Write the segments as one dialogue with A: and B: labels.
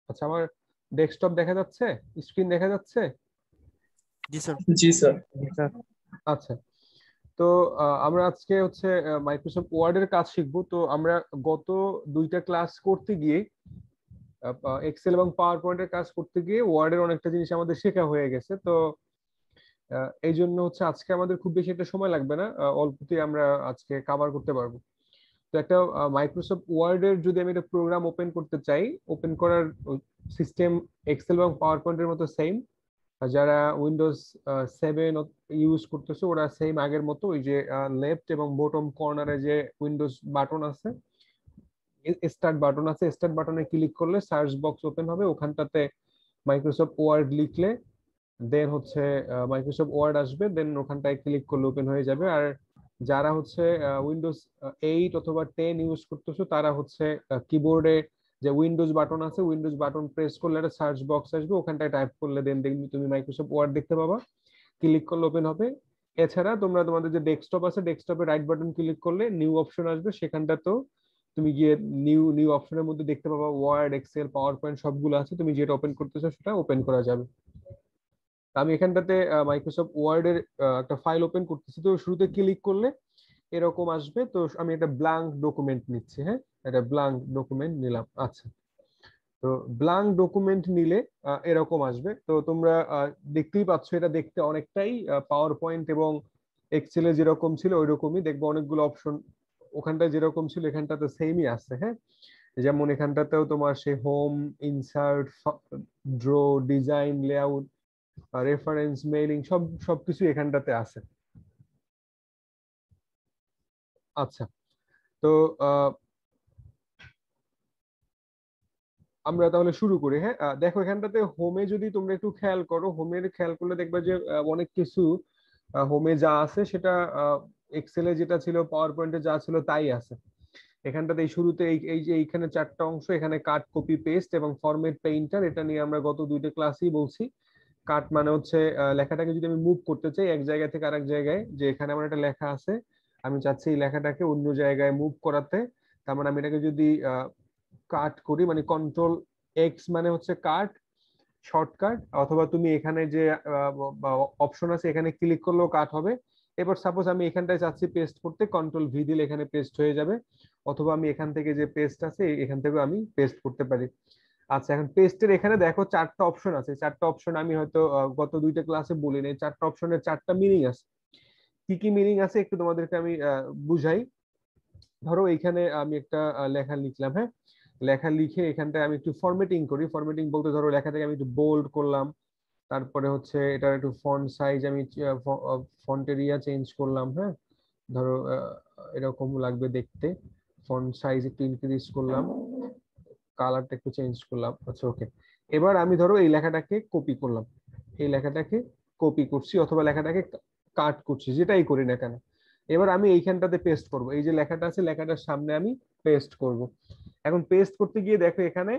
A: আচ্ছা, আমার ডেস্কটপ দেখা যাচ্ছে, স্ক্রিন দেখা যাচ্ছে?
B: জি স্যার।
C: জি স্যার।
A: আচ্ছা, তো আমরা আজকে হচ্ছে মাইক্রোসফট ওয়ার্ডের কাজ শিখবো। তো আমরা গত দুইটা ক্লাস করতে গিয়ে এক্সেল এবং পাওয়ার পয়েন্টের কাজ করতে গিয়ে ওয়ার্ডের অনেকটা জিনিস আমাদের শেখা হয়ে গেছে। তো এই জন্য হচ্ছে আজকে আমাদের খুব বেশি একটা সময় লাগবে না, অল্পতেই আমরা আজকে কভার করতে পারবো। তো একটা মাইক্রোসফট ওয়ার্ডের যদি আমি একটা প্রোগ্রাম ওপেন করতে চাই, ওপেন করার সিস্টেম এক্সেল এবং পাওয়ার পয়েন্টের মতো সেম। যারা উইন্ডোজ 7 ইউজ করতেছে ওরা সেম আগের মতো ওই যে লেফট এবং বটম কর্নারে যে উইন্ডোজ বাটন আছে, স্টার্ট বাটন আছে, স্টার্ট বাটনে ক্লিক করলে সার্চ বক্স ওপেন হবে, ওখানটাতে মাইক্রোসফট ওয়ার্ড লিখলে দেন হচ্ছে মাইক্রোসফট ওয়ার্ড আসবে, দেন ওখানটায় ক্লিক করলে ওপেন হয়ে যাবে। আর যারা হচ্ছে উইন্ডোজ 8 অথবা 10 ইউজ করতেছো তারা হচ্ছে কিবোর্ডে যে উইন্ডোজ বাটন আছে, উইন্ডোজ বাটন প্রেস করলে একটা সার্চ বক্স আসবে, ওখানটায় টাইপ করলে দেন দেখবি তুমি মাইক্রোসফট ওয়ার্ড দেখতে পাবা, ক্লিক করলে ওপেন হবে। এছাড়া তোমরা তোমাদের যে ডেস্কটপ আছে, ডেস্কটপে রাইট বাটন ক্লিক করলে নিউ অপশন আসবে, সেখানটা তো তুমি গিয়ে নিউ নিউ অপশনের মধ্যে দেখতে পাবা ওয়ার্ড, এক্সেল, পাওয়ার পয়েন্ট সবগুলো আছে, তুমি যেটা ওপেন করতেছো সেটা ওপেন করা যাবে। আমি এখানটাতে মাইক্রোসফট ওয়ার্ডের একটা ফাইল ওপেন করতেছি, তো শুরুতে ক্লিক করলে এরকম আসবে। তো আমি একটা ব্ল্যাঙ্ক ডকুমেন্ট নিচ্ছি, হ্যাঁ, একটা ব্ল্যাঙ্ক ডকুমেন্ট নিলাম। আচ্ছা, তো ব্ল্যাঙ্ক ডকুমেন্ট নিলে এরকম আসবে। তো তোমরা দেখতেই পাচ্ছ এটা দেখতে অনেকটাই পাওয়ার পয়েন্ট এবং এক্সেলে যেরকম ছিল ওই রকমই দেখবো, অনেকগুলো অপশন ওখানটায় যেরকম ছিল এখানটাতে সেমই আছে, হ্যাঁ। যেমন এখানটাতেও তোমার সেই home, insert, draw, design, layout, reference, mailing সবকিছু এখানটাতে আছে। আচ্ছা, তো আমরা তাহলে শুরু করি। হ্যাঁ, দেখো এখানটাতে হোমে যদি তোমরা একটু খেয়াল করো, হোমের খেয়াল করলে দেখবা যে অনেক কিছু হোমে যা আছে সেটা এক্সেলে যেটা ছিল, পাওয়ার পয়েন্টে যা ছিল তাই আছে। এখানটাতে এই শুরুতে এই যে এইখানে চারটা অংশ, এখানে কাট, কপি, পেস্ট এবং ফরম্যাট পেইন্টার, এটা নিয়ে আমরা গত দুইটা ক্লাসেই বলছি। কাট মানে হচ্ছে লেখাটাকে যদি আমি মুভ করতে চাই এক জায়গা থেকে আরেক জায়গায়, যে এখানে আমার একটা লেখা আছে, আমি চাচ্ছি এই লেখাটাকে অন্য জায়গায় মুভ করাতে, তার মানে আমি এটাকে যদি কাট করি, মানে কন্ট্রোল এক্স মানে হচ্ছে কাট, শর্টকাট, অথবা তুমি এখানে যে অপশন আছে এখানে ক্লিক করলেও কাট হবে। এবার সাপোজ আমি এখানটায় চাচ্ছি পেস্ট করতে, কন্ট্রোল ভি দিলে এখানে পেস্ট হয়ে যাবে, অথবা আমি এখান থেকে যে পেস্ট আছে এখান থেকে আমি পেস্ট করতে পারি। আচ্ছা, এখন পেস্টের এখানে দেখো চারটা অপশন আছে, চারটা অপশন আমি হয়তো গত দুইটা ক্লাসে বলি নাই, চারটা অপশনের চারটা মিনিং আছে। কি কি মিনিং আছে একটু তোমাদেরকে আমি বুঝাই। ধরো এইখানে আমি একটা লেখা লিখলাম, হ্যাঁ, লেখা লিখে এখানটায় আমি একটু ফরম্যাটিং করি। ফরম্যাটিং বলতে ধরো লেখাটাকে আমি একটু বোল্ড করলাম, তারপরে হচ্ছে এটার একটু ফন্ট সাইজ আমি ফন্ট এরিয়া চেঞ্জ করলাম, হ্যাঁ, ধরো এরকম লাগবে দেখতে, ফন্ট সাইজ একটু ইনক্রিজ করলাম, কালারটা একটু চেঞ্জ করলাম। আচ্ছা, ওকে। এবার আমি ধরো এই লেখাটাকে কপি করলাম, এই লেখাটাকে কপি করছি অথবা লেখাটাকে কাট করছি, যেটাই করি না কেন। এবার আমি এইখানটাতে পেস্ট করব, এই যে লেখাটা আছে লেখাটার সামনে আমি পেস্ট করব। এখন পেস্ট করতে গিয়ে দেখো এখানে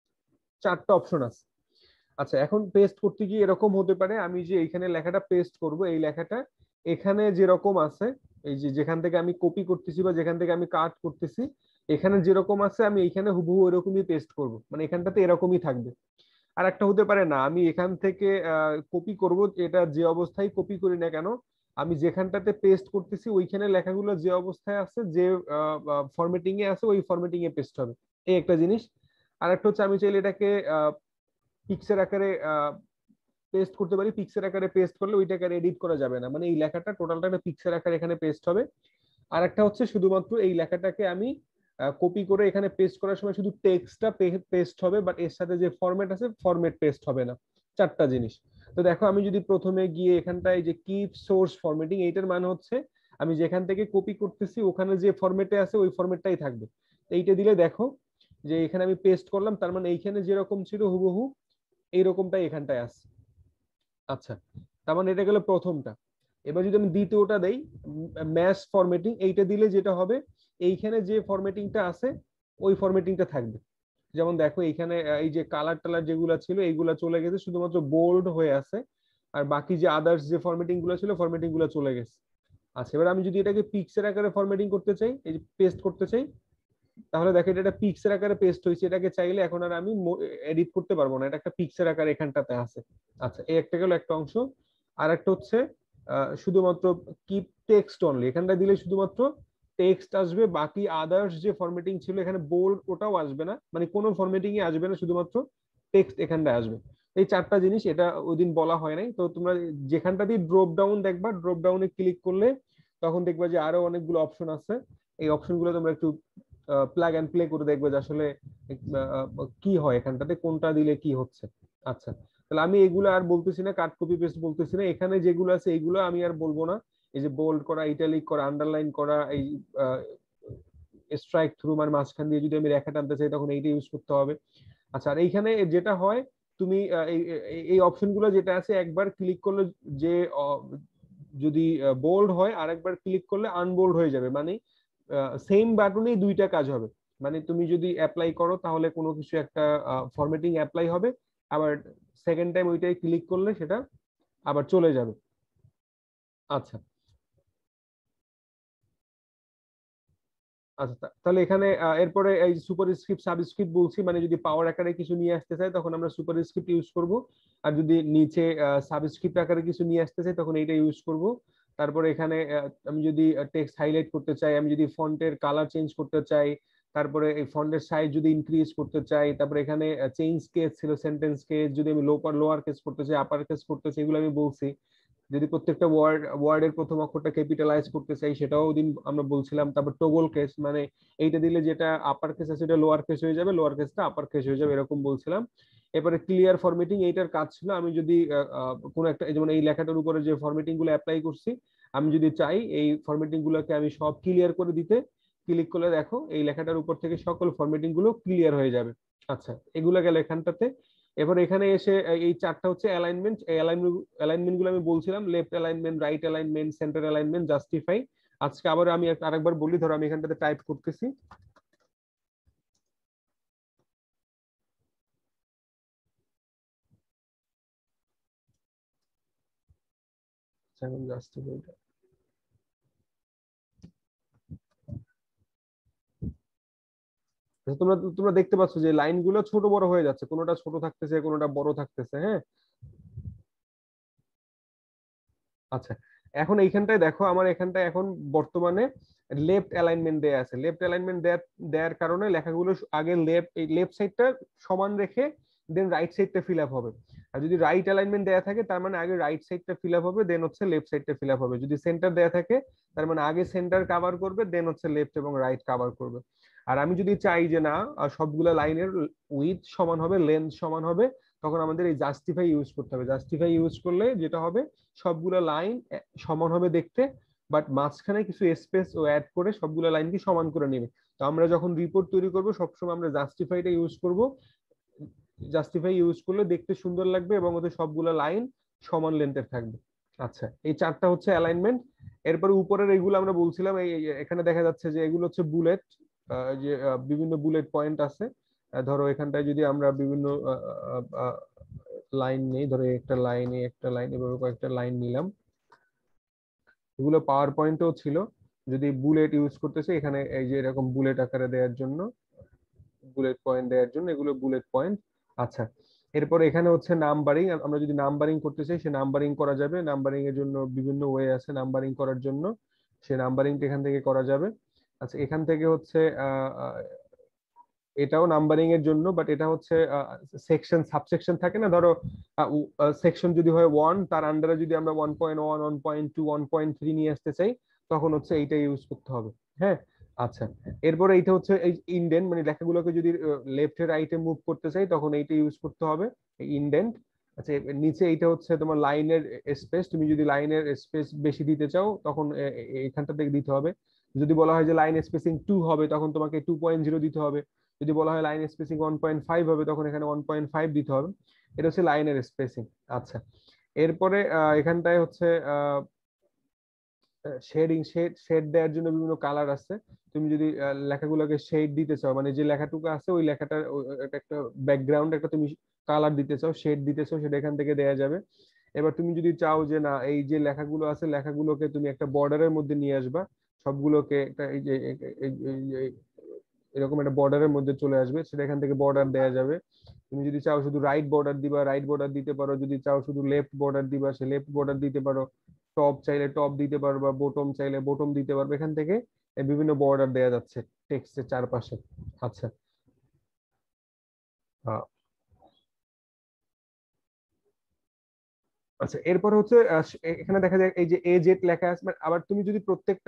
A: চারটা অপশন আছে। আচ্ছা, এখন পেস্ট করতে গিয়ে এরকম হতে পারে আমি যে এইখানে লেখাটা পেস্ট করব, এই লেখাটা এখানে যেরকম আছে, এই যে যেখান থেকে আমি কপি করতেছি বা যেখান থেকে আমি কাট করতেছি, এখানে যেরকম আছে আমি এখানে হুবহু এরকমই পেস্ট করব, মানে এখানটাতে এরকমই থাকবে। আর একটা হতে পারে না, আমি এখান থেকে কপি করব, এটা যে অবস্থায় কপি করি না কেন, আমি যেখানটাতে পেস্ট করতেছি ওইখানে লেখাগুলো যে অবস্থায় আছে, যে ফরম্যাটিং এ আছে ওই ফরম্যাটিং এ পেস্ট হবে, এই একটা জিনিস। আর একটা হচ্ছে আমি চাইলে এটাকে পিক্সেল আকারে পেস্ট করতে পারি, পিক্সেল আকারে পেস্ট করলে ওইটাকে এডিট করা যাবে না, মানে এই লেখাটা টোটালটা একটা পিক্সেল আকারে এখানে পেস্ট হবে। আর একটা হচ্ছে শুধুমাত্র এই লেখাটাকে আমি কপি করে এখানে পেস্ট করার সময় শুধু টেক্সটটা পেস্ট হবে, বাট এর সাথে যে ফরম্যাট আছে ফরম্যাট পেস্ট হবে না। চারটা জিনিস। তো দেখো আমি যদি প্রথমে গিয়ে এখানটায় যে কিপ সোর্স ফরম্যাটিং, এইটার মানে হচ্ছে আমি যেখান থেকে কপি করতেছি ওখানে যে ফরম্যাটে আছে ওই ফরম্যাটটাই থাকবে। এইটা দিলে দেখো যে এখানে আমি পেস্ট করলাম, তার মানে এইখানে যেরকম ছিল হুবহু এইরকমটাই এখানটায় আছে। আচ্ছা, তার মানে এটা গেল প্রথমটা। এবার যদি আমি দ্বিতীয়টা দেই, ম্যাশ ফরম্যাটিং, এইটা দিলে যেটা হবে এইখানে যে ফরম্যাটিংটা আছে ওই ফরম্যাটিংটা থাকবে। যেমন দেখো এইখানে এই যে কালার টালার যেগুলা ছিল এইগুলা চলে গেছে, শুধুমাত্র বোল্ড হয়ে আছে, আর বাকি যে আদার্স যে ফরম্যাটিং গুলো ছিল ফরম্যাটিং গুলো চলে গেছে। আচ্ছা, এবার আমি যদি এটাকে পিক্সেল আকারে ফরম্যাটিং করতে চাই, এই যে পেস্ট করতে চাই, তাহলে দেখো এটা একটা পিক্সের আকারে পেস্ট হয়েছে, এটাকে চাইলে এখন আর আমি এডিট করতে পারবো না, এটা একটা পিক্সের আকারে এখানটাতে আছে। আচ্ছা, এই একটা গেল একটা অংশ। আর একটা হচ্ছে শুধুমাত্র কি টেক্সট অনলি, এখানটা দিলে শুধুমাত্র টেক্সট আসবে, বাকি আদার্স যে ফরম্যাটিং ছিল এখানে বোল্ড ওটাও আসবে না, মানে কোনো ফরম্যাটিং ই আসবে না, শুধুমাত্র টেক্সট এখানটা আসবে। এই চারটা জিনিস এটা ওই দিন বলা হয় নাই, তো তোমরা যেখানটা দিয়ে ড্রপ ডাউন দেখবা, ড্রপ ডাউনে ক্লিক করলে তখন দেখবা যে আরো অনেকগুলো অপশন আছে। এই অপশনগুলো তোমরা একটু প্লাগ এন্ড প্লে করে দেখবে যে আসলে কি হয় এখানটাতে, কোনটা দিলে কি হচ্ছে। আচ্ছা, তাহলে আমি এগুলো আর বলতেছি না, কাট কপি পেস্ট বলতেছি না, এখানে যেগুলো আছে এইগুলো আমি আর বলবো না। এই যে বোল্ড করা, ইটালিক করা, আন্ডারলাইন করা, এই স্ট্রাইক থ্রু মানে মাঝখান দিয়ে যদি আমি রেখা টানতে চাই তখন এইটা ইউজ করতে হবে। আচ্ছা, আর এইখানে যেটা হয় তুমি এই অপশনগুলো যেটা আছে একবার ক্লিক করলে যে যদি বোল্ড হয় আর একবার ক্লিক করলে আনবোল্ড হয়ে যাবে, মানে সেম বাটনেই দুইটা কাজ হবে। মানে তুমি যদি অ্যাপ্লাই করো তাহলে কোনো কিছু একটা ফরম্যাটিং অ্যাপ্লাই হবে, আবার সেকেন্ড টাইম ওইটাই ক্লিক করলে সেটা আবার চলে যাবে। আচ্ছা আচ্ছা, তাহলে এখানে এরপরে এই সুপারস্ক্রিপ্ট সাবস্ক্রিপ্ট বলছি, মানে যদি পাওয়ার আকারে কিছু নিয়ে আসতে চাই তখন আমরা সুপারস্ক্রিপ্ট ইউজ করব, আর যদি নিচে সাবস্ক্রিপ্ট আকারে কিছু নিয়ে আসতে চাই তখন এইটা ইউজ করব। তারপরে এখানে আমি যদি টেক্সট হাইলাইট করতে চাই, আমি যদি ফন্টের কালার চেঞ্জ করতে চাই, তারপরে এই ফন্টের সাইজ যদি ইনক্রিজ করতে চাই, তারপরে এখানে চেঞ্জ কেস ছিল, সেন্টেন্স কেস যদি আমি লোয়ার কেস করতে চাই, আপার কেস করতে চাই, এগুলো আমি বলছি। যদি প্রত্যেকটা ওয়ার্ডের প্রথম অক্ষরটা ক্যাপিটালাইজ করতে চাই সেটাও দিন আমরা বলছিলাম। তারপর টোগল কেস, মানে এইটা দিলে যেটা আপার কেস আছে সেটা লোয়ার কেস হয়ে যাবে, লোয়ার কেসটা আপার কেস হয়ে যাবে, এরকম বলছিলাম। এরপরে ক্লিয়ার ফরম্যাটিং, এইটার কাজ ছিল আমি যদি কোনো একটা যেমন এই লেখাটার উপরে যে ফরম্যাটিং গুলো অ্যাপ্লাই করছি, আমি যদি চাই এই ফরম্যাটিং গুলোকে আমি সব ক্লিয়ার করে দিতে, ক্লিক করলে দেখো এই লেখাটার উপর থেকে সকল ফরম্যাটিং গুলো ক্লিয়ার হয়ে যাবে। আচ্ছা, এগুলো গেল এখানটাতে। এবার এখানে এসে এই চারটা হচ্ছে অ্যালাইনমেন্ট, এই অ্যালাইনমেন্ট গুলো আমি বলছিলাম, left alignment, right alignment, centre alignment, justify. আজকে আবার আমি আরেকবার বলি, ধরো আমি এখানটাতে টাইপ করতেছি, জাস্টিফাই। তোমরা তোমরা দেখতে পাচ্ছ যে লাইন গুলো ছোট বড় হয়ে যাচ্ছে, কোনোটা ছোট থাকতেছে কোনোটা বড় থাকতেছে, হ্যাঁ। আচ্ছা, এখন এইখানটায় দেখো আমার এখানটায় এখন বর্তমানে লেফট অ্যালাইনমেন্ট দেয়া আছে। লেফট অ্যালাইনমেন্ট দেওয়ার কারণে লেখাগুলো আগে লেফট সাইডটা সমান রেখে দেন রাইট সাইডটা ফিল আপ হবে। আর যদি রাইট অ্যালাইনমেন্ট দেয়া থাকে তার মানে আগে রাইট সাইডটা ফিল আপ হবে দেন হচ্ছে লেফট সাইডটা ফিল আপ হবে। যদি সেন্টার দেয়া থাকে তার মানে আগে সেন্টার কভার করবে দেন হচ্ছে লেফট এবং রাইট কভার করবে। আর আমি যদি চাই যে না সবগুলা লাইনের উইথ সমান হবে, লেন্থ সমান হবে, তখন আমাদের এই জাস্টিফাই ইউজ করতে হবে। জাস্টিফাই ইউজ করলে যেটা হবে সবগুলো লাইন সমান হবে দেখতে, বাট মাঝখানে কিছু স্পেস ও অ্যাড করে সবগুলো লাইনকে সমান করে নেবে। তো আমরা যখন রিপোর্ট তৈরি করব সবসময় আমরা জাস্টিফাইটা ইউজ করব। জাস্টিফাই ইউজ করলে দেখতে সুন্দর লাগবে এবং ওদের সবগুলো লাইন সমান লেন্থের থাকবে। আচ্ছা, এই চারটা হচ্ছে অ্যালাইনমেন্ট। এরপরে উপরের এগুলো আমরা বলছিলাম, এখানে দেখা যাচ্ছে যে এগুলো হচ্ছে বুলেট, যে বিভিন্ন বুলেট পয়েন্ট আছে। ধরো এখানটায় যদি আমরা বিভিন্ন লাইন নেই, ধরো একটা লাইনে একটা লাইন, এভাবে কয়েকটা লাইন নিলাম, এগুলো পাওয়ার পয়েন্টও ছিল। যদি বুলেট ইউজ করতেছে এখানে এই যে এরকম বুলেট আকারে দেওয়ার জন্য, বুলেট পয়েন্ট দেওয়ার জন্য এগুলো বুলেট পয়েন্ট। আচ্ছা, এরপর এখানে হচ্ছে নাম্বারিং, আমরা যদি নাম্বারিং করতে চাই সে নাম্বারিং করা যাবে। নাম্বারিং এর জন্য বিভিন্ন ওয়ে আছে নাম্বারিং করার জন্য, সে নাম্বারিংটা এখান থেকে করা যাবে। আচ্ছা, এখান থেকে হচ্ছে এটাও নাম্বারিং এর জন্য, বাট এটা হচ্ছে সেকশন সাবসেকশন থাকে না, ধরো সেকশন যদি হয় 1, তার আন্ডারে যদি আমরা 1.1, 1.2, 1.3 নিয়ে আসতে চাই তখন হচ্ছে এইটা ইউজ করতে হবে। হ্যাঁ। আচ্ছা, এরপরে এইটা হচ্ছে এই ইন্ডেন্ট, মানে লেখাগুলোকে যদি লেফট এ রাইটে মুভ করতে চাই তখন এইটা ইউজ করতে হবে, ইন্ডেন্ট। আচ্ছা, নিচে এইটা হচ্ছে তোমার লাইনের স্পেস, তুমি যদি লাইনের স্পেস বেশি দিতে চাও তখন এখানটা থেকে দিতে হবে। যদি বলা হয় যে লাইন স্পেসিং 2 হবে তখন তোমাকে 2.0 দিতে হবে। যদি বলা হয় লাইন স্পেসিং 1.5 হবে তখন এখানে 1.5 দিতে হবে। এটা হচ্ছে লাইনের স্পেসিং। আচ্ছা, এরপরে এখানটায় হচ্ছে শেডিং, শেড দেওয়ার জন্য বিভিন্ন কালার আছে। তুমি যদি লেখাগুলোকে শেড দিতে চাও, মানে যে লেখাটুকু আছে ওই লেখাটার একটা ব্যাকগ্রাউন্ড একটা তুমি কালার দিতে চাও, শেড দিতে চাও, সেটা এখান থেকে দেওয়া যাবে। এবার তুমি যদি চাও যে না এই যে লেখাগুলো আছে লেখাগুলোকে তুমি একটা বর্ডারের মধ্যে নিয়ে আসবা, সবগুলোকে একটা এই যে এরকম একটা বর্ডারের মধ্যে চলে আসবে, সেটা এখান থেকে বর্ডার দেওয়া যাবে। তুমি যদি চাও শুধু রাইট বর্ডার দিবা রাইট বর্ডার দিতে পারো, যদি চাও শুধু লেফট বর্ডার দিবা সে লেফট বর্ডার দিতে পারো, টপ চাইলে টপ দিতে পারো বা বটম চাইলে বটম দিতে পারবে। এখান থেকে বিভিন্ন বর্ডার দেওয়া যাচ্ছে টেক্সটের চারপাশে। আচ্ছা, আহ, আচ্ছা এরপর হচ্ছে এখানে দেখা যায় এই যে এ জেড লেখা আছে, আবার তুমি যদি প্রত্যেকটা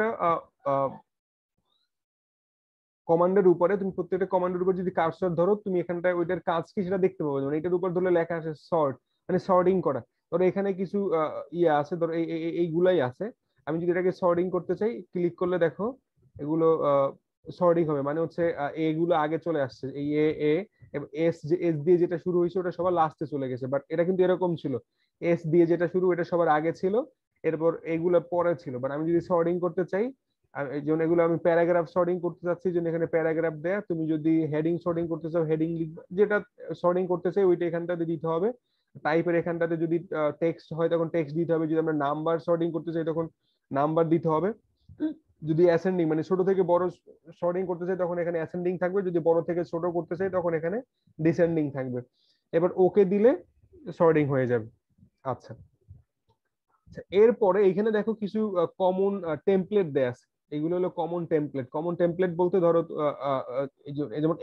A: কমান্ডের উপরে, তুমি প্রত্যেকটা কমান্ডের উপর যদি কার্সর ধরো, তুমি এখানটায় ওইটার কাজ কি সেটা দেখতে পাবে। মানে এটার উপর ধরলে লেখা আছে সর্ট, মানে সর্টিং করা। ধরো এখানে কিছু ইয়ে আছে, ধরো এইগুলাই আছে। আমি যদি এটাকে সর্টিং করতে চাই, ক্লিক করলে দেখো এগুলো সর্টিং হবে, মানে হচ্ছে এগুলো আগে চলে আসছে, এই এ এস, যে এস দিয়ে যেটা শুরু হয়েছে ওটা সবার লাস্টে চলে গেছে। বাট এটা কিন্তু এরকম ছিল, এস দিয়ে যেটা শুরু এটা সবার আগে ছিল, এরপর এগুলো পরে ছিল। বাট আমি যদি সর্টিং করতে চাই, আর এই জন্য এগুলো আমি প্যারাগ্রাফ সর্টিং করতে চাচ্ছি, এই জন্য এখানে প্যারাগ্রাফ দেয়া। তুমি যদি হেডিং সর্টিং করতে চাও হেডিং লিখবে, যেটা সর্টিং করতে চাই ওইটা এখানটাতে দিতে হবে। টাইপের এখানটাতে যদি টেক্সট হয় তখন টেক্সট দিতে হবে, যদি আমরা নাম্বার সর্টিং করতে চাই তখন নাম্বার দিতে হবে। যদি অ্যাসেন্ডিং মানে ছোট থেকে বড় সর্টিং করতে চাই তখন এখানে অ্যাসেন্ডিং থাকবে, যদি বড় থেকে ছোট করতে চাই তখন এখানে ডিসেন্ডিং থাকবে। এবার ওকে দিলে সর্টিং হয়ে যাবে। আচ্ছা, আচ্ছা এরপরে এখানে দেখো কিছু কমন টেমপ্লেট দেয়া আছে। এগুলো হলো কমন টেমপ্লেট। কমন টেমপ্লেট বলতে ধরো যেমন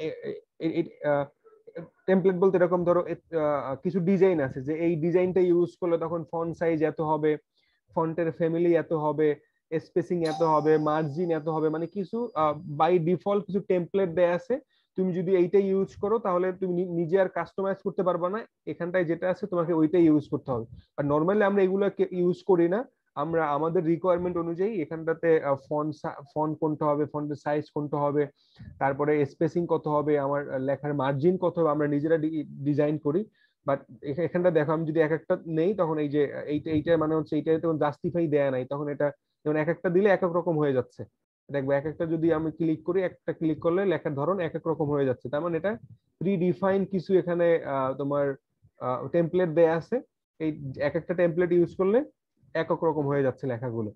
A: টেমপ্লেট বলতে এরকম ধরো কিছু ডিজাইন আছে, যে এই ডিজাইনটা ইউজ করলে তখন ফন্ট সাইজ এত হবে, ফন্টের ফ্যামিলি এত হবে, স্পেসিং এত হবে, মার্জিন এত হবে, মানে কিছু বাই ডিফল্ট কিছু টেমপ্লেট দেয়া আছে। তুমি যদি এইটা ইউজ করো তাহলে তুমি নিজে আর কাস্টমাইজ করতে পারবে না, এখানটায় যেটা আছে তোমাকে ওইটাই ইউজ করতে হবে। আর নর্মালি আমরা এগুলো ইউজ করি না, আমরা আমাদের রিকোয়ারমেন্ট অনুযায়ী এখানটাতে ফন্ট ফন্ট কোনটা হবে, ফন্টের সাইজ কোনটা হবে, তারপরে স্পেসিং কত হবে, আমার লেখার মার্জিন কত হবে, আমরা নিজেরা ডিজাইন করি। বাট এখানটা দেখো আমি যদি এক একটা নেই তখন এই যে এইটা মানে হচ্ছে এইটা তখন জাস্টিফাই দেয়া নাই, তখন এটা যেমন এক একটা দিলে এক এক রকম হয়ে যাচ্ছে। দেখবো এক একটা যদি আমি ক্লিক করি, একটা ক্লিক করলে লেখার ধরন এক এক রকম হয়ে যাচ্ছে, তার মানে এটা প্রি ডিফাইন কিছু এখানে তোমার টেমপ্লেট দেয়া আছে। এই এক একটা টেমপ্লেট ইউজ করলে এক এক রকম হয়ে যাচ্ছে লেখাগুলো।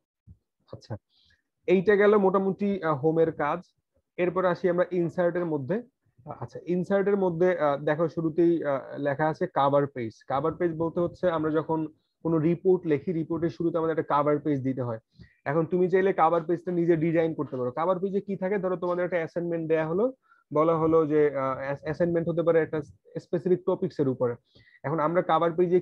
A: আচ্ছা, এইটা গেল মোটামুটি হোমের কাজ। এরপর আসি আমরা ইনসার্টের মধ্যে। আচ্ছা, ইনসার্টের মধ্যে দেখো শুরুতেই লেখা আছে কাভার পেজ। কাভার পেজ বলতে হচ্ছে আমরা যখন কোনো রিপোর্ট লিখি, রিপোর্টের শুরুতে আমাদের একটা কাভার পেজ দিতে হয়। এখন তুমি চাইলে কাভার পেজটা নিজে ডিজাইন করতে পারো। কাভার পেজে কি থাকে, ধরো তোমাদের একটা অ্যাসাইনমেন্ট দেয়া হলো, বলা হলো যে অ্যাসাইনমেন্ট হতে পারে একটা স্পেসিফিক টপিকস এর উপরে। এখন আমরা কাভার পেজে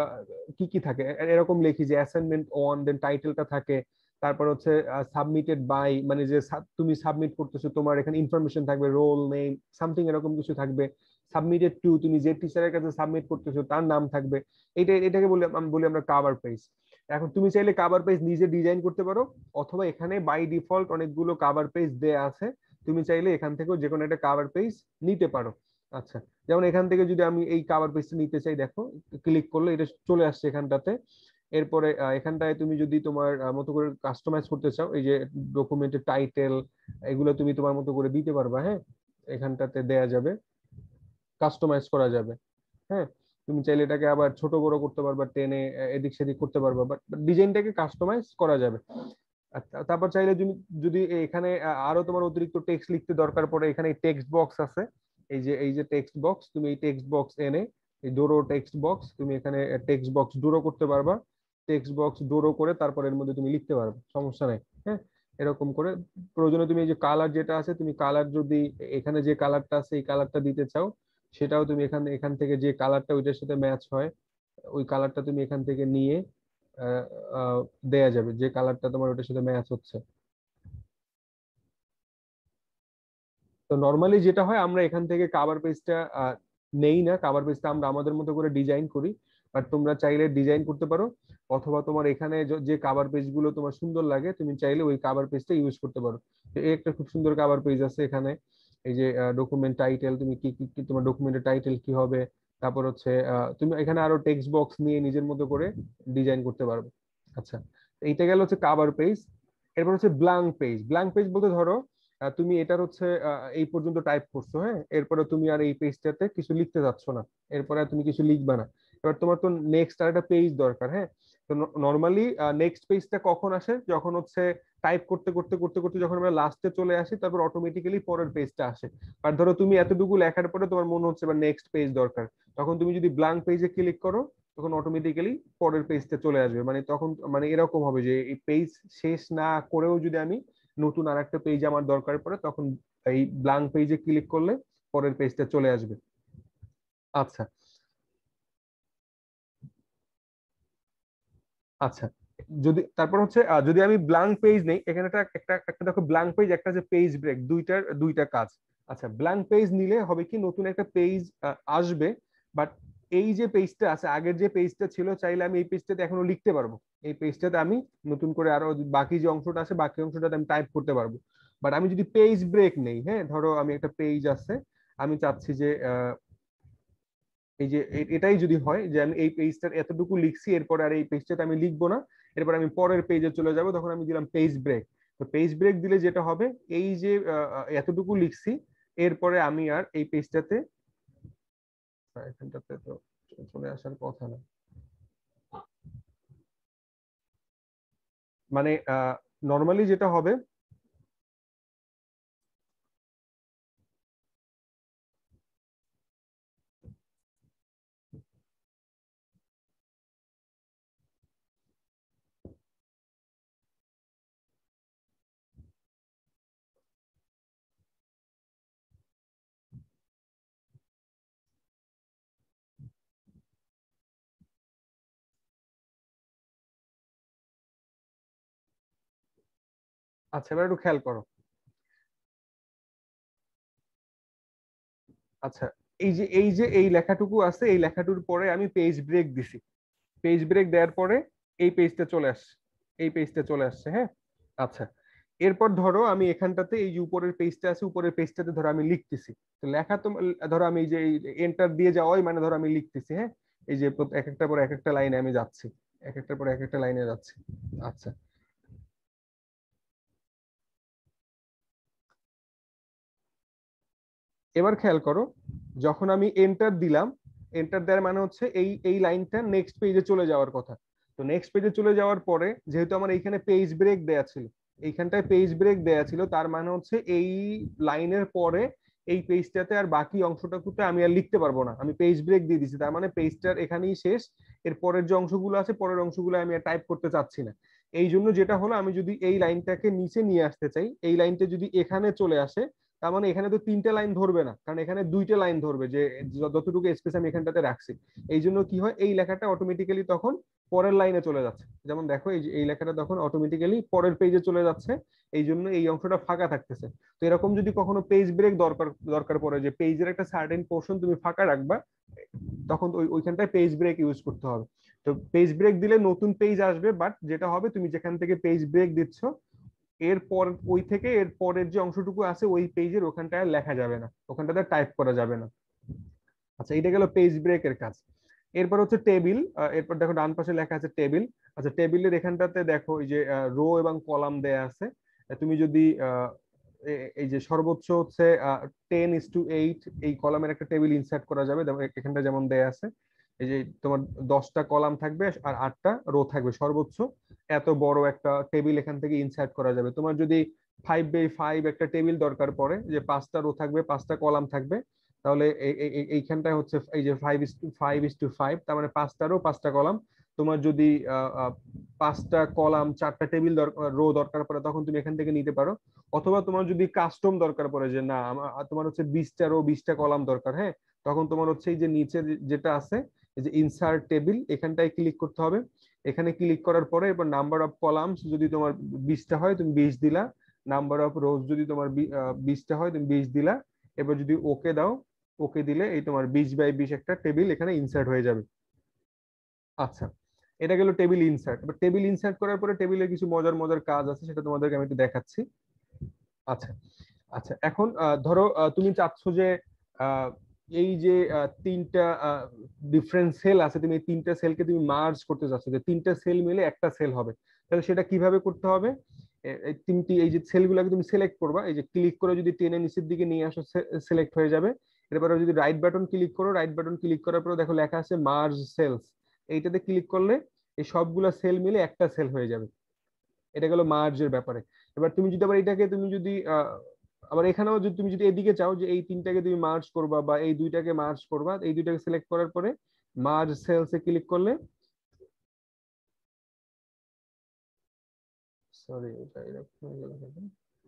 A: কি কি থাকে এরকম লিখি যে অ্যাসাইনমেন্ট অন, দেন টাইটেলটা থাকে, তারপর হচ্ছে সাবমিটেড বাই, মানে যে তুমি সাবমিট করতেছো তোমার এখানে ইনফরমেশন থাকবে, রোল নেম সামথিং এরকম কিছু থাকবে। সাবমিটেড টু, তুমি যে টিচারের কাছে সাবমিট করতেছো তার নাম থাকবে। এটাকে বলি আমরা কাভার পেজ। এখন তুমি চাইলে কাভার পেজ নিজে ডিজাইন করতে পারো, অথবা এখানে বাই ডিফল্ট অনেকগুলো কাভার পেজ দেয়া আছে, তুমি চাইলে এখান থেকেও যে কোনো একটা কাভার পেজ নিতে পারো। আচ্ছা, যেমন এখান থেকে যদি আমি এই কাভার পেজটা নিতে চাই, দেখো ক্লিক করলে এটা চলে আসছে এখানটাতে। এরপরে এখানটায় তুমি যদি তোমার মতো করে কাস্টমাইজ করতে চাও, এই যে ডকুমেন্টের টাইটেল এগুলো তুমি তোমার মতো করে দিতে পারবা। হ্যাঁ, এখানটাতে দেয়া যাবে, কাস্টমাইজ করা যাবে। হ্যাঁ, তুমি চাইলে এটাকে আবার ছোট বড় করতে পারবা, টেনে এদিক সেদিক করতে পারবা, বাট ডিজাইনটাকে কাস্টমাইজ করা যাবে। আচ্ছা, তারপর চাইলে তুমি যদি এখানে আরো তোমার অতিরিক্ত টেক্সট লিখতে দরকার পড়ে, এখানে টেক্সট বক্স আছে। এই যে টেক্সট বক্স, তুমি এই টেক্সট বক্স এনে এই ডোরো টেক্সট বক্স, তুমি এখানে টেক্সট বক্স ডোরো করতে পারবা। টেক্সট বক্স ডোরো করে তারপর এর মধ্যে তুমি লিখতে পারবে, সমস্যা নাই। হ্যাঁ, এরকম করে প্রয়োজনে তুমি এই যে কালার যেটা আছে, তুমি কালার যদি এখানে যে কালারটা আছে এই কালারটা দিতে চাও, সেটাও তুমি এখান থেকে যে কালারটা ওইটার সাথে ম্যাচ হয় ওই কালারটা তুমি এখান থেকে নিয়ে আহ, আহ, দেয়া যাবে, যে কালারটা তোমার ওটার সাথে ম্যাচ হচ্ছে। তো নর্মালি যেটা হয় আমরা এখান থেকে কাভার পেজটা নেই না, কাভার পেজটা আমরা আমাদের মতো করে ডিজাইন করি। বাট তোমরা চাইলে ডিজাইন করতে পারো, অথবা তোমার এখানে যে কাভার পেজ গুলো তোমার সুন্দর লাগে তুমি চাইলে ওই কাভার পেজটা ইউজ করতে পারো। তো এই একটা খুব সুন্দর কাভার পেজ আছে এখানে। এই যে ডকুমেন্ট টাইটেল, তুমি কি তোমার ডকুমেন্টের টাইটেল কি হবে, তারপর হচ্ছে তুমি এখানে আরো টেক্সট বক্স নিয়ে নিজের মতো করে ডিজাইন করতে পারবে। আচ্ছা, এইটা গেল হচ্ছে কাভার পেজ। এরপর হচ্ছে ব্ল্যাঙ্ক পেজ। ব্ল্যাঙ্ক পেজ বলতে ধরো তুমি এটার হচ্ছে এই পর্যন্ত টাইপ করছো, হ্যাঁ, এরপরে তুমি আর এই পেজটাতে কিছু লিখতে যাচ্ছ না, এরপরে আর তুমি কিছু লিখবা না। এবার তোমার তো নেক্সট আর একটা পেজ দরকার। হ্যাঁ, তো নর্মালি নেক্সট পেজটা কখন আসে, যখন হচ্ছে টাইপ করতে করতে করতে করতে যখন আমরা লাস্টে চলে আসি তারপর অটোমেটিক্যালি পরের পেজটা আসে। আর ধরো তুমি এতটুকু লেখার পরে তোমার মনে হচ্ছে বা নেক্সট পেজ দরকার, তখন তুমি যদি ব্ল্যাঙ্ক পেজে ক্লিক করো তখন অটোমেটিক্যালি পরের পেজটা চলে আসবে। মানে তখন মানে এরকম হবে যে এই পেজ শেষ না করেও যদি আমি নতুন আর একটা পেজ আমার দরকার পড়ে তখন এই ব্ল্যাঙ্ক পেজে ক্লিক করলে পরের পেজটা চলে আসবে। আচ্ছা আচ্ছা, যদি তারপর হচ্ছে যদি আমি ব্ল্যাঙ্ক পেজ নেই, এখানে একটা একটা একটা দেখো ব্ল্যাঙ্ক পেজ, একটা যে পেজ ব্রেক, দুইটার দুইটা কাজ। আচ্ছা, ব্ল্যাঙ্ক পেজ নিলে হবে কি নতুন একটা পেজ আসবে, বাট এই যে পেজটা আছে আগের যে পেজটা ছিল চাইলে আমি এই পেজটাতে এখনো লিখতে পারবো, এই পেজটাতে আমি নতুন করে আরো বাকি যে অংশটা আছে বাকি অংশটাতে আমি টাইপ করতে পারবো। বাট আমি যদি পেজ ব্রেক নেই, হ্যাঁ ধরো আমি একটা পেজ আছে, আমি চাচ্ছি যে এই যে এটাই যদি হয় যে আমি এই পেজটার এতটুকু লিখছি এরপরে আর এই পেজটাতে আমি লিখবো না, এরপর আমি পরের পেজে চলে যাব, তখন আমি দিলাম পেজ ব্রেক। তো পেজ ব্রেক দিলে যেটা হবে এই যে এতটুকু লিখছি এরপরে আমি আর এই পেজটাতে এখানটাতে তো চলে আসার কথা না, মানে নর্মালি যেটা হবে আচ্ছা এবার একটু খেয়াল করো। আচ্ছা, এই যে এই লেখাটুকু আছে এই লেখাটুকুর পরে আমি পেজ ব্রেক দিছি, পেজ ব্রেক দেওয়ার পরে এই পেজটা চলে আসছে, এই পেজটা চলে আসছে, হ্যাঁ। আচ্ছা, এরপর ধরো আমি এখানটাতে এই যে উপরের পেজটা আছে উপরের পেজটাতে ধরো আমি লিখতেছি, তো লেখা তো ধরো আমি এই যে এন্টার দিয়ে যাওয়াই মানে ধরো আমি লিখতেছি, হ্যাঁ। এই যে এক একটা পর এক একটা লাইনে আমি যাচ্ছি, এক একটার পর এক একটা লাইনে যাচ্ছি। আচ্ছা, এবার খেয়াল করো, যখন আমি এন্টার দিলাম, এন্টার দেওয়ার মানে হচ্ছে এই এই লাইনটা নেক্সট পেজে চলে যাওয়ার কথা। তো নেক্সট পেজে চলে যাওয়ার পরে যেহেতু আমার এইখানে পেজ ব্রেক দেয়া ছিল, এইখানটায় পেজ ব্রেক দেয়া ছিল তার মানে হচ্ছে এই লাইনের পরে এই পেজটাতে আর বাকি অংশটাতে আমি আর লিখতে পারবো না, আমি পেজ ব্রেক দিয়ে দিচ্ছি, তার মানে পেজটার এখানেই শেষ। এর পরের যে অংশগুলো আছে পরের অংশগুলো আমি আর টাইপ করতে চাচ্ছি না। এই জন্য যেটা হলো আমি যদি এই লাইনটাকে নিচে নিয়ে আসতে চাই, এই লাইনটা যদি এখানে চলে আসে তার মানে এখানে তো তিনটা লাইন ধরবে না, কারণ এখানে দুইটা লাইন ধরবে যে যতটুকু স্পেস আমি এখানটাতে রাখছি। এই জন্য কি হয় এই লেখাটা অটোমেটিক্যালি তখন পরের লাইনে চলে যাচ্ছে, যেমন দেখো এই যে এই লেখাটা তখন অটোমেটিক্যালি পরের পেজে চলে যাচ্ছে, এই জন্য এই অংশটা ফাঁকা থাকতেছে। তো এরকম যদি কখনো পেজ ব্রেক দরকার দরকার পড়ে যে পেজের একটা সার্টেন পোর্শন তুমি ফাঁকা রাখবা, তখন ওইখানটায় পেজ ব্রেক ইউজ করতে হবে। তো পেজ ব্রেক দিলে নতুন পেজ আসবে, বাট যেটা হবে তুমি যেখান থেকে পেজ ব্রেক দিচ্ছ এরপর ওই থেকে এর পরের যে অংশটুকু আছে ওই পেজের ওখানটায় লেখা যাবে না, ওখানটাতে টাইপ করা যাবে না। আচ্ছা, এটা গেল পেজ ব্রেকের কাজ। এরপর হচ্ছে টেবিল, এরপর দেখো ডান পাশে লেখা আছে টেবিল। আচ্ছা, টেবিলের এখানটাতে দেখো এই যে রো এবং কলাম দেয়া আছে। তুমি যদি এই যে সর্বোচ্চ হচ্ছে 10:8 এই কলামের একটা টেবিল ইনসার্ট করা যাবে, এখানটা যেমন দেয়া আছে এই যে তোমার 10টা কলাম থাকবে আর 8টা রো থাকবে, সর্বোচ্চ এত বড় একটা টেবিল এখান থেকে ইনসার্ট করা যাবে। তোমার যদি 5x5 একটা টেবিল দরকার পড়ে যে 5টা রো থাকবে 5টা কলাম থাকবে, তাহলে এইখানটায় হচ্ছে এই যে 5:5 তার মানে 5টা রো 5টা কলাম। তোমার যদি 5টা কলাম 4টা টেবিল রো দরকার পড়ে তখন তুমি এখান থেকে নিতে পারো। অথবা তোমার যদি কাস্টম দরকার পড়ে যে না তোমার হচ্ছে 20টা রো 20টা কলাম দরকার, হ্যাঁ, তখন তোমার হচ্ছে এই যে নিচে যেটা আছে এই যে ইনসার্ট টেবিল এখানটায় ক্লিক করতে হবে। এখানে ক্লিক করার পরে এবার নাম্বার অফ কলামস যদি তোমার 20টা হয় তুমি 20 দিলা, নাম্বার অফ রোজ যদি তোমার 20টা হয় তুমি 20 দিলা। এবার যদি ওকে দাও, ওকে দিলে এই তোমার 20x20 একটা টেবিল এখানে ইনসার্ট হয়ে যাবে। আচ্ছা, এটা গেল টেবিল ইনসার্ট। এবার টেবিল ইনসার্ট করার পরে টেবিলের কিছু মজার মজার কাজ আছে সেটা তোমাদেরকে আমি একটু দেখাচ্ছি। আচ্ছা আচ্ছা, এখন ধরো তুমি চাচ্ছ যে আহ, এই যে তিনটা ডিফারেন্ট সেল আছে, তুমি এই তিনটা সেলকে তুমি মার্জ করতে চাচ্ছ যে তিনটা সেল মিলে একটা সেল হবে, তাহলে সেটা কিভাবে করতে হবে? এই তিনটি এই যে সেলগুলোকে তুমি সিলেক্ট করবা, এই যে ক্লিক করে যদি টেনে নিচের দিকে নিয়ে আসো সিলেক্ট হয়ে যাবে। এরপরে যদি রাইট বাটন ক্লিক করো, রাইট বাটন ক্লিক করার পরে দেখো লেখা আছে মার্জ সেলস, এইটাতে ক্লিক করলে এই সবগুলা সেল মিলে একটা সেল হয়ে যাবে। এটা গেল মার্জের ব্যাপারে। এবার তুমি যদি আবার এটাকে তুমি যদি আবার এখানেও যদি তুমি যদি এদিকে চাও যে এই তিনটাকে তুমি মার্জ করবা বা এই দুইটাকে মার্জ করবা, এই দুইটাকে সিলেক্ট করার পরে মার্জ সেলসে ক্লিক করলে, সরি এটা এরকম হয়ে গেল কেন?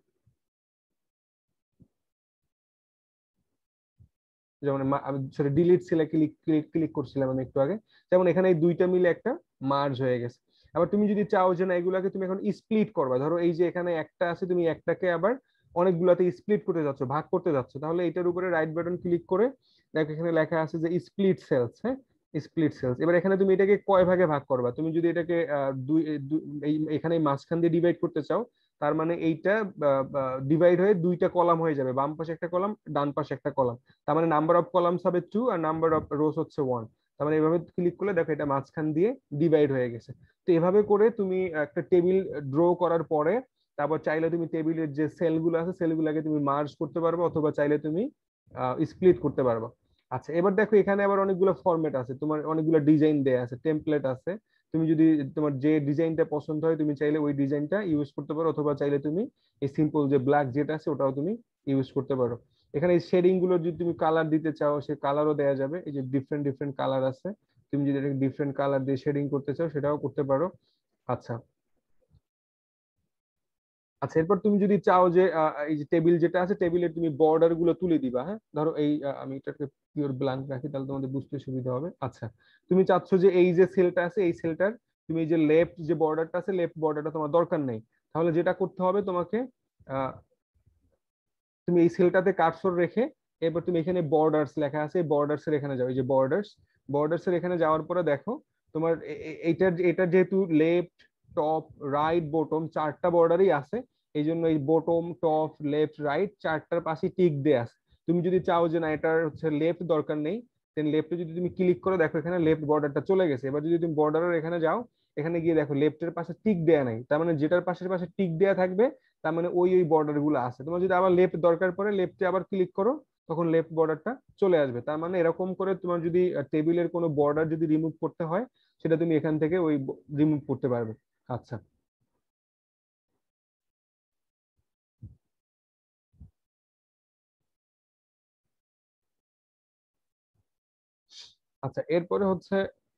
A: যেমন আমি সরি ডিলিট সেলে ক্লিক ক্লিক ক্লিক করছিলাম আমি একটু আগে, যেমন এখানে এই দুইটা মিলে একটা মার্জ হয়ে গেছে। আবার তুমি যদি চাও যে না এগুলাকে তুমি এখন স্প্লিট করবা, ধরো এই যে এখানে একটা আছে, তুমি একটাকে আবার অনেকগুলাতে স্প্লিট করতে যাচ্ছ, ভাগ করতে যাচ্ছ, তাহলে এটার উপরে রাইট বাটন ক্লিক করে দেখো এখানে লেখা আছে যে স্প্লিট সেলস। হ্যাঁ, স্প্লিট সেলস। এবার এখানে তুমি এটাকে কয় ভাগে ভাগ করবা, তুমি যদি এটাকে এখানে মাঝখান দিয়ে ডিভাইড করতে চাও, তার মানে এইটা ডিভাইড হয়ে দুইটা কলাম হয়ে যাবে, বাম পাশে একটা কলাম, ডান পাশে একটা কলাম। তার মানে নাম্বার অফ কলামস হবে 2 আর নাম্বার অফ রোস হচ্ছে 1। তার মানে এভাবে ক্লিক করলে দেখো এটা মাঝখান দিয়ে ডিভাইড হয়ে গেছে। তো এভাবে করে তুমি একটা টেবিল ড্র করার পরে তারপর চাইলে তুমি টেবিলের যে সেলগুলো আছে সেলগুলোকে তুমি মার্জ করতে পারবে, অথবা চাইলে তুমি স্প্লিট করতে পারবে। আচ্ছা, এবার দেখো এখানে আবার অনেকগুলো ফরম্যাট আছে, তোমার অনেকগুলো ডিজাইন দেয়া আছে, টেমপ্লেট আছে। তুমি যদি তোমার যে ডিজাইনটা পছন্দ হয় তুমি চাইলে ওই ডিজাইনটা ইউজ করতে পারো, অথবা চাইলে তুমি এই সিম্পল যে ব্ল্যাক যেটা আছে ওটাও তুমি ইউজ করতে পারো। এখানে এই শেডিং গুলো যদি তুমি কালার দিতে চাও সে কালারও দেওয়া যাবে, এই যে ডিফারেন্ট ডিফারেন্ট কালার আছে, তুমি যদি এটাকে ডিফারেন্ট কালার দিয়ে শেডিং করতে চাও সেটাও করতে পারো। আচ্ছা আচ্ছা, এরপর তুমি যদি চাও যে এই যে টেবিল যেটা আছে টেবিলের তুমি বর্ডার গুলো তুলে দিবা, হ্যাঁ ধরো এই আমি এটাকে পিওর ব্ল্যাঙ্ক রাখি তাহলে তোমাদের বুঝতে সুবিধা হবে। আচ্ছা, তুমি চাচ্ছ যে এই যে সেলটা আছে এই সেলটার তুমি এই যে লেফট যে বর্ডারটা আছে লেফট বর্ডারটা তোমার দরকার নেই, তাহলে যেটা করতে হবে তোমাকে, তুমি এই সেলটাতে কার্সর রেখে এবার তুমি এখানে বর্ডার্স লেখা আছে বর্ডার্স এর এখানে যাও, এই যে বর্ডার্স, বর্ডার্স এর এখানে যাওয়ার পরে দেখো তোমার এইটার যেহেতু লেফট টপ রাইট বটম চারটা বর্ডারই আছে, এই জন্য এই বটম টপ লেফট রাইট চারটার পাশে টিক দেয়া আছে। তুমি যদি চাও যে না এটার হচ্ছে লেফট দরকার নেই, দেন লেফটে যদি তুমি ক্লিক করো দেখো এখানে লেফট বর্ডারটা চলে গেছে। এবার যদি তুমি বর্ডারের এখানে যাও, এখানে গিয়ে দেখো লেফটের পাশে টিক দেয়া নাই, তার মানে যেটার পাশের পাশে টিক দেয়া থাকবে তার মানে ওই ওই বর্ডার গুলো আছে। তোমার যদি আবার লেফট দরকার পড়ে লেফটে আবার ক্লিক করো, তখন লেফট বর্ডারটা চলে আসবে। তার মানে এরকম করে তোমার যদি টেবিলের কোনো বর্ডার যদি রিমুভ করতে হয় সেটা তুমি এখান থেকে ওই রিমুভ করতে পারবে। আচ্ছা আচ্ছা, এরপরে হচ্ছে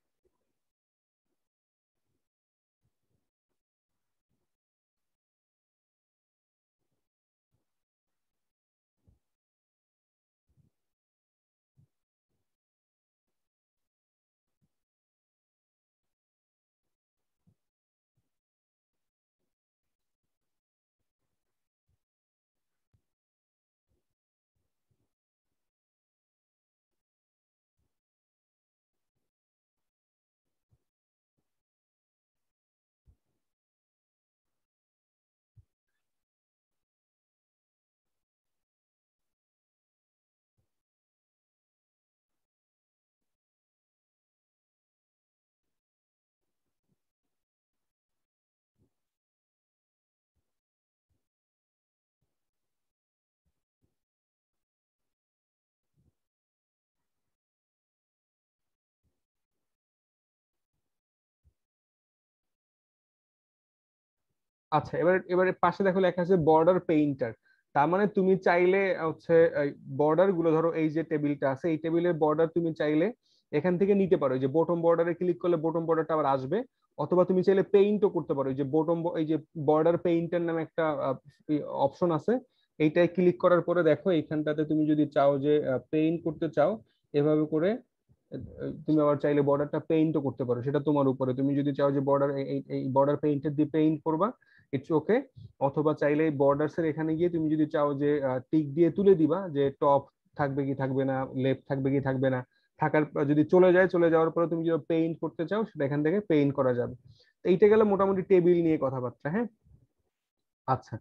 A: আচ্ছা, এবার এবারে পাশে দেখো লেখা আছে বর্ডার পেইন্টার। তার মানে তুমি চাইলে হচ্ছে বর্ডার গুলো ধরো এই যে টেবিলটা আছে এই টেবিলের বর্ডার তুমি চাইলে এখান থেকে নিতে পারো, এই যে বটম বর্ডারে ক্লিক করলে বটম বর্ডারটা আবার আসবে। অথবা তুমি চাইলে পেইন্টও করতে পারো, এই যে এই যে বর্ডার পেইন্টার নামে একটা অপশন আছে, এইটায় ক্লিক করার পরে দেখো এইখানটাতে তুমি যদি চাও যে পেইন্ট করতে চাও এভাবে করে তুমি আবার চাইলে বর্ডারটা পেইন্টও করতে পারো, সেটা তোমার উপরে। তুমি যদি চাও যে বর্ডার এই বর্ডার পেইন্টের দিয়ে পেইন্ট করবা, ইটস ওকে। অথবা চাইলে বর্ডার্স এর এখানে গিয়ে তুমি যদি চাও যে টিক দিয়ে তুলে দিবা যে টপ থাকবে কি থাকবে না, লেফট থাকবে কি থাকবে না, থাকার যদি চলে যায় চলে যাওয়ার পরে তুমি যদি পেইন্ট করতে চাও সেটা এখান থেকে পেইন্ট করা যাবে। তো এইটা গেলে মোটামুটি টেবিল নিয়ে কথাবার্তা। হ্যাঁ আচ্ছা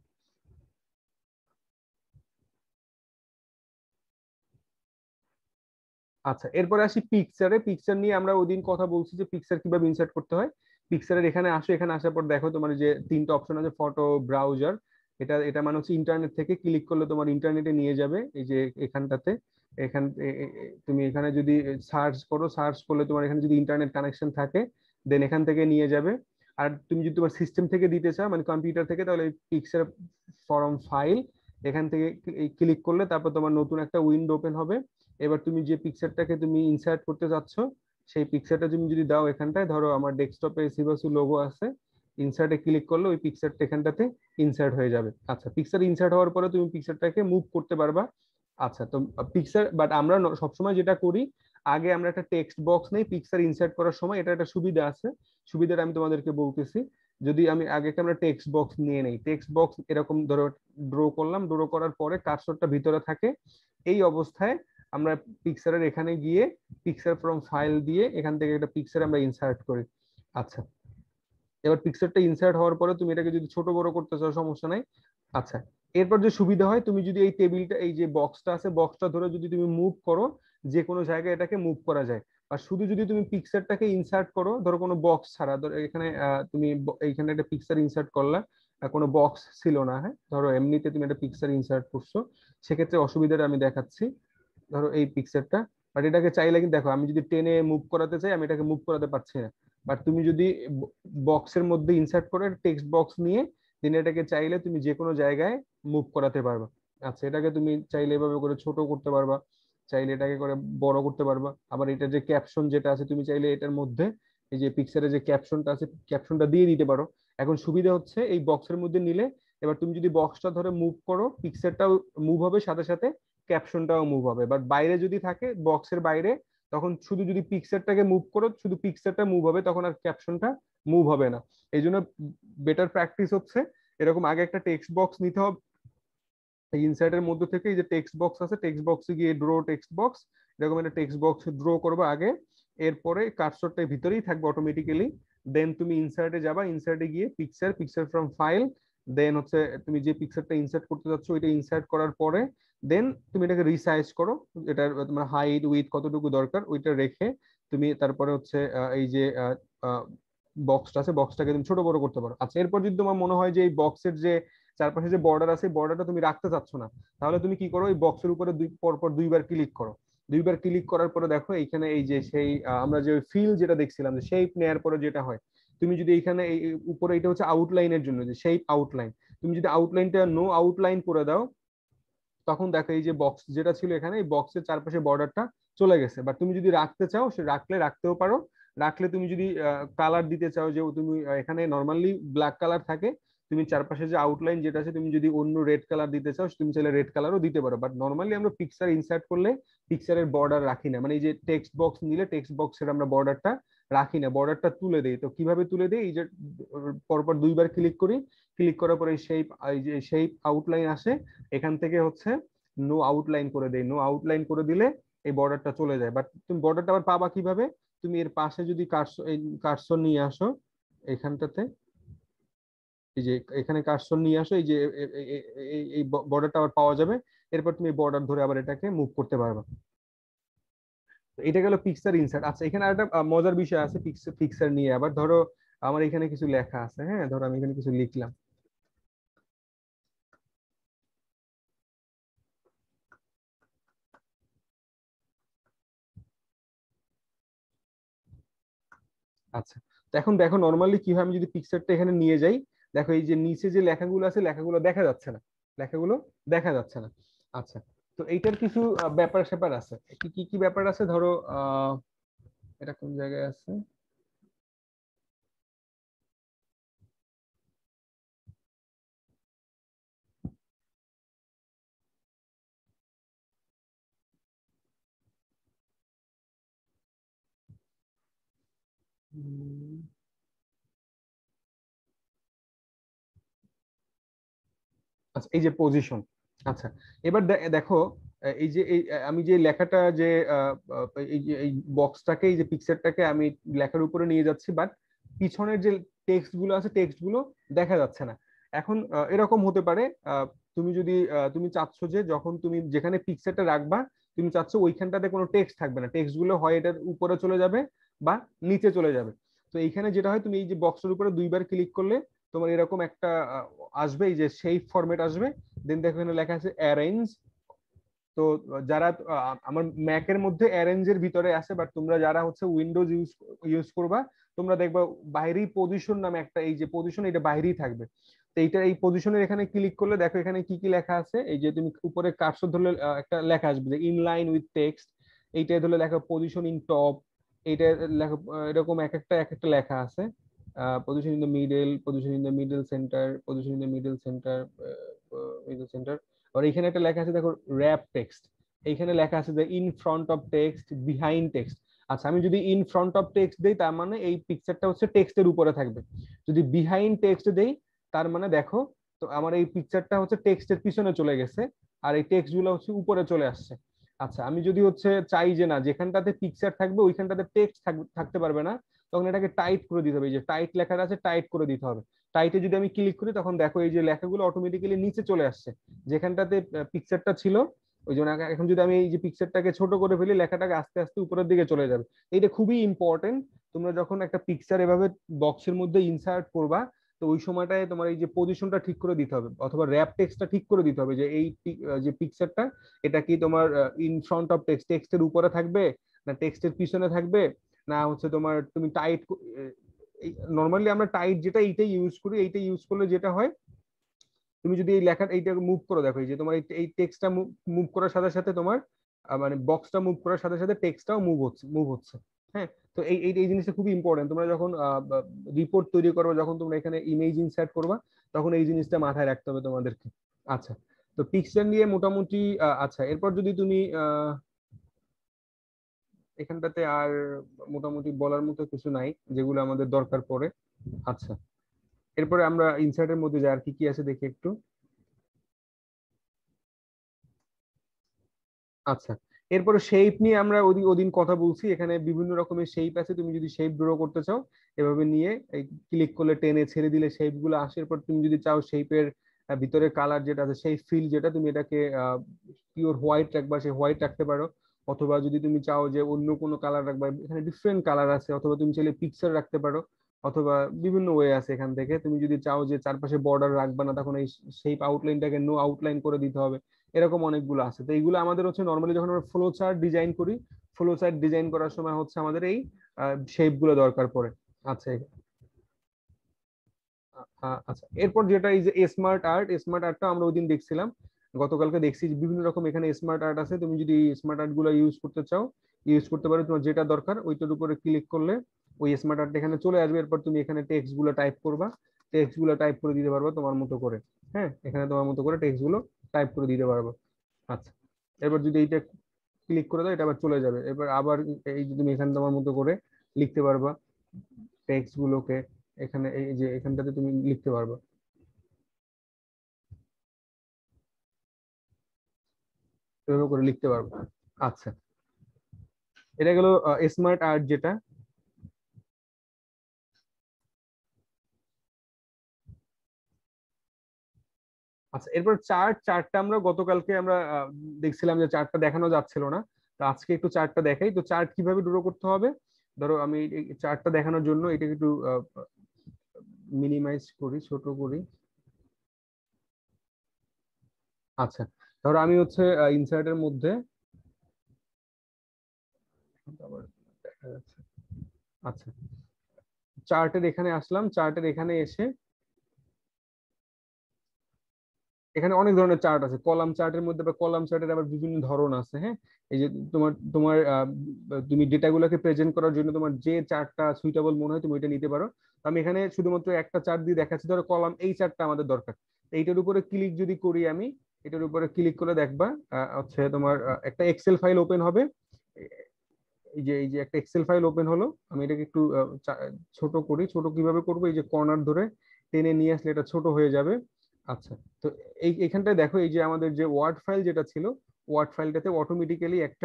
A: আচ্ছা, এরপরে আসি পিকচারে। পিকচার নিয়ে আমরা ওদিন কথা বলছি যে পিকচার কিভাবে ইনসার্ট করতে হয়। পিকচারের এখানে আসো, এখানে আসার পর দেখো তোমার যে তিনটা অপশন আছে ফটো ব্রাউজার, এটা এটা মানে হচ্ছে ইন্টারনেট থেকে ক্লিক করলে তোমার ইন্টারনেটে নিয়ে যাবে। এই যে এখানটাতে এখান তুমি এখানে যদি সার্চ করো, সার্চ করলে তোমার এখানে যদি ইন্টারনেট কানেকশন থাকে দেন এখান থেকে নিয়ে যাবে। আর তুমি যদি তোমার সিস্টেম থেকে দিতে চাও মানে কম্পিউটার থেকে, তাহলে পিকচার ফরম ফাইল এখান থেকে ক্লিক করলে তারপর তোমার নতুন একটা উইন্ডো ওপেন হবে। এবার তুমি যে পিকচারটাকে তুমি ইনসার্ট করতে চাচ্ছ সেই পিকচারটা তুমি যদি দাও এখানটায়, ধরো আমার ডেস্কটপে সিবাসু লোগো আছে, ইনসার্টে ক্লিক করলে ওই পিকচারটা এখানটাতে ইনসার্ট হয়ে যাবে। আচ্ছা, পিকচার ইনসার্ট হওয়ার পরে তুমি পিকচারটাকে মুভ করতে পারবা। আচ্ছা, তো পিকচার বাট আমরা সবসময় যেটা করি, আগে আমরা একটা টেক্সট বক্স নেই পিকচার ইনসার্ট করার সময়। এটা একটা সুবিধা আছে, সুবিধাটা আমি তোমাদেরকে বলতেছি। যদি আমি আগে একটা আমরা টেক্সট বক্স নিয়ে নেই, টেক্সট বক্স এরকম ধরো ড্র করলাম, ড্র করার পরে কার্সরটা ভিতরে থাকে, এই অবস্থায় আমরা পিকচারের এখানে গিয়ে পিকচার ফ্রম ফাইল দিয়ে এখান থেকে একটা পিকচার আমরা ইনসার্ট করি। আচ্ছা, এবার পিকচারটা ইনসার্ট হওয়ার পরে তুমি এটাকে যদি ছোট বড় করতে চাও সমস্যা নাই। আচ্ছা, এরপর যে সুবিধা হয়, তুমি যদি এই টেবিলটা এই যে বক্সটা আছে বক্সটা ধরে যদি তুমি মুভ করো, যে কোনো জায়গায় এটাকে মুভ করা যায়। আর শুধু যদি তুমি পিকচারটাকে ইনসার্ট করো, ধরো কোনো বক্স ছাড়া, ধরো এখানে তুমি এইখানে একটা পিকচার ইনসার্ট করলা, কোনো বক্স ছিল না, হ্যাঁ, ধরো এমনিতে তুমি একটা পিকচার ইনসার্ট করছো, সেক্ষেত্রে অসুবিধাটা আমি দেখাচ্ছি। ধরো এই পিকচারটা, বাট এটাকে চাইলে কিন্তু দেখো আমি যদি টেনে মুভ করাতে চাই আমি এটাকে মুভ করাতে পারছি না। বাট তুমি যদি বক্সের মধ্যে ইনসার্ট করে টেক্সট বক্স নিয়ে দিন এটাকে চাইলে তুমি যে কোনো জায়গায় মুভ করাতে পারবা। আচ্ছা, এটাকে তুমি চাইলে এভাবে করে ছোট করতে পারবা, চাইলে এটাকে করে বড় করতে পারবা। আবার এটা যে ক্যাপশন যেটা আছে তুমি চাইলে এটার মধ্যে এই যে পিকচারে যে ক্যাপশনটা আছে ক্যাপশনটা দিয়ে দিতে পারো। এখন সুবিধা হচ্ছে এই বক্সের মধ্যে নিলে এবার তুমি যদি বক্সটা ধরে মুভ করো পিকচারটাও মুভ হবে, সাথে সাথে ক্যাপশনটাও মুভ হবে। বাট বাইরে যদি থাকে বক্সের বাইরে, তখন শুধু যদি পিকচারটাকে মুভ করো শুধু পিকচারটা মুভ হবে, তখন আর ক্যাপশনটা মুভ হবে না। এই জন্য বেটার প্র্যাকটিস হচ্ছে এরকম আগে একটা টেক্সট বক্স নিতে হবে, এই ইনসার্টের মধ্যে থেকে এই যে টেক্সট বক্স আছে টেক্সট বক্সে গিয়ে ড্র টেক্সট বক্স, এরকম একটা টেক্সট বক্স ড্র করবে আগে, এরপরে কার্সরটা ভিতরেই থাকবে অটোমেটিক্যালি। দেন তুমি ইনসার্টে যাবা, ইনসার্টে গিয়ে picture picture from file, then হচ্ছে তুমি যে পিকচারটা ইনসার্ট করতে যাচ্ছ ওইটা ইনসার্ট করার পরে দেন তুমি এটাকে রিসাইজ করো, এটার তোমার হাইট উইথ কতটুকু দরকার ওইটা রেখে তুমি তারপরে হচ্ছে এই যে বক্সটা আছে বক্সটাকে তুমি ছোট বড় করতে পারো। আচ্ছা, এরপর যদি তোমার মনে হয় যে এই বক্সের যে চারপাশে যে বর্ডার আছে বর্ডারটা তুমি রাখতে চাচ্ছ না, তাহলে তুমি কি করো, এই বক্সের উপরে পরপর দুইবার ক্লিক করো। দুইবার ক্লিক করার পরে দেখো এইখানে এই যে সেই আমরা যে ফিল যেটা দেখছিলাম যে শেপ নেয়ার পরে যেটা হয়, তুমি যদি এইখানে এই উপরে এটা হচ্ছে আউটলাইনের জন্য যে শেপ আউটলাইন, তুমি যদি আউটলাইনটা নো আউটলাইন করে দাও, তখন দেখো এই যে বক্স যেটা ছিল এখানে এই বক্সের চারপাশে বর্ডারটা চলে গেছে। বাট তুমি যদি রাখতে চাও সে রাখলে রাখতেও পারো। রাখলে তুমি যদি কালার দিতে চাও, যে তুমি এখানে নর্মালি ব্ল্যাক কালার থাকে, তুমি চারপাশে যে আউটলাইন যেটা আছে তুমি যদি অন্য রেড কালার দিতে চাও তুমি চাইলে রেড কালারও দিতে পারো। বাট নর্মালি আমরা পিকচার ইনসার্ট করলে পিকচারের বর্ডার রাখি না, মানে এই যে টেক্সট বক্স নিলে টেক্সট বক্সের আমরা বর্ডারটা রাখি না, বর্ডারটা তুলে দেই। তো কিভাবে তুলে দেই, এই যে পরপর দুইবার ক্লিক করি, ক্লিক করার পরে এই যে শেপ আউটলাইন আসে, এখান থেকে হচ্ছে নো আউটলাইন করে দেয়, নো আউটলাইন করে দিলে এই বর্ডারটা চলে যায়। বাট তুমি বর্ডারটা আবার পাবা কিভাবে, তুমি এর পাশে যদি কার্সর নিয়ে আসো এখানটাতে, এই যে এখানে কার্সর নিয়ে আসো, এই যে এই বর্ডারটা আবার পাওয়া যাবে। এরপর তুমি বর্ডার ধরে আবার এটাকে মুভ করতে পারবা। এটা গেল পিকচার ইনসার্ট। আচ্ছা, এখানে আরেকটা মজার বিষয় আছে পিকচার পিকচার নিয়ে। আবার ধরো আমার এখানে কিছু লেখা আছে, হ্যাঁ, ধরো আমি এখানে কিছু লিখলাম। আচ্ছা, তো এখন দেখো নর্মালি কি হয়, আমি যদি পিকচারটা এখানে নিয়ে যাই, দেখো এই যে নিচে যে লেখাগুলো আছে লেখাগুলো দেখা যাচ্ছে না, লেখাগুলো দেখা যাচ্ছে না। আচ্ছা, তো এইটার কিছু ব্যাপার স্যাপার আছে। কি কি কি ব্যাপার আছে, ধরো এটা কোন জায়গায় আছে, উম, আচ্ছা এই যে পজিশন। আচ্ছা, এবার দেখো এই যে আমি যে লেখাটা যে এই যে এই বক্সটাকে এই যে পিকচারটাকে আমি লেখার উপরে নিয়ে যাচ্ছি, বাট পিছনের যে টেক্সট গুলো আছে টেক্সট গুলো দেখা যাচ্ছে না। এখন এরকম হতে পারে, তুমি যদি তুমি চাচ্ছ যে যখন তুমি যেখানে পিকচারটা রাখবা তুমি চাচ্ছ ওইখানটাতে কোনো টেক্সট থাকবে না, টেক্সট গুলো হয় এটার উপরে চলে যাবে বা নিচে চলে যাবে। তো এইখানে যেটা হয় তুমি এই যে বক্সের উপরে দুইবার ক্লিক করলে তোমার এরকম একটা আসবে, এই যে শেপ ফরম্যাট আসবে। দেন দেখো এখানে লেখা আছে অ্যারেঞ্জ তো যারা আমার ম্যাকের মধ্যে অ্যারেঞ্জের ভিতরে আছে, বাট তোমরা যারা হচ্ছে উইন্ডোজ ইউজ করবা, তোমরা দেখবা বাইরেই পজিশন নামে একটা, এই যে পজিশন, এটা বাইরেই থাকবে। তো এইটা, এই পজিশনের এখানে ক্লিক করলে দেখো এখানে কি কি লেখা আছে। এই যে তুমি উপরে কার্সর ধরলে একটা লেখা আসবে যে ইনলাইন উইথ টেক্সট, এইটা ধরলে লেখা পজিশন ইন টপ, এইটা লেখা এরকম এক একটা লেখা আছে। Position in the middle, position in the middle centre, position in the middle centre, middle centre. আর এখানে একটা লেখা আছে দেখো র্যাপ টেক্সট, এইখানে লেখা আছে যে in front of text, behind text. আচ্ছা, আমি যদি ইন ফ্রন্ট অফ টেক্সট দেই তার মানে এই পিকচারটা হচ্ছে টেক্সটের উপরে থাকবে। যদি বিহাইন্ড টেক্সট দেই তার মানে দেখো, তো আমার এই পিকচারটা হচ্ছে টেক্সটের পিছনে চলে গেছে, আর এই টেক্সট গুলো হচ্ছে উপরে চলে আসছে। আচ্ছা, আমি যদি হচ্ছে চাই যে না, যেখানটাতে পিকচার থাকবে ওইখানটাতে টেক্সট থাকতে পারবে না, তখন এটাকে টাইট করে দিতে হবে। এই যে টাইট লেখাটা আছে, টাইট করে দিতে হবে। টাইটে যদি আমি ক্লিক করি তখন দেখো এই যে লেখাগুলো অটোমেটিক্যালি নিচে চলে আসছে, যেখানটাতে পিকচারটা ছিল। ওই জন্য এখন যদি আমি এই যে পিকচারটাকে ছোট করে ফেলি, লেখাটাকে আস্তে আস্তে উপরের দিকে চলে যাবে। এইটা খুবই ইম্পর্টেন্ট। তোমরা যখন একটা পিকচার এভাবে বক্সের মধ্যে ইনসার্ট করবা, তো ওই সময়টায় তোমার এই যে পজিশনটা ঠিক করে দিতে হবে, অথবা র্যাপ টেক্সটটা ঠিক করে দিতে হবে যে এই যে পিকচারটা, এটা কি তোমার ইন ফ্রন্ট অফ টেক্সট, টেক্সটের উপরে থাকবে, না টেক্সটের পিছনে থাকবে, না হচ্ছে তোমার তুমি টাইট। নর্মালি আমরা টাইট যেটা এইটাই ইউজ করি, এইটা ইউজ করলে যেটা হয়, তুমি যদি এই লেখাটা এইটা মুভ করে দেখো, এই যে তোমার এই টেক্সটটা মুভ করার সাথে সাথে তোমার মানে বক্সটা মুভ করার সাথে সাথে টেক্সটটাও মুভ হচ্ছে। হ্যাঁ, তো এই এই এই জিনিসটা খুবই ইম্পর্টেন্ট। তোমরা যখন রিপোর্ট তৈরি করবে, যখন তোমরা এখানে ইমেজ ইনসার্ট করবা, তখন এই জিনিসটা মাথায় রাখতে হবে তোমাদেরকে। আচ্ছা, তো পিক্সেল নিয়ে মোটামুটি আচ্ছা, এরপর যদি তুমি এখানটাতে আর মোটামুটি বলার মতো কিছু নাই যেগুলো আমাদের দরকার পড়ে। আচ্ছা, এরপরে আমরা ইনসার্টের মধ্যে যাই, আর কি কি আছে দেখি একটু। আচ্ছা, এরপরে শেপ নিয়ে আমরা ওদিন ওদিন কথা বলছি। এখানে বিভিন্ন রকমের শেপ আছে, তুমি যদি শেপ ড্র করতে চাও এভাবে নিয়ে এই ক্লিক করলে টেনে ছেড়ে দিলে শেপ গুলো আসে। এরপর তুমি যদি চাও শেপের ভিতরে কালার যেটা আছে, সেই ফিল যেটা, তুমি এটাকে পিওর হোয়াইট রাখবা, সেই হোয়াইট রাখতে পারো। অথবা যদি তুমি চাও যে অন্য কোনো কালার রাখবা, এখানে ডিফারেন্ট কালার আছে, অথবা তুমি চাইলে পিকচার রাখতে পারো, অথবা বিভিন্ন ওয়ে আছে এখান থেকে। তুমি যদি চাও যে চারপাশে বর্ডার রাখবা না, তখন এই শেপ আউটলাইনটাকে নো আউটলাইন করে দিতে হবে। এরকম অনেকগুলো আছে। তো এইগুলো আমাদের হচ্ছে নর্মালি যখন আমরা ফ্লো চার্ট ডিজাইন করি, ফ্লো চার্ট ডিজাইন করার সময় হচ্ছে আমাদের এই শেপ গুলো দরকার পড়ে। আচ্ছা, আচ্ছা, এরপর যেটা এই যে স্মার্ট আর্ট, স্মার্ট আর্টটা আমরা ওই দিন দেখছিলাম, গতকালকে দেখছি যে বিভিন্ন রকম এখানে স্মার্ট আর্ট আছে। তুমি যদি স্মার্ট আর্ট গুলো ইউজ করতে চাও, ইউজ করতে পারো। তোমার যেটা দরকার ওইটার উপরে ক্লিক করলে ওই স্মার্ট আর্ট এখানে চলে আসবে। এরপর তুমি এখানে টেক্সট গুলো টাইপ করবা, টেক্সট গুলো টাইপ করে দিতে পারবা তোমার মতো করে। হ্যাঁ, এখানে তোমার মতো করে টেক্সট গুলো টাইপ করে দিতে পারবো। আচ্ছা, এবার যদি এইটা ক্লিক করে দাও, এটা আবার চলে যাবে। এবার আবার এই যে তুমি এখানে তোমার মতো করে লিখতে পারবা টেক্সট গুলোকে, এখানে এই যে এখানটাতে তুমি লিখতে পারবা, এভাবে করে লিখতে পারবা। আচ্ছা, এটা গেল স্মার্ট আর্ট যেটা। আচ্ছা, এরপর চার্টটা আমরা গতকালকে আমরা দেখছিলাম যে চার্টটা দেখানো যাচ্ছিল না, তো আজকে একটু চার্টটা দেখাই। তো চার্ট কিভাবে ড্র করতে হবে, ধরো আমি চার্টটা দেখানোর জন্য এটাকে একটু মিনিমাইজ করি, ছোট করি। আচ্ছা, ধরো আমি হচ্ছে ইনসার্টের মধ্যে আবার দেখা যাচ্ছে। আচ্ছা, চার্টের এখানে আসলাম, চার্টের এখানে এসে এখানে অনেক ধরনের চার্ট আছে। কলাম চার্টের মধ্যে বা কলাম চার্টের আবার বিভিন্ন ধরন আছে। হ্যাঁ, এই যে তোমার তোমার তুমি ডেটাগুলোকে প্রেজেন্ট করার জন্য তোমার যে চার্টটা সুইটেবল মনে হয় তুমি ওইটা নিতে পারো। তো আমি এখানে শুধুমাত্র একটা চার্ট দিয়ে দেখাচ্ছি। ধরো কলাম, এই চার্টটা আমাদের দরকার। তো এইটার উপরে ক্লিক যদি করি আমি, এটার উপরে ক্লিক করে দেখবা হচ্ছে তোমার একটা এক্সেল ফাইল ওপেন হবে। এই যে একটা এক্সেল ফাইল ওপেন হলো। আমি এটাকে একটু ছোট করি। ছোট কিভাবে করবো, এই যে কর্নার ধরে টেনে নিয়ে আসলে এটা ছোট হয়ে যাবে। আচ্ছা, তো এইখানটায় দেখো এই যে আমাদের যে ওয়ার্ড ফাইল যেটা ছিল, ওয়ার্ড ফাইলটাতে অটোমেটিক্যালি একটা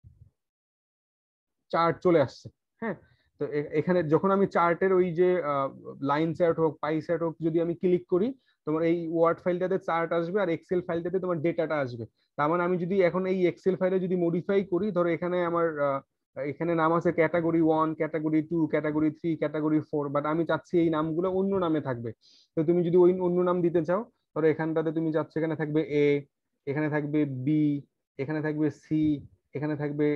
A: চার্ট চলে আসছে। হ্যাঁ, তো এখানে যখন আমি চার্টের ওই যে লাইন চার্ট হোক, পাই চার্ট হোক, যদি আমি ক্লিক করি, তোমার এই ওয়ার্ড ফাইলটাতে চার্ট আসবে, আর এক্সেল ফাইলটাতে তোমার ডেটাটা আসবে। তার মানে আমি যদি এখন এই এক্সেল ফাইলে যদি মডিফাই করি, ধরো এখানে আমার এখানে নাম আছে category 1, category 2, category 3, category 4, but আমি চাচ্ছি এই নামগুলো অন্য নামে থাকবে। তো তুমি যদি ওই অন্য নাম দিতে চাও, ধরো এখানটাতে তুমি চাচ্ছ এখানে থাকবে এ, এখানে থাকবে বি, এখানে থাকবে সি, এখানে থাকবে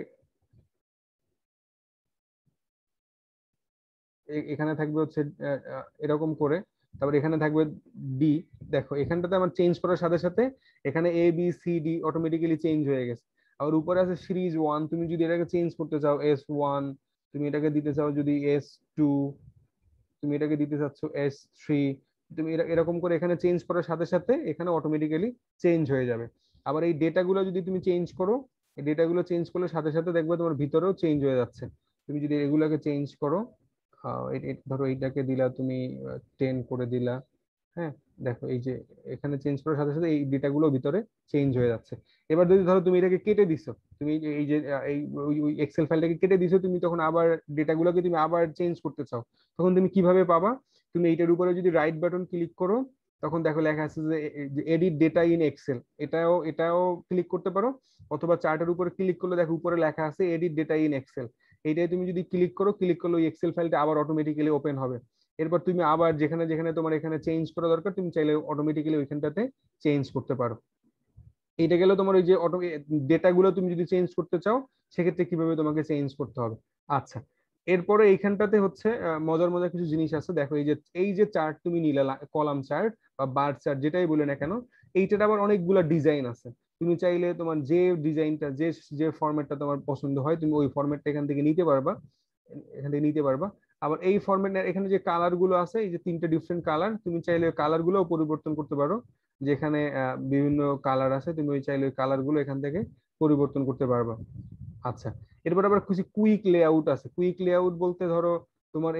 A: এখানে থাকবে হচ্ছে এরকম করে, তারপর এখানে থাকবে ডি। দেখো এখানটাতে আমার চেঞ্জ করার সাথে সাথে এখানে A B C D automatically change হয়ে গেছে। আর উপরে আছে সিরিজ ওয়ান, তুমি যদি এটাকে চেঞ্জ করতে চাও S1, তুমি এটাকে দিতে চাও যদি S2, তুমি এটাকে দিতে চাচ্ছ S3, তুমি এরকম করে এখানে চেঞ্জ করার সাথে সাথে এখানে অটোমেটিক্যালি চেঞ্জ হয়ে যাবে। আবার এই ডেটাগুলো যদি তুমি চেঞ্জ করো, এই ডেটাগুলো চেঞ্জ করলে সাথে সাথে দেখবে তোমার ভিতরেও চেঞ্জ হয়ে যাচ্ছে। তুমি যদি এগুলাকে চেঞ্জ করো, ধরো এইটাকে দিলা তুমি 10 করে দিলা, হ্যাঁ, দেখো এই যে এখানে চেঞ্জ করার সাথে সাথে এই ডেটাগুলো ভিতরে চেঞ্জ হয়ে যাচ্ছে। এবার যদি ধরো তুমি এটাকে কেটে দিছো, তুমি এই যে এই ওই এক্সেল ফাইলটাকে কেটে দিছো, তুমি তখন আবার ডেটাগুলোকে তুমি আবার চেঞ্জ করতে চাও, তখন তুমি কিভাবে পাবা? তুমি এইটার উপরে যদি রাইট বাটন ক্লিক করো, তখন দেখো লেখা আছে যে এডিট ডেটা ইন এক্সেল, এটাও ক্লিক করতে পারো। অথবা চার্টের উপরে ক্লিক করলে দেখো উপরে লেখা আছে এডিট ডেটা ইন এক্সেল, এইটাই তুমি যদি ক্লিক করো, ক্লিক করলে ওই এক্সেল ফাইলটা আবার অটোমেটিক্যালি ওপেন হবে। এরপর তুমি আবার যেখানে যেখানে তোমার এখানে চেঞ্জ করা দরকার, তুমি চাইলে অটোমেটিক্যালি ওইখানটাতে চেঞ্জ করতে পারো। এইটা গেল তোমার ওই যে অটো ডেটা গুলো তুমি যদি চেঞ্জ করতে চাও, সেক্ষেত্রে কিভাবে তোমাকে চেঞ্জ করতে হবে। আচ্ছা, এরপরে এইখানটাতে হচ্ছে মজার মজার কিছু জিনিস আছে। দেখো এই যে চার্ট তুমি নিলে, কলাম চার্ট বা বার চার্ট যেটাই বলে না কেন, এইটার আবার অনেকগুলো ডিজাইন আছে। তুমি চাইলে তোমার যে ডিজাইনটা, যে যে ফরম্যাটটা তোমার পছন্দ হয়, তুমি ওই ফরম্যাটটা এখান থেকে নিতে পারবা, এখান থেকে নিতে পারবা। আবার এই ফরম্যাট এখানে যে কালার গুলো আছে, এই যে তিনটা ডিফারেন্ট কালার, তুমি চাইলে কালার গুলো পরিবর্তন করতে পারো। যেখানে বিভিন্ন কালার আছে, তুমি ওই চাইলে ওই কালার গুলো এখান থেকে পরিবর্তন করতে পারবা। আচ্ছা, এরপর আবার কিছু কুইক লেআউট আছে। কুইক লেআউট বলতে ধরো তোমার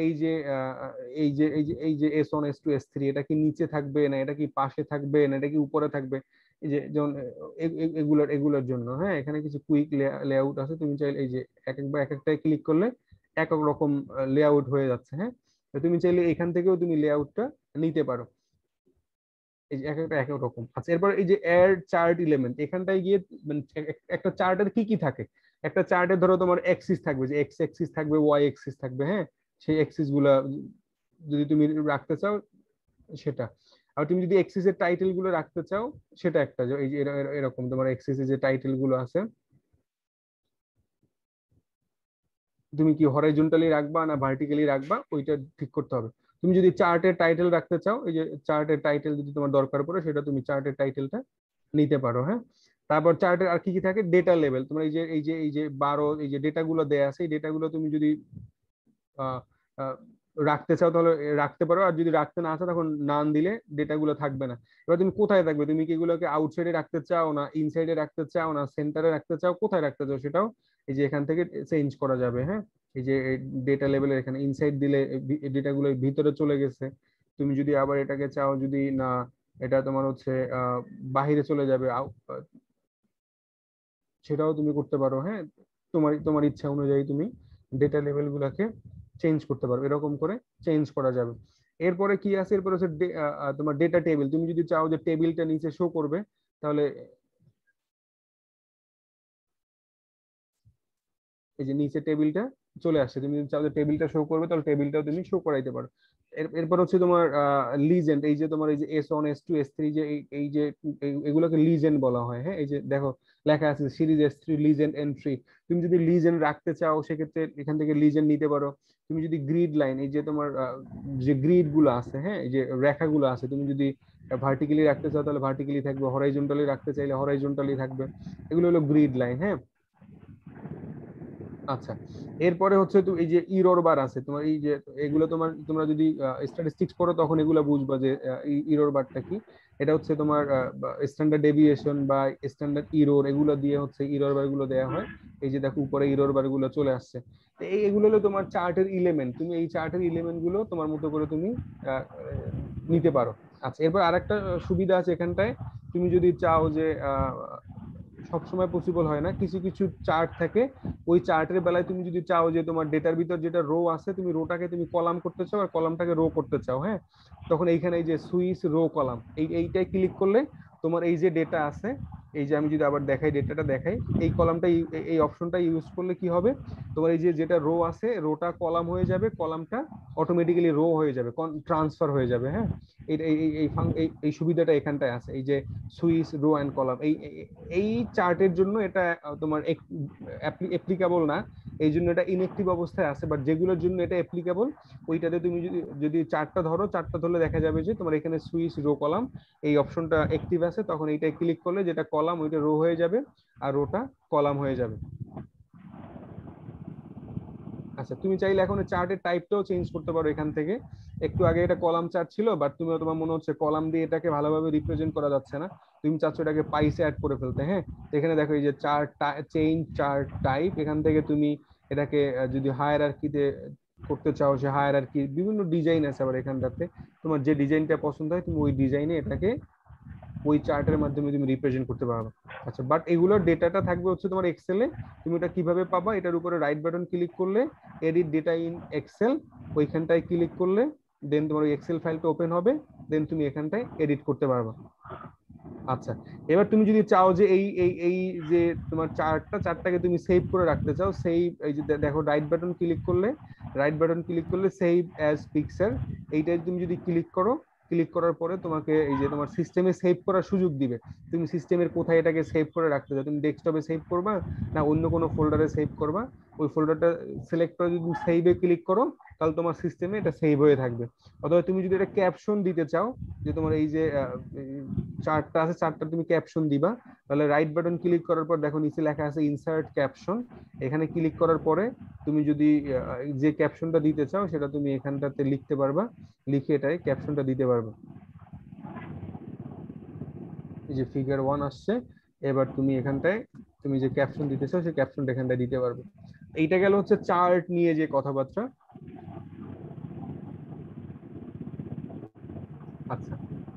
A: এই যে S1 S2 S3, এটা কি নিচে থাকবে, না এটা কি পাশে থাকবে, না এটা কি উপরে থাকবে, এই যে যেমন এগুলোর জন্য, হ্যাঁ, এখানে কিছু কুইক লেআউট আছে। তুমি চাইলে এই যে একবার এক একটাই ক্লিক করলে এক এক রকম লেআউট হয়ে যাচ্ছে, হ্যাঁ। তো তুমি চাইলে এখান থেকেও তুমি লেআউটটা নিতে পারো, এই যে এক একটা এক এক রকম। আচ্ছা, এরপর এই যে এর চার্ট এলিমেন্ট, এখানটায় গিয়ে মানে একটা চার্টের কি কি থাকে। একটা চার্টে ধরো তোমার এক্সিস থাকবে, যে এক্স এক্সিস থাকবে, ওয়াই এক্সিস থাকবে, হ্যাঁ। সেই এক্সিস গুলা যদি তুমি রাখতে চাও সেটা। আর তুমি যদি এক্সিস এর টাইটেল গুলো রাখতে চাও, সেটা একটা, যে এই যে এরকম তোমার এক্সিস এর যে টাইটেল গুলো আছে, তুমি কি হরাইজন্টালি রাখবা না ভার্টিক্যালি রাখবা, ওইটা ঠিক করতে হবে। তুমি যদি চার্টের টাইটেল রাখতে চাও, এই যে চার্টের টাইটেল যদি তোমার দরকার পড়ে, সেটা তুমি চার্টের টাইটেলটা নিতে পারো, হ্যাঁ। তারপর চার্টের আর কি কি থাকে, ডেটা লেভেল। তোমার এই যে 12 এই যে ডেটা গুলো দেয়া আছে, এই ডেটা গুলো তুমি যদি আহ, আহ, রাখতে চাও তাহলে রাখতে পারো, আর যদি রাখতে না চাও তখন নান দিলে ডেটা গুলো থাকবে না। এবার তুমি কোথায় থাকবে, তুমি কি এগুলোকে আউটসাইডে রাখতে চাও, না ইনসাইডে রাখতে চাও, না সেন্টারে রাখতে চাও, কোথায় রাখতে চাও, সেটাও এই যে এখান থেকে চেঞ্জ করা যাবে, হ্যাঁ। এই যে ডেটা লেভেলের এখানে ইনসাইড দিলে ডেটা গুলো ভিতরে চলে গেছে। তুমি যদি আবার এটাকে চাও যদি না, এটা তোমার হচ্ছে বাহিরে চলে যাবে, সেটাও তুমি করতে পারো, হ্যাঁ। তোমার তোমার ইচ্ছা অনুযায়ী তুমি ডেটা লেভেল গুলাকে চেঞ্জ করতে পারো, এরকম করে চেঞ্জ করা যাবে। এরপরে কি আছে, এরপরে হচ্ছে তোমার ডেটা টেবিল। তুমি যদি চাও যে টেবিলটা নিচে শো করবে, তাহলে এই যে নিচে টেবিলটা চলে আসছে। তুমি যদি চাও যে টেবিলটা শো করবে, তাহলে টেবিলটাও তুমি শো করাইতে পারো। এরপর হচ্ছে তোমার লিজেন্ড। এই যে তোমার এই যে S1 S2 S3, যে এই যে এগুলোকে লিজেন্ড বলা হয়, হ্যাঁ। এই যে দেখো লেখা আছে সিরিজ S3 লিজেন্ড এন্ট্রি। তুমি যদি লিজেন্ড রাখতে চাও, সেক্ষেত্রে এখান থেকে লিজেন্ড নিতে পারো। তুমি যদি গ্রিড লাইন, এই যে তোমার যে গ্রিড গুলো আছে, হ্যাঁ, এই যে রেখাগুলো আছে, তুমি যদি ভার্টিক্যালি রাখতে চাও তাহলে ভার্টিক্যালি থাকবে, হরাইজন্টালি রাখতে চাইলে হরাইজন্টালি থাকবে। এগুলো হলো গ্রিড লাইন, হ্যাঁ। আচ্ছা, এরপরে হচ্ছে তো এই যে ইরর বার আছে তোমার, এই যে এগুলো তোমরা যদি স্ট্যাটিস্টিক্স পড়ো, তখন এগুলো বুঝবা যে ইরর বারটা কি। এটা হচ্ছে তোমার স্ট্যান্ডার্ড ডেভিয়েশন বা স্ট্যান্ডার্ড ইরর, এগুলো দিয়ে হচ্ছে ইরর বার গুলো দেওয়া হয়। এই যে দেখো উপরে ইরর বার গুলো চলে আসছে। তো এগুলো হলো তোমার চার্টের এলিমেন্ট। তুমি এই চার্টের এলিমেন্ট গুলো তোমার মতো করে তুমি আহ, নিতে পারো। আচ্ছা, এরপর আরেকটা সুবিধা আছে এখানটায়। তুমি যদি চাও যে সবসময় পসিবল হয় না, কিছু কিছু চার্ট থাকে, ওই চার্টের বেলায় তুমি যদি চাও যে তোমার ডেটার ভিতর যেটা রো আছে, তুমি রোটাকে তুমি কলাম করতে চাও আর কলামটাকে রো করতে চাও, হ্যাঁ। তখন এইখানে এই যে সুইচ রো কলাম, এইটাই ক্লিক করলে তোমার এই যে ডেটা আছে, এই যে আমি যদি আবার দেখাই, ডেটাটা দেখাই, এই কলামটা এই অপশনটা ইউজ করলে কি হবে, তোমার এই যে যেটা রো আছে রোটা কলাম হয়ে যাবে, কলামটা অটোমেটিক্যালি রো হয়ে যাবে, ট্রান্সফার হয়ে যাবে। হ্যাঁ, এই এই এই এই সুবিধাটা এখানটায় আছে, এই যে সুইচ রো এন্ড কলাম। এই চার্টের জন্য এটা তোমার অ্যাপ্লিকেবল না, এই জন্য এটা ইনএক্টিভ অবস্থায় আছে। বাট যেগুলোর জন্য এটা অ্যাপ্লিকেবল, ওইটাতে তুমি যদি চার্টটা ধরো, চার্টটা ধরলে দেখা যাবে যে তোমার এখানে সুইচ রো কলাম এই অপশনটা অ্যাক্টিভ আছে। তখন এইটা ক্লিক করলে যেটা কলাম ওইটা রো হয়ে যাবে, আর রোটা কলাম হয়ে যাবে। আচ্ছা, তুমি চাইলে এখন চার্টের টাইপটাও চেঞ্জ করতে পারো এখান থেকে। একটু আগে এটা কলাম চার্ট ছিল, বাট তুমি, তোমার মনে হচ্ছে কলাম দিয়ে এটাকে ভালোভাবে রিপ্রেজেন্ট করা যাচ্ছে না, তুমি চাচ্ছ এটাকে পাইসে অ্যাড করে ফেলতে। হ্যাঁ, এখানে দেখো এই যে চার্ট চেইন চার্ট টাইপ, এখান থেকে তুমি এটাকে যদি হায়ারার্কিতে করতে চাও, সে হায়ারার্কি বিভিন্ন ডিজাইন আছে আবার এখানটাতে, তোমার যে ডিজাইনটা পছন্দ হয় তুমি ওই ডিজাইনে এটাকে ওই চার্টের মাধ্যমে তুমি রিপ্রেজেন্ট করতে পারবে। আচ্ছা, বাট এগুলোর ডেটাটা থাকবে হচ্ছে তোমার এক্সেলে। তুমি এটা কিভাবে পাবা, এটার উপরে রাইট বাটন ক্লিক করলে এডিট ডেটা ইন এক্সেল, ওইখানটায় ক্লিক করলে দেন তোমার ওই এক্সেল ফাইলটা ওপেন হবে, দেন তুমি এখানটায় এডিট করতে পারবা। আচ্ছা, এবার তুমি যদি চাও যে এই এই এই যে তোমার চার্টটাকে তুমি সেভ করে রাখতে চাও, সেই এই যে দেখো রাইট বাটন ক্লিক করলে, সেভ অ্যাজ পিকচার, এইটাই তুমি যদি ক্লিক করো, ক্লিক করার পরে তোমাকে এই যে তোমার সিস্টেমে সেভ করার সুযোগ দিবে। তুমি সিস্টেমের কোথায় এটাকে সেভ করে রাখতে চাও, তুমি ডেস্কটপে সেভ করবা না অন্য কোনো ফোল্ডারে সেভ করবা, ওই ফোল্ডারটা সিলেক্ট করে যদি সেভে ক্লিক করো, তাহলে তোমার সিস্টেমে এটা সেভ হয়ে থাকবে। অথবা তুমি যদি এটা ক্যাপশন দিতে চাও, যে তোমার এই যে চার্টটা আছে, চার্টটা তুমি ক্যাপশন দিবা, তাহলে রাইট বাটন ক্লিক করার পর দেখো নিচে লেখা আছে ইনসার্ট ক্যাপশন, এখানে ক্লিক করার পরে তুমি যদি যে ক্যাপশনটা দিতে চাও সেটা তুমি এখানটাতে লিখতে পারবা, লিখে এটাই ক্যাপশনটা দিতে পারবা। এই যে ফিগার 1 আসছে, এবার তুমি এখানটায় তুমি যে ক্যাপশন দিতে চাও সেই ক্যাপশনটা এখানটায় দিতে পারবে। এইটা গেল হচ্ছে চার্ট নিয়ে যে কথাবার্তা। আচ্ছা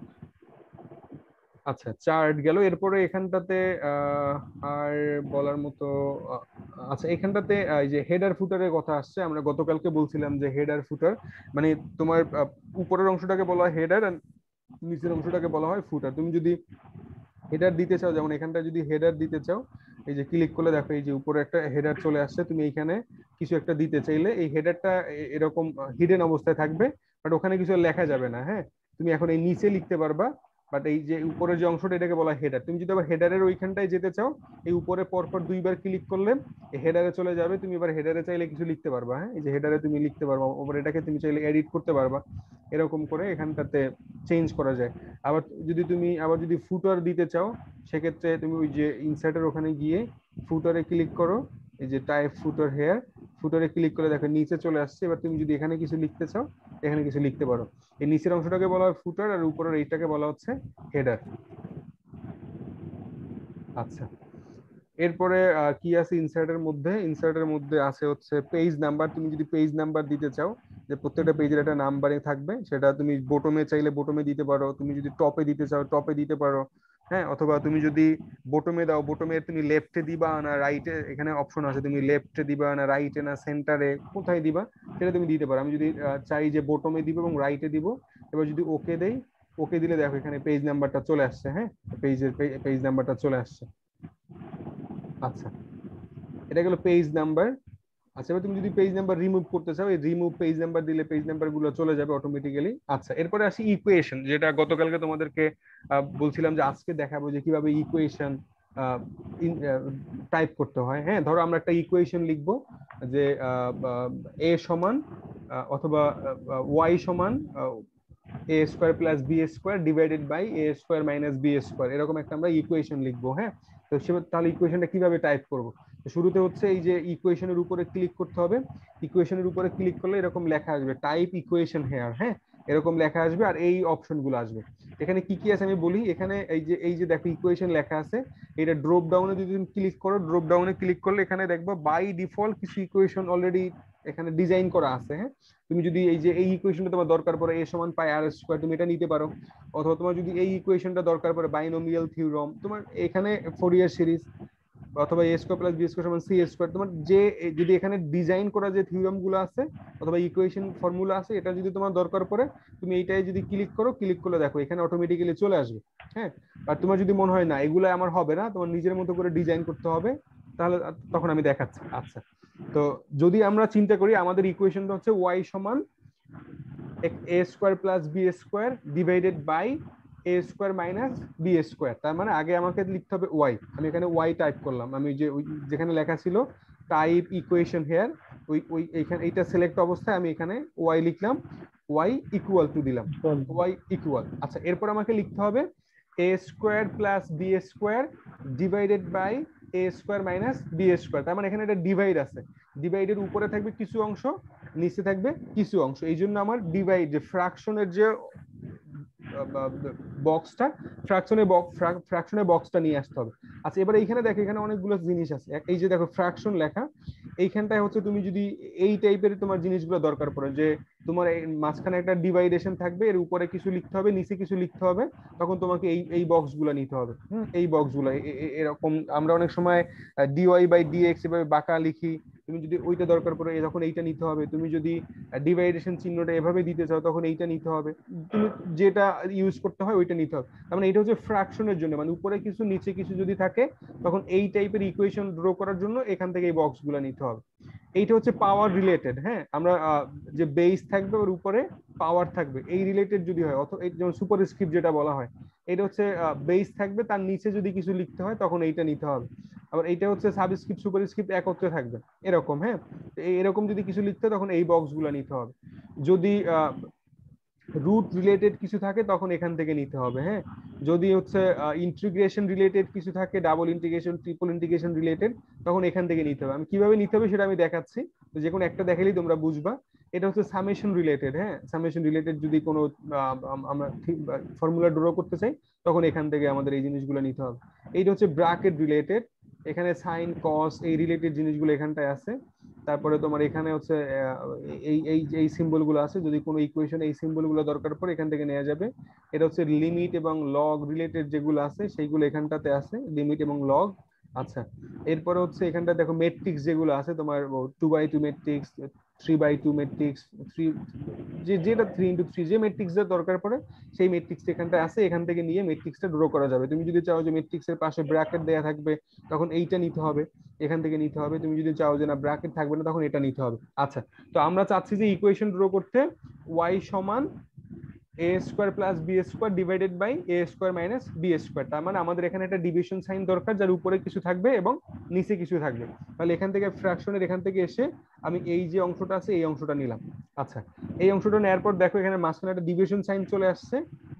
A: আচ্ছা, চার্ট গেল, এরপরে এখানটাতে আর বলার মতো আচ্ছা, এখানটাতে এই যে হেডার ফুটারের কথা আসছে। আমরা গতকালকে বলছিলাম যে হেডার ফুটার মানে তোমার উপরের অংশটাকে বলা হয় হেডার, আর নিচের অংশটাকে বলা হয় ফুটার। তুমি যদি হেডার দিতে চাও, যেমন এখানটা যদি হেডার দিতে চাও, এই যে ক্লিক করলে দেখো এই যে উপরে একটা হেডার চলে আসছে। তুমি এইখানে কিছু একটা দিতে চাইলে এই হেডারটা এরকম হিডেন অবস্থায় থাকবে, বাট ওখানে কিছু লেখা যাবে না। হ্যাঁ, তুমি এখন এই নিচে লিখতে পারবা, বাট এই যে উপরের যে অংশটা এটাকে বলা হেডার। তুমি যদি আবার হেডারের ওইখানটায় যেতে চাও, এই উপরে পরপর দুইবার ক্লিক করলে হেডারে চলে যাবে। তুমি এবার হেডারে চাইলে কিছু লিখতে পারবা। হ্যাঁ, এই যে হেডারে তুমি লিখতে পারবা, ওপরে এটাকে তুমি চাইলে এডিট করতে পারবা, এরকম করে এখানটাতে চেঞ্জ করা যায়। আবার যদি ফুটার দিতে চাও, সেক্ষেত্রে তুমি ওই যে ইনসার্টের ওখানে গিয়ে ফুটারে ক্লিক করো, এই যে টাইপ ফুটার হেয়ার, ফুটারে ক্লিক করে দেখো নিচে চলে আসছে। এবার তুমি যদি এখানে কিছু লিখতে চাও, এখানে কিছু লিখতে পারো। এই নিচের অংশটাকে বলা হয় ফুটার, আর উপরের এইটাকে বলা হচ্ছে হেডার। আচ্ছা, এরপরে কি আছে ইনসার্টের মধ্যে আছে হচ্ছে পেজ নাম্বার। তুমি যদি পেজ নাম্বার দিতে চাও, যে প্রত্যেকটা পেজের একটা নাম্বারিং থাকবে, সেটা তুমি বটমে চাইলে বটমে দিতে পারো, তুমি যদি টপে দিতে চাও টপে দিতে পারো। হ্যাঁ, অথবা তুমি যদি বটমে দাও, বটমে তুমি লেফটে দিবা না রাইটে, এখানে অপশন আছে, তুমি লেফটে দিবা না রাইটে না সেন্টারে, কোথায় দিবা সেটা তুমি দিতে পারো। আমি যদি চাই যে বটমে দিব এবং রাইটে দিব, এবার যদি ওকে দেই, ওকে দিলে দেখো এখানে পেজ নাম্বারটা চলে আসছে। হ্যাঁ, পেজ নাম্বারটা চলে আসছে। আচ্ছা, এটা গেল পেজ নাম্বার। আচ্ছা, এবার তুমি যদি পেজ নাম্বার রিমুভ করতে চাও, এই রিমুভ পেজ নাম্বার দিলে পেজ নাম্বার গুলো চলে যাবে অটোমেটিক্যালি। আচ্ছা, এরপরে আসি ইকুয়েশন, যেটা গতকালকে তোমাদেরকে বলছিলাম যে আজকে দেখাবো যে কিভাবে ইকুয়েশন টাইপ করতে হয়। হ্যাঁ, ধরো আমরা একটা ইকুয়েশন লিখবো যে এ সমান অথবা ওয়াই সমান এ square plus B square divided by A square minus B square, এরকম একটা আমরা ইকুয়েশন লিখবো। হ্যাঁ, তো তাহলে ইকুয়েশনটা কিভাবে টাইপ করবো? শুরুতে হচ্ছে এই যে ইকুয়েশনের উপরে ক্লিক করতে হবে। ইকুয়েশনের উপরে ক্লিক করলে এরকম লেখা আসবে টাইপ ইকুয়েশন হেয়ার। হ্যাঁ, এরকম লেখা আসবে, আর এই অপশন গুলো আসবে। এখানে কি কি আছে আমি বলি। এখানে এই যে দেখো ইকুয়েশন লেখা আছে, এটা ড্রপ ডাউনে যদি তুমি ক্লিক করো, ড্রপ ডাউনে ক্লিক করলে এখানে দেখবো বাই ডিফল্ট কিছু ইকুয়েশন অলরেডি এখানে ডিজাইন করা আছে। হ্যাঁ, তুমি যদি এই যে এই ইকুয়েশনটা তোমার দরকার পড়ে এ সমান পাই আর স্কোয়ার, তুমি এটা নিতে পারো। অথবা তোমার যদি এই ইকুয়েশনটা দরকার পড়ে বাইনোমিয়াল থিওরেম, তোমার এখানে ফোরিয়ার সিরিজ, অথবা A square plus B square সমান সি স্কোয়ার, তোমার যে যদি এখানে ডিজাইন করা যে থিওরেম গুলো আছে অথবা ইকুয়েশন ফর্মুলা আছে, এটা যদি তোমার দরকার পড়ে তুমি এইটাই যদি ক্লিক করো, ক্লিক করলে দেখো এখানে অটোমেটিক্যালি চলে আসবে। হ্যাঁ, আর তোমার যদি মনে হয় না এগুলো আমার হবে না, তোমার নিজের মতো করে ডিজাইন করতে হবে, তাহলে তখন আমি দেখাচ্ছি। আচ্ছা, তো যদি আমরা চিন্তা করি আমাদের ইকুয়েশনটা হচ্ছে y সমান এ square plus B square divided by A square minus B square. তার মানে আগে আমাকে লিখতে হবে ওয়াই, আমি এখানে ওয়াই টাইপ করলাম, আমি যে যেখানে লেখা ছিল টাইপ ইকুয়েশন হেয়ার, ওই এইখানে এইটা সিলেক্ট অবস্থায় আমি এখানে ওয়াই লিখলাম, ওয়াই ইকুয়াল টু দিলাম, ওয়াই ইকুয়াল। আচ্ছা, এরপর আমাকে লিখতে হবে A square plus B square divided by A square minus B square. তার মানে এখানে একটা ডিভাইড আছে, ডিভাইডের উপরে থাকবে কিছু অংশ, নিচে থাকবে কিছু অংশ, এই জন্য আমার ডিভাইড যে ফ্র্যাকশনের যে বক্সটা, ফ্র্যাকশনের বক্সটা নিয়ে আসতে হবে। আচ্ছা, এবার এইখানে দেখো এখানে অনেকগুলো জিনিস আছে, এই যে দেখো ফ্র্যাকশন লেখা, এইখানটায় হচ্ছে তুমি যদি এই টাইপের তোমার জিনিসগুলো দরকার পড়ে যে তোমার মাঝখানে একটা ডিভাইডেশন থাকবে, এর উপরে কিছু লিখতে হবে, নিচে কিছু লিখতে হবে, তখন তোমাকে এই এই বক্সগুলো নিতে হবে। এই বক্সগুলো এরকম আমরা অনেক সময় ডিওয়াই বাই ডিএক্স এভাবে বাঁকা লিখি, তুমি যদি ওইটা দরকার পড়ে তখন এইটা নিতে হবে, তুমি যদি ডিভাইডেশন চিহ্নটা এভাবে দিতে চাও তখন এইটা নিতে হবে, তুমি যেটা ইউজ করতে হয় ওইটা নিতে হবে। তার মানে এটা হচ্ছে ফ্র্যাকশনের জন্য, মানে উপরে কিছু নিচে কিছু যদি থাকে তখন এই টাইপের ইকুয়েশন ড্র করার জন্য এখান থেকে এই বক্সগুলো নিতে হবে। এইটা হচ্ছে পাওয়ার রিলেটেড। হ্যাঁ, আমরা যে বেস থাকবে ওর উপরে পাওয়ার থাকবে, এই রিলেটেড যদি হয়, অথবা যেমন সুপারস্ক্রিপ্ট যেটা বলা হয়, এটা হচ্ছে বেস থাকবে, তার নিচে যদি কিছু লিখতে হয় তখন এইটা নিতে হবে। আবার এইটা হচ্ছে সাবস্ক্রিপ্ট সুপারস্ক্রিপ্ট একত্রে থাকবে এরকম। হ্যাঁ, এরকম যদি কিছু লিখতে হয় তখন এই বক্সগুলো নিতে হবে। যদি রুট রিলেটেড কিছু থাকে তখন এখান থেকে নিতে হবে। হ্যাঁ, যদি হচ্ছে ইন্টিগ্রেশন রিলেটেড কিছু থাকে, double integration triple integration related, তখন এখান থেকে নিতে হবে। আমি কিভাবে নিতে হবে সেটা আমি দেখাচ্ছি, যে কোনো একটা দেখালেই তোমরা বুঝবা। এটা হচ্ছে সামেশন রিলেটেড। হ্যাঁ, সামেশন রিলেটেড যদি কোনো আমরা ফর্মুলা ড্র করতে চাই তখন এখান থেকে আমাদের এই জিনিসগুলো নিতে হবে। এইটা হচ্ছে ব্র্যাকেট রিলেটেড, এখানে সাইন কস এই রিলেটেড জিনিসগুলো এখানটায় আছে। তারপরে তোমার এখানে হচ্ছে এই এই এই সিম্বল গুলো আছে, যদি কোনো ইকুয়েশন এই সিম্বল গুলো দরকার পড়ে এখান থেকে নেওয়া যাবে। এটা হচ্ছে লিমিট এবং লগ রিলেটেড যেগুলো আছে সেইগুলো এখানটাতে আছে, লিমিট এবং লগ। আচ্ছা, এরপরে হচ্ছে এখানটা দেখো মেট্রিক্স যেগুলো আছে তোমার 2x2 মেট্রিক্স, 3x2 মেট্রিক্স, যেটা 3x3 যে মেট্রিক্স এর দরকার পড়ে সেই মেট্রিক্স এখানটা আছে, এখান থেকে নিয়ে মেট্রিক্সটা ড্র করা যাবে। তুমি যদি চাও যে মেট্রিক্সের পাশে ব্র্যাকেট দেয়া থাকবে তখন এইটা নিতে হবে, এখান থেকে নিতে হবে। তুমি যদি চাও যে না ব্র্যাকেট থাকবে না তখন এটা নিতে হবে। আচ্ছা, তো আমরা চাচ্ছি যে ইকুয়েশন ড্র করতে y সমান এ square plus B square divided by A square minus B square. তার মানে আমাদের এখানে একটা ডিভিশন সাইন দরকার যার উপরে কিছু থাকবে এবং নিচে কিছু থাকবে। তাহলে এখান থেকে ফ্র্যাকশনের এখান থেকে এসে আমি এই যে অংশটা আছে এই অংশটা নিলাম। আচ্ছা, এই অংশটা নেওয়ার পর দেখো এখানে মাঝখানে একটা ডিভিশন সাইন চলে আসছে,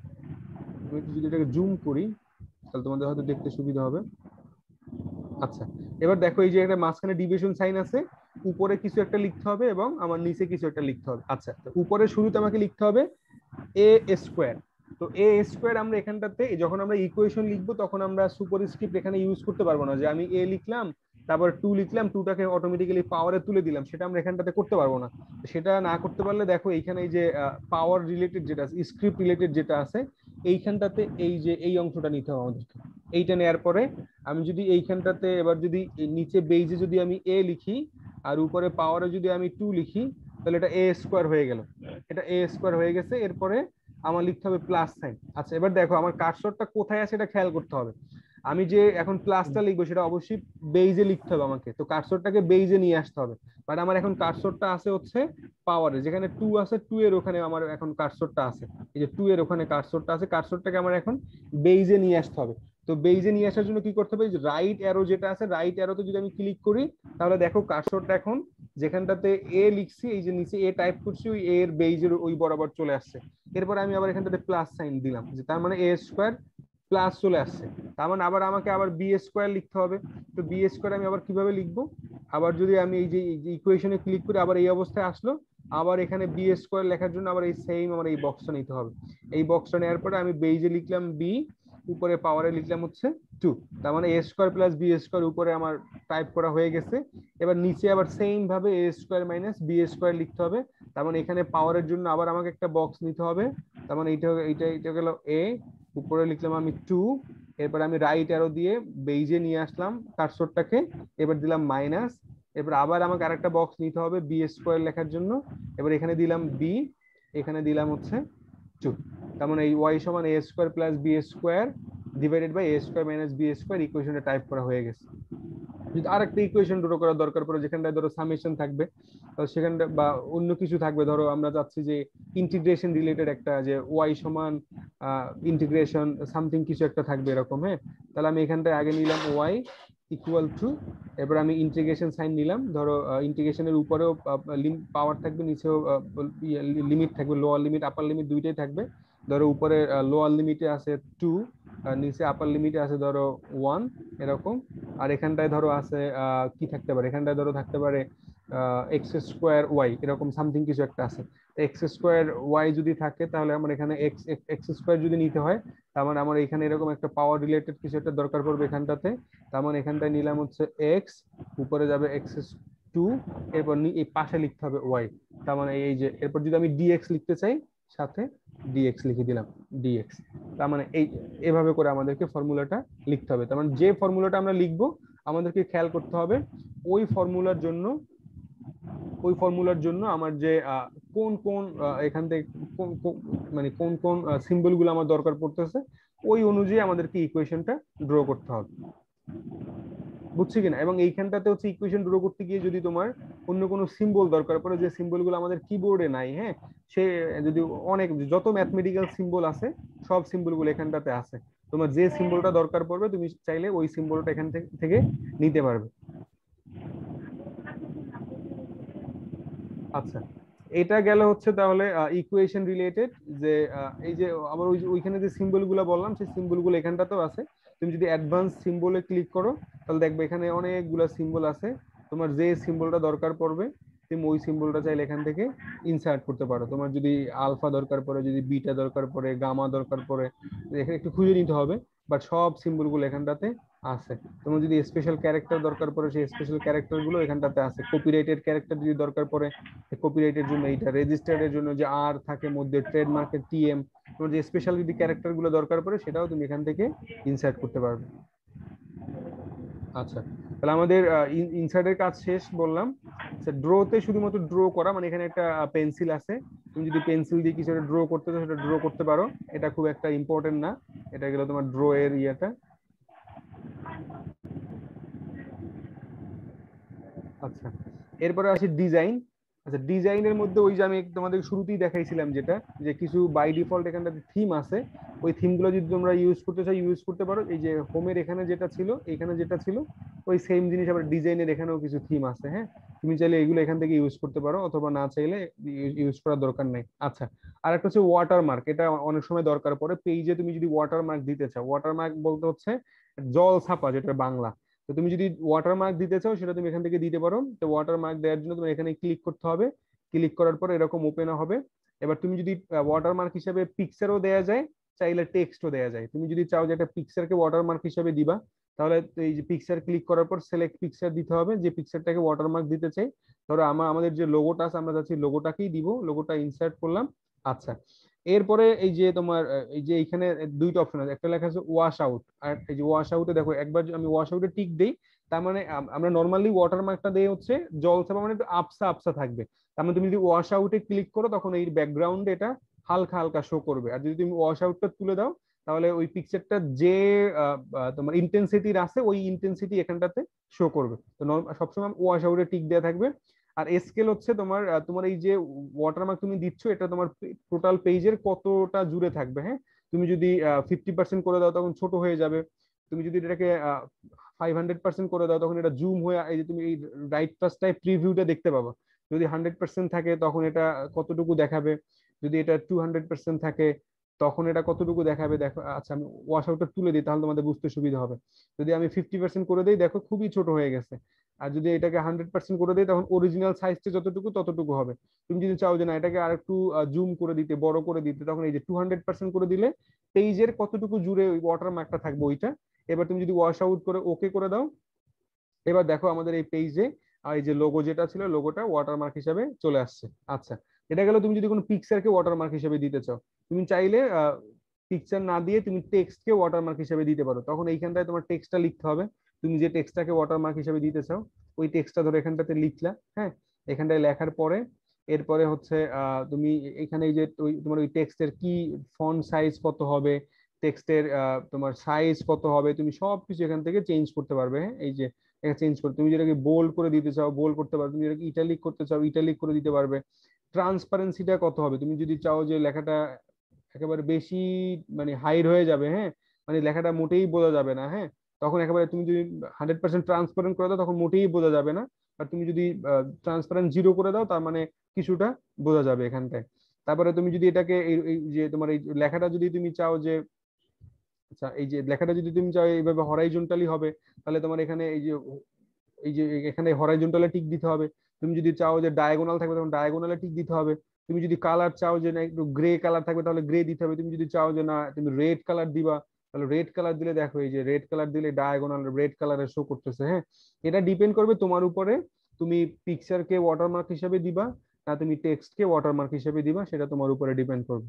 A: যদি এটাকে জুম করি তাহলে তোমাদের হয়তো দেখতে সুবিধা হবে। আচ্ছা, এবার দেখো এই যে একটা মাঝখানে ডিভিশন সাইন আছে, উপরে কিছু একটা লিখতে হবে এবং আমার নিচে কিছু একটা লিখতে হবে। আচ্ছা, উপরে শুরুতে আমাকে লিখতে হবে এ স্কোয়ার। তো এ স্কোয়ার আমরা এখানটাতে যখন আমরা ইকুয়েশন লিখবো তখন আমরা সুপারস্ক্রিপ্ট এখানে ইউজ করতে পারবো না, যে আমি এ লিখলাম তারপর 2 লিখলাম, 2টাকে অটোমেটিক্যালি পাওয়ারে তুলে দিলাম, সেটা আমরা এখানটাতে করতে পারবো না। সেটা না করতে পারলে দেখো এইখানে এই যে পাওয়ার রিলেটেড যেটা স্ক্রিপ্ট রিলেটেড যেটা আছে এইখানটাতে এই যে এই অংশটা নিতে হবে আমাদেরকে। এইটা নেওয়ার পরে আমি যদি এইখানটাতে এবার যদি নিচে বেইজে যদি আমি এ লিখি আর উপরে পাওয়ারে যদি আমি 2 লিখি তাহলে এটা এ স্কোয়ার হয়ে গেল, এটা এ স্কোয়ার হয়ে গেছে। এরপরে আমার লিখতে হবে প্লাস সাইন। আচ্ছা, এবার দেখো আমার কার্সরটা কোথায় আছে এটা খেয়াল করতে হবে। আমি যে এখন প্লাসটা লিখবো সেটা অবশ্যই বেইজে লিখতে হবে আমাকে, তো কার্সরটাকে বেইজে নিয়ে আসতে হবে। বাট আমার এখন কার্সরটা আছে হচ্ছে পাওয়ারে, যেখানে 2 আছে 2 এর ওখানে আমার এখন কার্সরটা আছে, এই যে 2 এর ওখানে কার্সরটা আছে, কার্সরটাকে আমার এখন বেইজে নিয়ে আসতে হবে। তো বেইজে নিয়ে আসার জন্য কি করতে হবে, রাইট অ্যারো যেটা আছে রাইট অ্যারোতে যদি আমি ক্লিক করি তাহলে দেখো কার্সরটা এখন যেখানটাতে এ লিখছি এই যে নিচে এ টাইপ করছি ওই এর বেইজের ওই বরাবর চলে আসছে। এরপর আমি আবার এখানটাতে প্লাস সাইন দিলাম, যে তার মানে এ স্কোয়ার প্লাস চলে আসছে। তার মানে আবার আমাকে আবার বি স্কোয়ার লিখতে হবে। তো বি স্কোয়ার আমি আবার কিভাবে লিখবো, আবার যদি আমি এই যে ইকুয়েশনে ক্লিক করি আবার এই অবস্থায় আসলো, আবার এখানে বি স্কোয়ার লেখার জন্য আবার এই সেম আমার এই বক্সটা নিতে হবে। এই বক্সটা নেওয়ার পরে আমি বেইজে লিখলাম বি, উপরে পাওয়ারে লিখলাম হচ্ছে 2। তার মানে A square plus B square উপরে আমার টাইপ করা হয়ে গেছে। এবার নিচে আবার সেম ভাবে A square minus B square লিখতে হবে। তার মানে এখানে পাওয়ারের জন্য আবার আমাকে একটা বক্স নিতে হবে। তার মানে এইটা এইটা এটা গেল এ, উপরে লিখলাম আমি 2, এরপর আমি রাইট অ্যারো দিয়ে বেইজে নিয়ে আসলাম কার্সরটাকে, এবার দিলাম মাইনাস, এরপর আবার আমাকে আরেকটা বক্স নিতে হবে বি স্কোয়ার লেখার জন্য, এবার এখানে দিলাম বি, এখানে দিলাম হচ্ছে 2। তার মানে এই ওয়াই সমান এ square plus B square divided by A square minus B square ইকুয়েশনটা টাইপ করা হয়ে গেছে। যদি আরেকটা ইকুয়েশন ড্র করার দরকার পড়ে যেখানটায় ধরো সামেশন থাকবে, সেখানটা বা অন্য কিছু থাকবে, ধরো আমরা চাচ্ছি যে ইন্টিগ্রেশন রিলেটেড একটা, যে ওয়াই সমান ইন্টিগ্রেশন সামথিং কিছু একটা থাকবে এরকম, হ্যাঁ, তাহলে আমি এখানটায় আগে নিলাম ওয়াই ইকুয়াল টু, এবার আমি ইন্টিগ্রেশন সাইন নিলাম, ধরো ইন্টিগ্রেশনের উপরেও পাওয়ার থাকবে, নিচেও লিমিট থাকবে, লোয়ার লিমিট আপার লিমিট দুইটাই থাকবে। ধরো উপরে লোয়ার লিমিটে আছে 2, নিচে আপার লিমিটে আছে ধরো 1 এরকম। আর এখানটায় ধরো আছে কি থাকতে পারে, এখানটায় ধরো থাকতে পারে এক্স স্কোয়ার ওয়াই এরকম সামথিং কিছু একটা আছে। এক্স স্কোয়ার ওয়াই যদি থাকে তাহলে আমার এখানে এক্স এক্স স্কোয়ার যদি নিতে হয়, তার মানে আমার এখানে এরকম একটা পাওয়ার রিলেটেড কিছু একটা দরকার পড়বে এখানটাতে। তার মানে এখানটায় নিলাম হচ্ছে এক্স, উপরে যাবে এক্স 2, এরপর এই পাশে লিখতে হবে ওয়াই। তার মানে এই যে এরপর যদি আমি ডিএক্স লিখতে চাই, সাথে ডিএক্স লিখে দিলাম ডিএক্স। তার মানে এই এভাবে করে আমাদেরকে ফর্মুলাটা লিখতে হবে। তার মানে যে ফর্মুলাটা আমরা লিখবো আমাদেরকে খেয়াল করতে হবে ওই ফর্মুলার জন্য, ওই ফর্মুলার জন্য আমার যে কোন কোন এখান থেকে মানে কোন কোন সিম্বল গুলো আমার দরকার পড়তেছে, ওই অনুযায়ী আমাদেরকে ইকুয়েশনটা ড্র করতে হবে। বুঝছি কিনা? এবং এইখানটাতে হচ্ছে ইকুয়েশন ড্র করতে গিয়ে যদি তোমার অন্য কোনো সিম্বল দরকার পড়ে, যে সিম্বল গুলো আমাদের কিবোর্ডে নাই, হ্যাঁ, সে যদি অনেক যত ম্যাথমেটিক্যাল সিম্বল আছে সব সিম্বল গুলো এখানটাতে আছে, তোমার যে সিম্বলটা দরকার পড়বে তুমি চাইলে ওই সিম্বলটা এখান থেকে নিতে পারবে। আচ্ছা, এটা গেল হচ্ছে তাহলে ইকুয়েশন রিলেটেড, যে এই যে আবার ওইখানে যে সিম্বল গুলো বললাম সেই সিম্বল গুলো এখানটাতেও আছে। তুমি যদি অ্যাডভান্স সিম্বলে ক্লিক করো তাহলে দেখবে এখানে অনেকগুলা সিম্বল আছে, তোমার যে সিম্বলটা দরকার পড়বে তুমি ওই সিম্বলটা চাইলে এখান থেকে ইনসার্ট করতে পারো। তোমার যদি আলফা দরকার পড়ে, যদি বিটা দরকার পড়ে, গামা দরকার পড়ে, এখানে একটু খুঁজে নিতে হবে, বাট সব সিম্বল গুলো এখানটাতে আছে। তোমার যদি স্পেশাল ক্যারেক্টার দরকার পড়ে সেই স্পেশাল ক্যারেক্টার গুলো এখানটাতে আছে। কপিরাইটেড ক্যারেক্টার যদি দরকার পড়ে, কপিরাইটের জন্য এইটা, রেজিস্টার্ডের জন্য যে আর থাকে মধ্যে, ট্রেডমার্কের টিএম, তোমার যে স্পেশাল যদি ক্যারেক্টার গুলো দরকার পড়ে সেটাও তুমি এখান থেকে ইনসার্ট করতে পারবে। আচ্ছা, তাহলে আমাদের ইনসার্টের কাজ শেষ বললাম। ড্রোতে শুধুমাত্র ড্র করা, মানে এখানে একটা পেন্সিল আছে, তুমি যদি পেন্সিল দিয়ে কিছু ড্র করতে চাও সেটা ড্র করতে পারো, এটা খুব একটা ইম্পর্টেন্ট না। এটা গেল তোমার ড্র এর ইয়েটা। আচ্ছা, এরপরে আসি ডিজাইন। আচ্ছা, ডিজাইনের মধ্যে ওই যে আমি তোমাদের শুরুতেই দেখাইছিলাম যেটা, যে কিছু বাই ডিফল্ট এখানটাতে থিম আছে, ওই থিমগুলো যদি তোমরা ইউজ করতে চাও ইউজ করতে পারো। এই যে হোমের এখানে যেটা ছিল, এখানে যেটা ছিল ওই সেম জিনিস আবার ডিজাইনের এখানেও কিছু থিম আছে, হ্যাঁ, তুমি চাইলে এগুলো এখান থেকে ইউজ করতে পারো, অথবা না চাইলে ইউজ করার দরকার নেই। আচ্ছা, আর একটা হচ্ছে ওয়াটারমার্ক, এটা অনেক সময় দরকার পড়ে পেজে। তুমি যদি ওয়াটারমার্ক দিতে চাও, ওয়াটারমার্ক বলতে হচ্ছে জল ছাপা, যেটা বাংলা। তো তুমি যদি ওয়াটারমার্ক দিতে চাও সেটা তুমি এখান থেকে দিতে পারো। তো ওয়াটারমার্ক দেওয়ার জন্য তুমি এখানে ক্লিক করতে হবে, ক্লিক করার পর এরকম ওপেন হবে। এবার তুমি যদি ওয়াটারমার্ক হিসেবে পিকচারও দেয়া যায়, চাইলে টেক্সটও দেয়া যায়। তুমি যদি চাও যে একটা পিকচারকে ওয়াটারমার্ক হিসেবে দিবা, তাহলে এই যে পিকচার ক্লিক করার পর সিলেক্ট পিকচার দিতে হবে, যে পিকচারটাকে ওয়াটারমার্ক দিতে চাই। ধরো আমাদের যে লোগোটা আছে আমরা যাচ্ছি লোগোটাকেই দিব, লোগোটা ইনসার্ট করলাম। আচ্ছা, এরপরে এই যে তোমার এই যে এখানে দুইটা অপশন আছে, একটা লেখা আছে ওয়াশ আউট, আর এই যে ওয়াশ আউটে দেখো একবার আমি ওয়াশ আউটে টিক দেই, তার মানে আমরা নর্মালি ওয়াটারমার্কটা দিয়ে হচ্ছে জল ছাপা মানে একটু আবসা আবসা থাকবে। তার মানে তুমি যদি ওয়াশ আউটে ক্লিক করো তখন এই ব্যাকগ্রাউন্ডে এটা হালকা হালকা শো করবে। আর যদি তুমি ওয়াশ আউটটা তুলে দাও তাহলে ওই পিকচারটা যে তোমার ইন্টেন্সিটির আছে ওই ইন্টেন্সিটি এখানটাতে শো করবে। তো সবসময় ওয়াশ আউটে টিক দেওয়া থাকবে। আর স্কেল হচ্ছে তোমার তোমার এই যে ওয়াটারমার্ক তুমি দিচ্ছ এটা তোমার টোটাল পেজের কতটা জুড়ে থাকবে, হ্যাঁ। তুমি যদি 50% করে দাও তখন ছোট হয়ে যাবে। তুমি যদি এটাকে 500% করে দাও তখন এটা জুম হয়ে এই যে তুমি এই রাইট পাশটায় প্রিভিউটা দেখতে পাবা। যদি 100% থাকে তখন এটা কতটুকু দেখাবে, যদি এটা 200% থাকে তখন এটা কতটুকু দেখাবে। দেখো, আচ্ছা আমি ওয়াশ আউটটা তুলে দিই তাহলে তোমাদের বুঝতে সুবিধা হবে। যদি আমি 50% করে দিই দেখো খুবই ছোট হয়ে গেছে। আর যদি এটাকে 100% করে দিই তখন অরিজিনাল সাইজটা যতটুকু ততটুকু হবে। তুমি যদি চাও যে না এটাকে আর একটু জুম করে দিতে, বড় করে দিতে, তখন এই যে 200% করে দিলে পেজের কতটুকু জুড়ে ওই ওয়াটারমার্কটা থাকবে ওইটা। এবার তুমি যদি ওয়াশ আউট করে ওকে করে দাও, এবার দেখো আমাদের এই পেজে এই যে লোগো যেটা ছিল লোগোটা ওয়াটারমার্ক হিসেবে চলে আসছে। আচ্ছা, এটা গেল তুমি যদি কোনো পিকচারকে ওয়াটারমার্ক হিসেবে দিতে চাও। তুমি চাইলে পিকচার না দিয়ে তুমি টেক্সটকে ওয়াটারমার্ক হিসেবে দিতে পারো। তখন এইখানটায় তোমার টেক্সটটা লিখতে হবে, তুমি যে টেক্সটটাকে ওয়াটারমার্ক হিসেবে দিতে চাও ওই টেক্সটটা ধরো এখানটাতে লিখলা। হ্যাঁ, এখানটায় লেখার পরে এরপরে হচ্ছে তুমি এখানে এই যে তোমার ওই টেক্সটের কি ফন্ট সাইজ কত হবে, টেক্সটের তোমার সাইজ কত হবে, তুমি সবকিছু এখান থেকে চেঞ্জ করতে পারবে। হ্যাঁ, এই যে এটা চেঞ্জ করতে, তুমি যেটাকে বোল্ড করে দিতে চাও বোল্ড করতে পারবে, তুমি যেটাকে ইটালিক করতে চাও ইটালিক করে দিতে পারবে। ট্রান্সপারেন্সিটা কত হবে, তুমি যদি চাও যে লেখাটা একেবারে বেশি মানে হাইড হয়ে যাবে, হ্যাঁ, মানে লেখাটা মোটেই বোঝা যাবে না, হ্যাঁ, তখন একেবারে তুমি যদি 100% ট্রান্সপারেন্ট করে দাও তখন মোটেই বোঝা যাবে না। আর তুমি যদি ট্রান্সপারেন্ট 0 করে দাও তার মানে কিছুটা বোঝা যাবে এখানটায়। তারপরে তুমি যদি এটাকে এই যে তোমার এই লেখাটা যদি তুমি চাও যে, আচ্ছা এই যে লেখাটা যদি তুমি চাও এইভাবে হরাইজন্টালি হবে, তাহলে তোমার এখানে এই যে এখানে হরাইজন্টালে টিক দিতে হবে। তুমি যদি চাও যে ডায়াগোনাল থাকবে তখন ডায়াগোনালে টিক দিতে হবে। তুমি যদি কালার চাও যে না একটু গ্রে কালার থাকবে তাহলে গ্রে দিতে হবে। তুমি যদি চাও যে না তুমি রেড কালার দিবা তাহলে রেড কালার দিলে দেখো এই যে রেড কালার দিলে ডায়াগোনাল রেড কালারে শো করতেছে। হ্যাঁ, এটা ডিপেন্ড করবে তোমার উপরে, তুমি পিকচারকে ওয়াটারমার্ক হিসেবে দিবা না তুমি টেক্সটকে ওয়াটারমার্ক হিসেবে দিবা, সেটা তোমার উপরে ডিপেন্ড করবে।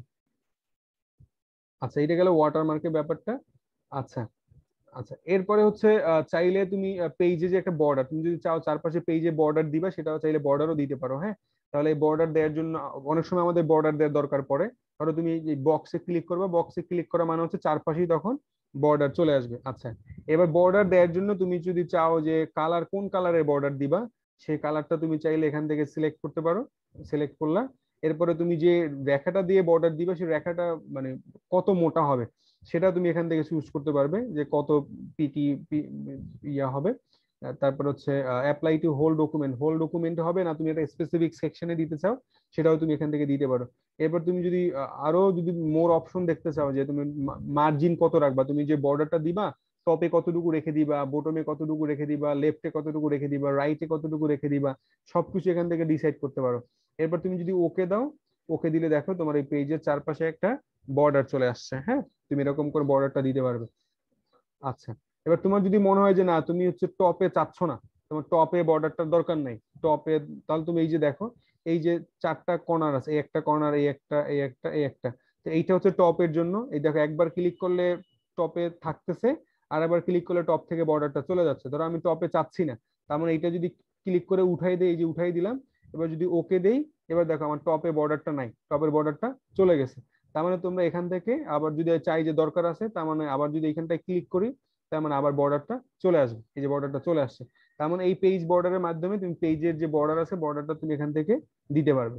A: আচ্ছা, এটা গেল ওয়াটারমার্কের ব্যাপারটা। আচ্ছা, আচ্ছা এরপরে হচ্ছে চাইলে তুমি পেজে যে একটা বর্ডার, তুমি যদি চাও চারপাশে পেজে বর্ডার দিবা সেটাও চাইলে বর্ডারও দিতে পারো। হ্যাঁ, তাহলে এই বর্ডার দেওয়ার জন্য অনেক সময় আমাদের বর্ডার দেওয়ার দরকার পড়ে। ধরো তুমি এই বক্সে ক্লিক করবে, বক্সে ক্লিক করা মানে হচ্ছে চারপাশেই তখন বর্ডার চলে আসবে। আচ্ছা, এবার বর্ডার দেওয়ার জন্য তুমি যদি চাও যে কালার কোন কালারের বর্ডার দিবা, সেই কালারটা তুমি চাইলে এখান থেকে সিলেক্ট করতে পারো। সিলেক্ট করলা, এরপরে তুমি যে রেখাটা দিয়ে বর্ডার দিবা সেই রেখাটা মানে কত মোটা হবে সেটা তুমি এখান থেকে চুজ করতে পারবে যে কত পিটি ইয়া হবে। তারপর হচ্ছে apply to whole document, whole document হবে না তুমি একটা স্পেসিফিক সেকশনে দিতে চাও সেটাও তুমি এখান থেকে দিতে পারো। এরপর তুমি যদি আরো যদি মোর অপশন দেখতে চাও যে তুমি মার্জিন কত রাখবা, তুমি যে বর্ডারটা দিবা টপে কতটুকু রেখে দিবা, বটমে কতটুকু রেখে দিবা, লেফটে কতটুকু রেখে দিবা, রাইটে কতটুকু রেখে দিবা, সবকিছু এখান থেকে ডিসাইড করতে পারো। এরপর তুমি যদি ওকে দাও, ওকে দিলে দেখো তোমার এই পেজের চারপাশে একটা বর্ডার চলে আসছে। হ্যাঁ, তুমি এরকম করে বর্ডারটা দিতে পারবে। আচ্ছা, এবার তোমার যদি মনে হয় যে না তুমি হচ্ছে টপে চাচ্ছ না, তোমার টপে বর্ডারটার দরকার নাই টপে, তাহলে তুমি এই যে দেখো এই যে চারটা কর্নার আছে, এই একটা কর্নার, এই একটা, এই একটা, এই একটা, তো এইটা হচ্ছে টপের জন্য। এই দেখো একবার ক্লিক করলে টপে থাকতেছে, আর একবার ক্লিক করলে টপ থেকে বর্ডারটা চলে যাচ্ছে। ধরো আমি টপে চাচ্ছি না, তার মানে এইটা যদি ক্লিক করে উঠাই দেই, এই যে উঠাই দিলাম, এবার যদি ওকে দেই, এবার দেখো আমার টপে বর্ডারটা নাই, টপের বর্ডারটা চলে গেছে। তার মানে তোমরা এখান থেকে আবার যদি চাই যে দরকার আছে, তার মানে আবার যদি এখানটায় ক্লিক করি তার মানে আবার বর্ডারটা চলে আসবে, এই যে বর্ডারটা চলে আসছে। তার মানে এই পেজ বর্ডারের মাধ্যমে তুমি পেজের যে বর্ডার আছে বর্ডারটা তুমি এখান থেকে দিতে পারবে।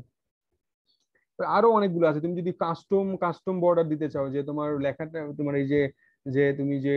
A: আরো অনেকগুলো আছে, তুমি যদি কাস্টম কাস্টম বর্ডার দিতে চাও যে তোমার লেখাটা তোমার এই যে যে তুমি যে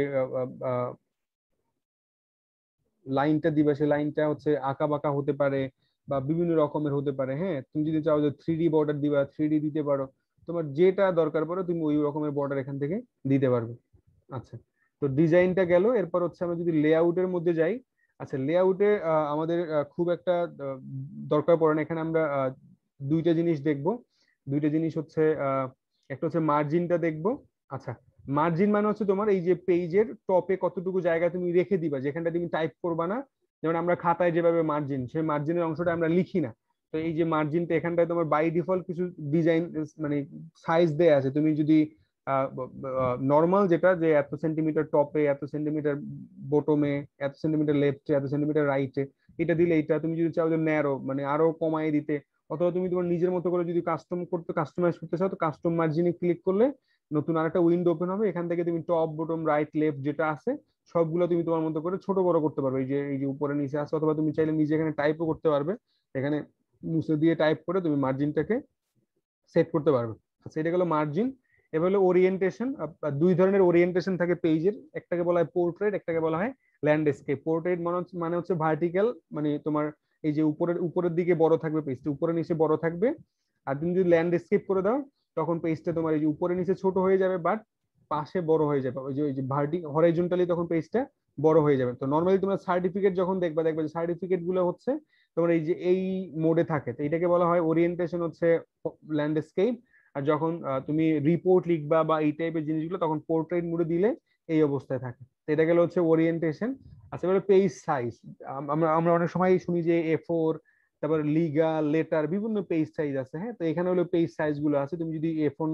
A: লাইনটা দিবা সেই লাইনটা হচ্ছে আঁকা বাঁকা হতে পারে বা বিভিন্ন রকমের হতে পারে। হ্যাঁ, তুমি যদি চাও যে 3D বর্ডার দিবা 3D দিতে পারো, তোমার যেটা দরকার পড়ে তুমি ওই রকমের বর্ডার এখান থেকে দিতে পারবে। আচ্ছা, তো ডিজাইনটা গেল। এরপর হচ্ছে আমরা যদি লেআউটের মধ্যে যাই, আচ্ছা লেআউটে আমাদের খুব একটা দরকার পড়ে না। এখানে আমরা দুইটা জিনিস দেখবো। দুইটা জিনিস হচ্ছে একটা হচ্ছে মার্জিনটা দেখবো। আচ্ছা, মার্জিন মানে হচ্ছে তোমার এই যে পেজের টপে কতটুকু জায়গা তুমি রেখে দিবা যেখানটা তুমি টাইপ করবা না। যেমন আমরা খাতায় যেভাবে মার্জিন, সেই মার্জিনের অংশটা আমরা লিখি না। তো এই যে মার্জিনটা এখানটায় তোমার বাই ডিফল্ট কিছু ডিজাইন মানে সাইজ দেয়া আছে। তুমি যদি নর্মাল যেটা যে এত সেন্টিমিটার টপে, এত সেন্টিমিটার বটমে, এত সেন্টিমিটার লেফটে, এত সেন্টিমিটার রাইটে, এটা দিলে এটা তুমি যদি চাও যে ন্যারো মানে আরো কমায় দিতে, অথবা তুমি তোমার নিজের মতো করে যদি কাস্টমাইজ করতে চাও তো কাস্টম মার্জিনে ক্লিক করলে নতুন আরেকটা উইন্ডো ওপেন হবে। এখান থেকে তুমি টপ বটম রাইট লেফট যেটা আছে সবগুলো তুমি তোমার মতো করে ছোট বড় করতে পারবে। এই যে উপরে নিচে আছে, অথবা তুমি চাইলে নিজে এখানে টাইপও করতে পারবে। এখানে মুছে দিয়ে টাইপ করে তুমি মার্জিনটাকে সেট করতে পারবে। আচ্ছা, এটা গেলো মার্জিন। এবার হলো ওরিয়েন্টেশন। দুই ধরনের ওরিয়েন্টেশন থাকে পেজের, একটাকে বলা হয় পোর্ট্রেট, একটাকে বলা হয় ল্যান্ডস্কেপ। পোর্ট্রেট মানে হচ্ছে ভার্টিক্যাল, মানে তোমার এই যে উপরের দিকে বড় থাকবে পেজটা, উপরে নিচে বড় থাকবে। আর তুমি যদি ল্যান্ডস্কেপ করে দাও তখন পেজটা তোমার এই যে উপরে নিচে ছোট হয়ে যাবে বাট পাশে বড় হয়ে যাবে। ওই যে হরাইজন্টালি তখন পেজটা বড় হয়ে যাবে। তো নর্মালি তোমরা সার্টিফিকেট যখন দেখবা দেখবে যে সার্টিফিকেট গুলো হচ্ছে তোমার এই যে এই মোডে থাকে, তো এটাকে বলা হয় ওরিয়েন্টেশন হচ্ছে ল্যান্ডস্কেপ। আর যখন তুমি রিপোর্ট লিখবা বা এই টাইপের জিনিসগুলো তখন পোর্ট্রেট মোডে দিলে এই অবস্থায় থাকে। তো এটা গেল হচ্ছে ওরিয়েন্টেশন। আচ্ছা, এবারে পেজ সাইজ। আমরা আমরা অনেক সময় শুনি যে A4, তারপর লিগা লেটার বিভিন্ন পেজ সাইজ আছে। হ্যাঁ, তো এখানে হলো পেজ সাইজ গুলো আছে। তুমি যদি A4 নাও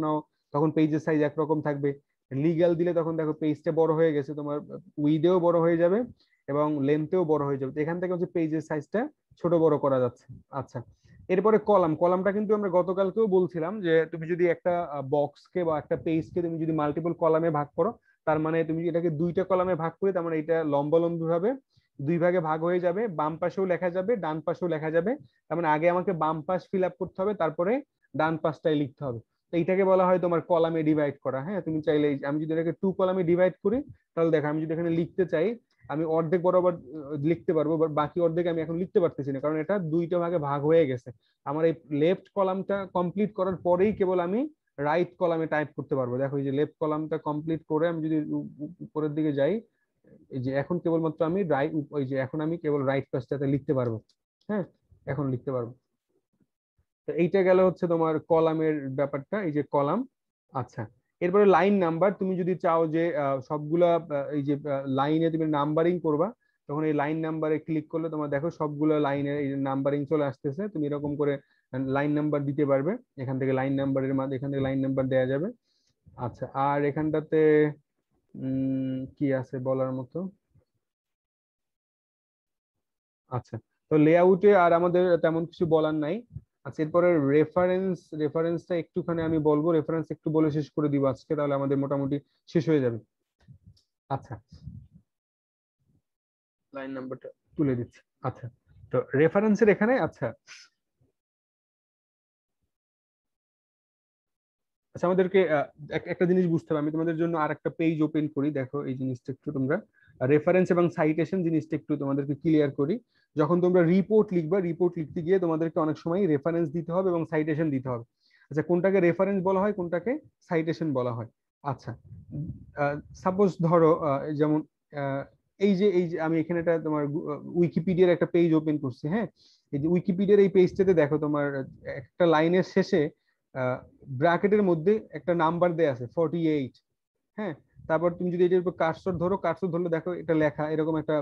A: তখন পেজের সাইজ একরকম থাকবে। লিগ্যাল দিলে তখন দেখো পেজটা বড় হয়ে গেছে, তোমার উইডেও বড় হয়ে যাবে এবং লেন্থেও বড় হয়ে যাবে। তো এখান থেকে হচ্ছে পেজের সাইজটা ছোট বড় করা যাচ্ছে। আচ্ছা, এরপরে কলামটা কিন্তু আমরা গতকালকেও বলছিলাম যে তুমি যদি একটা বক্সকে বা একটা পেজকে তুমি যদি মাল্টিপল কলামে ভাগ করো, তার মানে তুমি এটাকে দুইটা কলামে ভাগ করে, তার মানে এটা লম্বালম্বি ভাবে দুই ভাগে ভাগ হয়ে যাবে, বাম পাশেও লেখা যাবে ডান পাশেও লেখা যাবে। তার মানে আগে আমাকে বাম পাশ ফিল আপ করতে হবে, তারপরে ডান পাশটাই লিখতে হবে। তো এইটাকে বলা হয় তোমার কলামে ডিভাইড করা। হ্যাঁ, তুমি চাইলে আমি যদি এটাকে টু কলামে ডিভাইড করি, তাহলে দেখো আমি যদি এখানে লিখতে চাই, আমি অর্ধেক বরাবর লিখতে পারবো, বাট বাকি অর্ধেক আমি এখন লিখতে পারতেছি না, কারণ এটা দুইটা ভাগে ভাগ হয়ে গেছে। আমার এই লেফট কলামটা কমপ্লিট করার পরেই কেবল আমি রাইট কলামে টাইপ করতে পারবো। দেখো এই যে লেফট কলামটা কমপ্লিট করে আমি যদি উপরের দিকে যাই, এই যে এখন কেবলমাত্র আমি রাইট, ওই যে এখন আমি কেবল রাইট পাশটাতে লিখতে পারবো। হ্যাঁ, এখন লিখতে পারবো। তো এইটা গেল হচ্ছে তোমার কলামের ব্যাপারটা, এই যে কলাম। আচ্ছা, এরপরে লাইন নাম্বার। তুমি যদি চাও যে সবগুলা এই যে লাইনে তুমি নাম্বারিং করবা, তখন এই লাইন নাম্বারে ক্লিক করলে তোমার দেখো সবগুলো লাইনের এই নাম্বারিং চলে আসতেছে। তুমি এরকম করে লাইন নাম্বার দিতে পারবে। এখান থেকে লাইন নাম্বারের মাধ্যমে এখান থেকে লাইন নাম্বার দেওয়া যাবে। আচ্ছা, আর এখানটাতে কি আছে বলার মতো? আচ্ছা, তো লেআউটে আর আমাদের তেমন কিছু বলার নাই। আচ্ছা, এরপরে রেফারেন্সটা একটুখানি আমি বলবো, রেফারেন্স একটু বলে শেষ করে দিব আজকে, তাহলে আমাদের মোটামুটি শেষ হয়ে যাবে। আচ্ছা, লাইন নাম্বারটা তুলে দিচ্ছি। আচ্ছা, তো রেফারেন্সের এখানে আচ্ছা আচ্ছা আমাদেরকে একটা জিনিস বুঝতে হবে। আমি তোমাদের জন্য আর একটা পেজ ওপেন করি, দেখো এই জিনিসটা একটু তোমরা রেফারেন্স এবং সাইটেশন জিনিসটা একটু তোমাদেরকে ক্লিয়ার করি। যখন তোমরা রিপোর্ট লিখবা, রিপোর্ট লিখতে গিয়ে তোমাদেরকে অনেক সময় রেফারেন্স দিতে হবে এবং সাইটেশন দিতে হবে। আচ্ছা, কোনটাকে রেফারেন্স বলা হয়, কোনটাকে সাইটেশন বলা হয়? আচ্ছা, সাপোজ ধরো যেমন এই যে আমি এখানে একটা তোমার উইকিপিডিয়ার একটা পেজ ওপেন করছি। হ্যাঁ, এই যে উইকিপিডিয়ার এই পেজটাতে দেখো তোমার একটা লাইনের শেষে ব্র্যাকেটের মধ্যে একটা নাম্বার দেয়া আছে 48। হ্যাঁ, তারপর তুমি যদি এটার উপর কার্সর ধরো, কার্সর ধরলে দেখো এটা লেখা এরকম একটা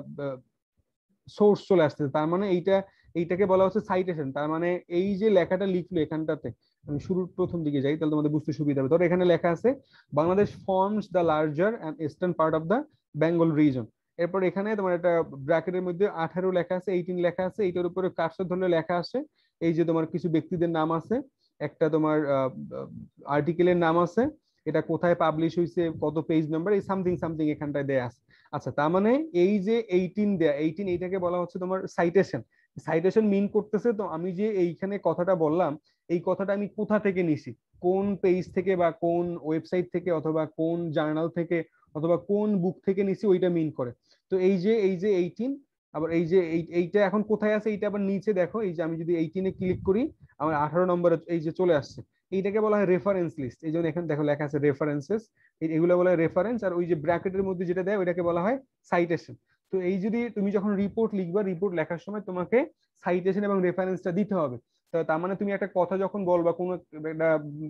A: সোর্স চলে আসতেছে। তার মানে এইটাকে বলা হচ্ছে সাইটেশন। তার মানে এই যে লেখাটা লিখলো এখানটাতে, আমি শুরুর প্রথম দিকে যাই তাহলে তোমাদের বুঝতে সুবিধা হবে। ধরো এখানে লেখা আছে Bangladesh forms the larger and eastern part of the Bengal region. এরপর এখানে তোমার একটা ব্র্যাকেটের মধ্যে 18 লেখা আছে, 18 লেখা আছে, এইটার উপরে কার্সর ধরলে লেখা আছে এই যে তোমার কিছু ব্যক্তিদের নাম আছে, একটা তোমার আর্টিকেলের নাম আছে, এটা কোথায় পাবলিশ হয়েছে, কত পেজ নাম্বার, এই সামথিং সামথিং এখানটায় দেয়া আছে। আচ্ছা, তার মানে এই যে 18 দেয়া, 18 এইটাকে বলা হচ্ছে তোমার সাইটেশন। সাইটেশন মিন করতেছে তো আমি যে এইখানে কথাটা বললাম, এই কথাটা আমি কোথা থেকে নিছি, কোন পেজ থেকে বা কোন ওয়েবসাইট থেকে অথবা কোন জার্নাল থেকে অথবা কোন বুক থেকে নিছি, ওইটা মিন করে। তো এই যে 18, আবার এই যে এইটা এখন কোথায় আছে, এইটা আবার নিচে দেখো, এই যে আমি যদি 18-এ ক্লিক করি আমার 18 নম্বরে এই যে চলে আসছে। এইটাকে বলা হয় রেফারেন্স লিস্ট। এই জন্য এখানে দেখো লেখা আছে রেফারেন্সেস, এগুলো বলা হয় রেফারেন্স। আর ওই যে ব্র্যাকেটের মধ্যে যেটা দেয় ওইটাকে বলা হয় সাইটেশন। তো এই যদি তুমি যখন রিপোর্ট লিখবা, রিপোর্ট লেখার সময় তোমাকে সাইটেশন এবং রেফারেন্সটা দিতে হবে। তো তার মানে তুমি একটা কথা যখন বলবা কোনো একটা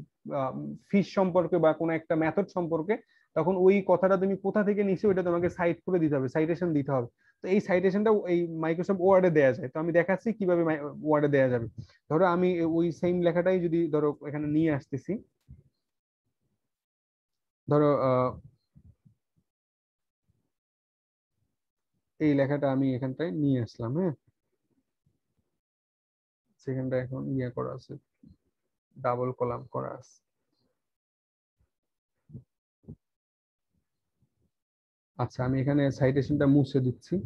A: ফিশ সম্পর্কে বা কোনো একটা মেথড সম্পর্কে, তখন ওই কথাটা তুমি কোথা থেকে নিছো ওইটা তোমাকে সাইট করে দিতে হবে, সাইটেশন দিতে হবে। তো এই সাইটেশনটা এই মাইক্রোসফট ওয়ার্ডে দেওয়া যায়। তো আমি দেখাচ্ছি কিভাবে ওয়ার্ডে দেওয়া যাবে। ধরো আমি ওই সেম লেখাটাই যদি ধরো এখানে নিয়ে আসতেছি, ধরো এই লেখাটা আমি এখানটায় নিয়ে আসলাম। হ্যাঁ, সেখানটা এখন ইয়ে করা আছে, ডাবল কলাম করা আছে। আচ্ছা, আমি এখানে সাইটেশনটা মুছে দিচ্ছি।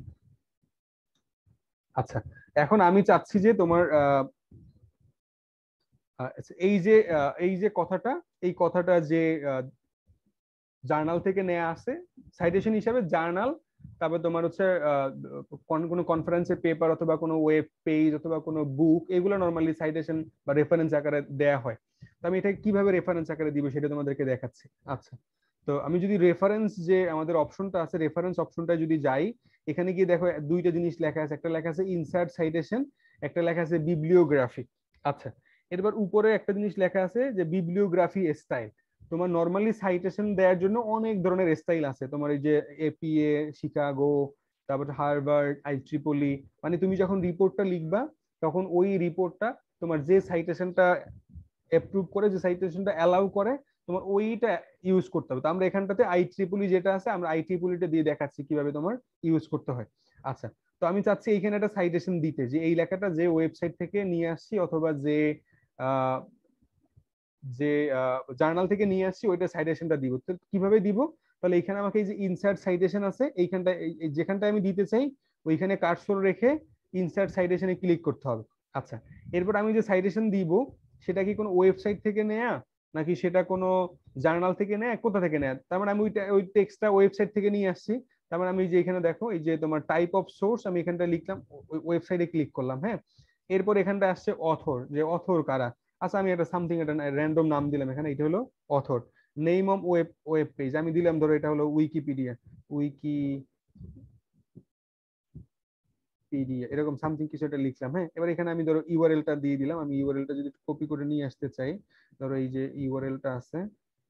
A: আচ্ছা, এখন আমি চাচ্ছি যে তোমার এই যে কথাটা, এই কথাটা যে জার্নাল থেকে নেওয়া আছে সাইটেশন হিসাবে, জার্নাল, তারপর তোমার হচ্ছে কোনো কনফারেন্সের পেপার অথবা কোনো ওয়েব পেজ অথবা কোনো বুক, এগুলো নর্মালি সাইটেশন বা রেফারেন্স আকারে দেয়া হয়। তো আমি এটা কিভাবে রেফারেন্স আকারে দিব সেটা তোমাদেরকে দেখাচ্ছি। আচ্ছা, তো আমি যদি রেফারেন্স যে আমাদের অপশনটা আছে, রেফারেন্স অপশনটা যদি যাই, এখানে গিয়ে দেখো দুইটা জিনিস লেখা আছে, একটা লেখা আছে ইনসার্ট সাইটেশন, একটা লেখা আছে বিবলিওগ্রাফি। আচ্ছা, এরপর উপরে একটা জিনিস লেখা আছে যে বিবলিওগ্রাফি স্টাইল। তোমার নর্মালি সাইটেশন দেওয়ার জন্য অনেক ধরনের স্টাইল আছে, তোমার এই যে এপিএ, শিকাগো, তারপর হার্ভার্ড, আইট্রিপলি। মানে তুমি যখন রিপোর্টটা লিখবা, তখন ওই রিপোর্টটা তোমার যে সাইটেশনটা অ্যাপ্রুভ করে, যে সাইটেশনটা অ্যালাউ করে, তোমার ওইটা ইউজ করতে হবে। তো আমরা এখানটাতে IEEE যেটা আছে আমরা IEEE টা দিয়ে দেখাচ্ছি কিভাবে তোমার ইউজ করতে হয়। আচ্ছা, তো আমি চাচ্ছি এইখানে একটা সাইটেশন দিতে, যে এই লেখাটা যে ওয়েবসাইট থেকে নিয়ে আসছি অথবা যে আহ, যে জার্নাল থেকে নিয়ে আসছি ওইটা সাইটেশনটা দিব। তো কিভাবে দিব? তাহলে এখানে আমাকে এই যে ইনসার্ট সাইটেশন আছে এইখানটা, যেখানটা আমি দিতে চাই ওইখানে কার্সর রেখে ইনসার্ট সাইটেশনে ক্লিক করতে হবে। আচ্ছা, এরপর আমি যে সাইটেশন দিব সেটা কি কোনো ওয়েবসাইট থেকে নেয়া নাকি সেটা কোনো জার্নাল থেকে নেয়া, কোথা থেকে নেয়া? তার মানে আমি ওই টেক্সটটা ওয়েবসাইট থেকে নিয়ে আসছি। তার মানে আমি যে এখানে দেখো এই যে তোমার টাইপ অফ সোর্স আমি এখানটা লিখলাম, ওয়েবসাইটে ক্লিক করলাম। হ্যাঁ, এরপর এখানটা আসছে অথর, যে অথর কারা। আচ্ছা, আমি একটা সামথিং একটা র্যান্ডম নাম দিলাম এখানে, এটা হলো author. Name of web web page আমি দিলাম, ধরো এটা হলো উইকিপিডিয়া, উইকিপিডিয়া এরকম সামথিং কিছু একটা লিখলাম। হ্যাঁ, এবার এখানে আমি ধরো ইউআরএলটা দিয়ে দিলাম। আমি ইউআরএলটা যদি কপি করে নিয়ে আসতে চাই, ধরো এই যে ইউআরএলটা আছে,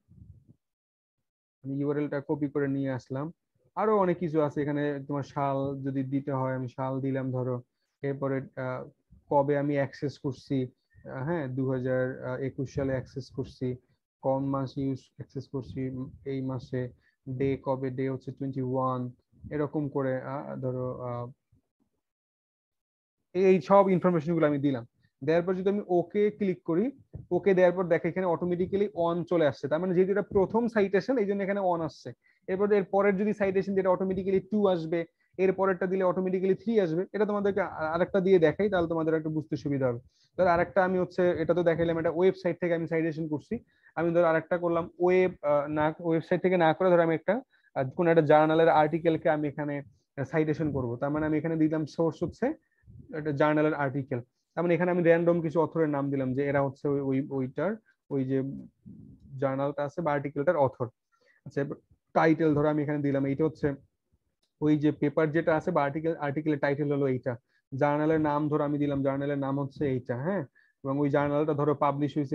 A: আমি ইউআরএলটা কপি করে নিয়ে আসলাম। আরো অনেক কিছু আছে এখানে, তোমার সাল যদি দিতে হয় আমি সাল দিলাম ধরো। এরপরে কবে আমি অ্যাক্সেস করছি, হ্যাঁ 2021 সালে অ্যাক্সেস করছি, কোন মাস ইউজ অ্যাক্সেস করছি, এই মাসে, ডে কবে, ডে হচ্ছে 21, এরকম করে ধরো এই সব ইনফরমেশন গুলো আমি দিলাম। দেওয়ার পর যদি আমি ওকে ক্লিক করি, ওকে দেওয়ার পর দেখো এখানে অটোমেটিক্যালি অন চলে আসছে। তার মানে যেহেতু এটা প্রথম সাইটেশন এই জন্য এখানে অন আসছে। এরপর এর পরের যদি সাইটেশন যেটা অটোমেটিক্যালি 2 আসবে, এর পরেরটা দিলে অটোমেটিক্যালি 3 আসবে। এটা তোমাদেরকে আরেকটা দিয়ে দেখাই, তাহলে তোমাদের একটু বুঝতে সুবিধা হবে। ধর আরেকটা আমি হচ্ছে, এটা তো দেখাইলাম এটা ওয়েবসাইট থেকে আমি সাইটেশন করছি। আমি ধর আরেকটা করলাম না ওয়েবসাইট থেকে না করে, ধর আমি একটা কোন একটা জার্নালের আর্টিকেলকে আমি এখানে সাইটেশন করব। তার মানে আমি এখানে দিলাম সোর্স হচ্ছে একটা জার্নালের আর্টিকেল। তার মানে এখানে আমি র্যান্ডম কিছু অথরের নাম দিলাম, যে এরা হচ্ছে ওইটার ওই যে জার্নালটা আছে বা আর্টিকেলটার অথর। আচ্ছা, টাইটেল ধরো আমি এখানে দিলাম এইটা হচ্ছে ওই যে পেপার যেটা আছে বা আর্টিকেলের টাইটেল হলো এইটা। জার্নালের নাম ধরো আমি দিলাম, জার্নালের নাম হচ্ছে এইটা। হ্যাঁ, এবং ওই জার্নালটা ধরো পাবলিশ হয়েছে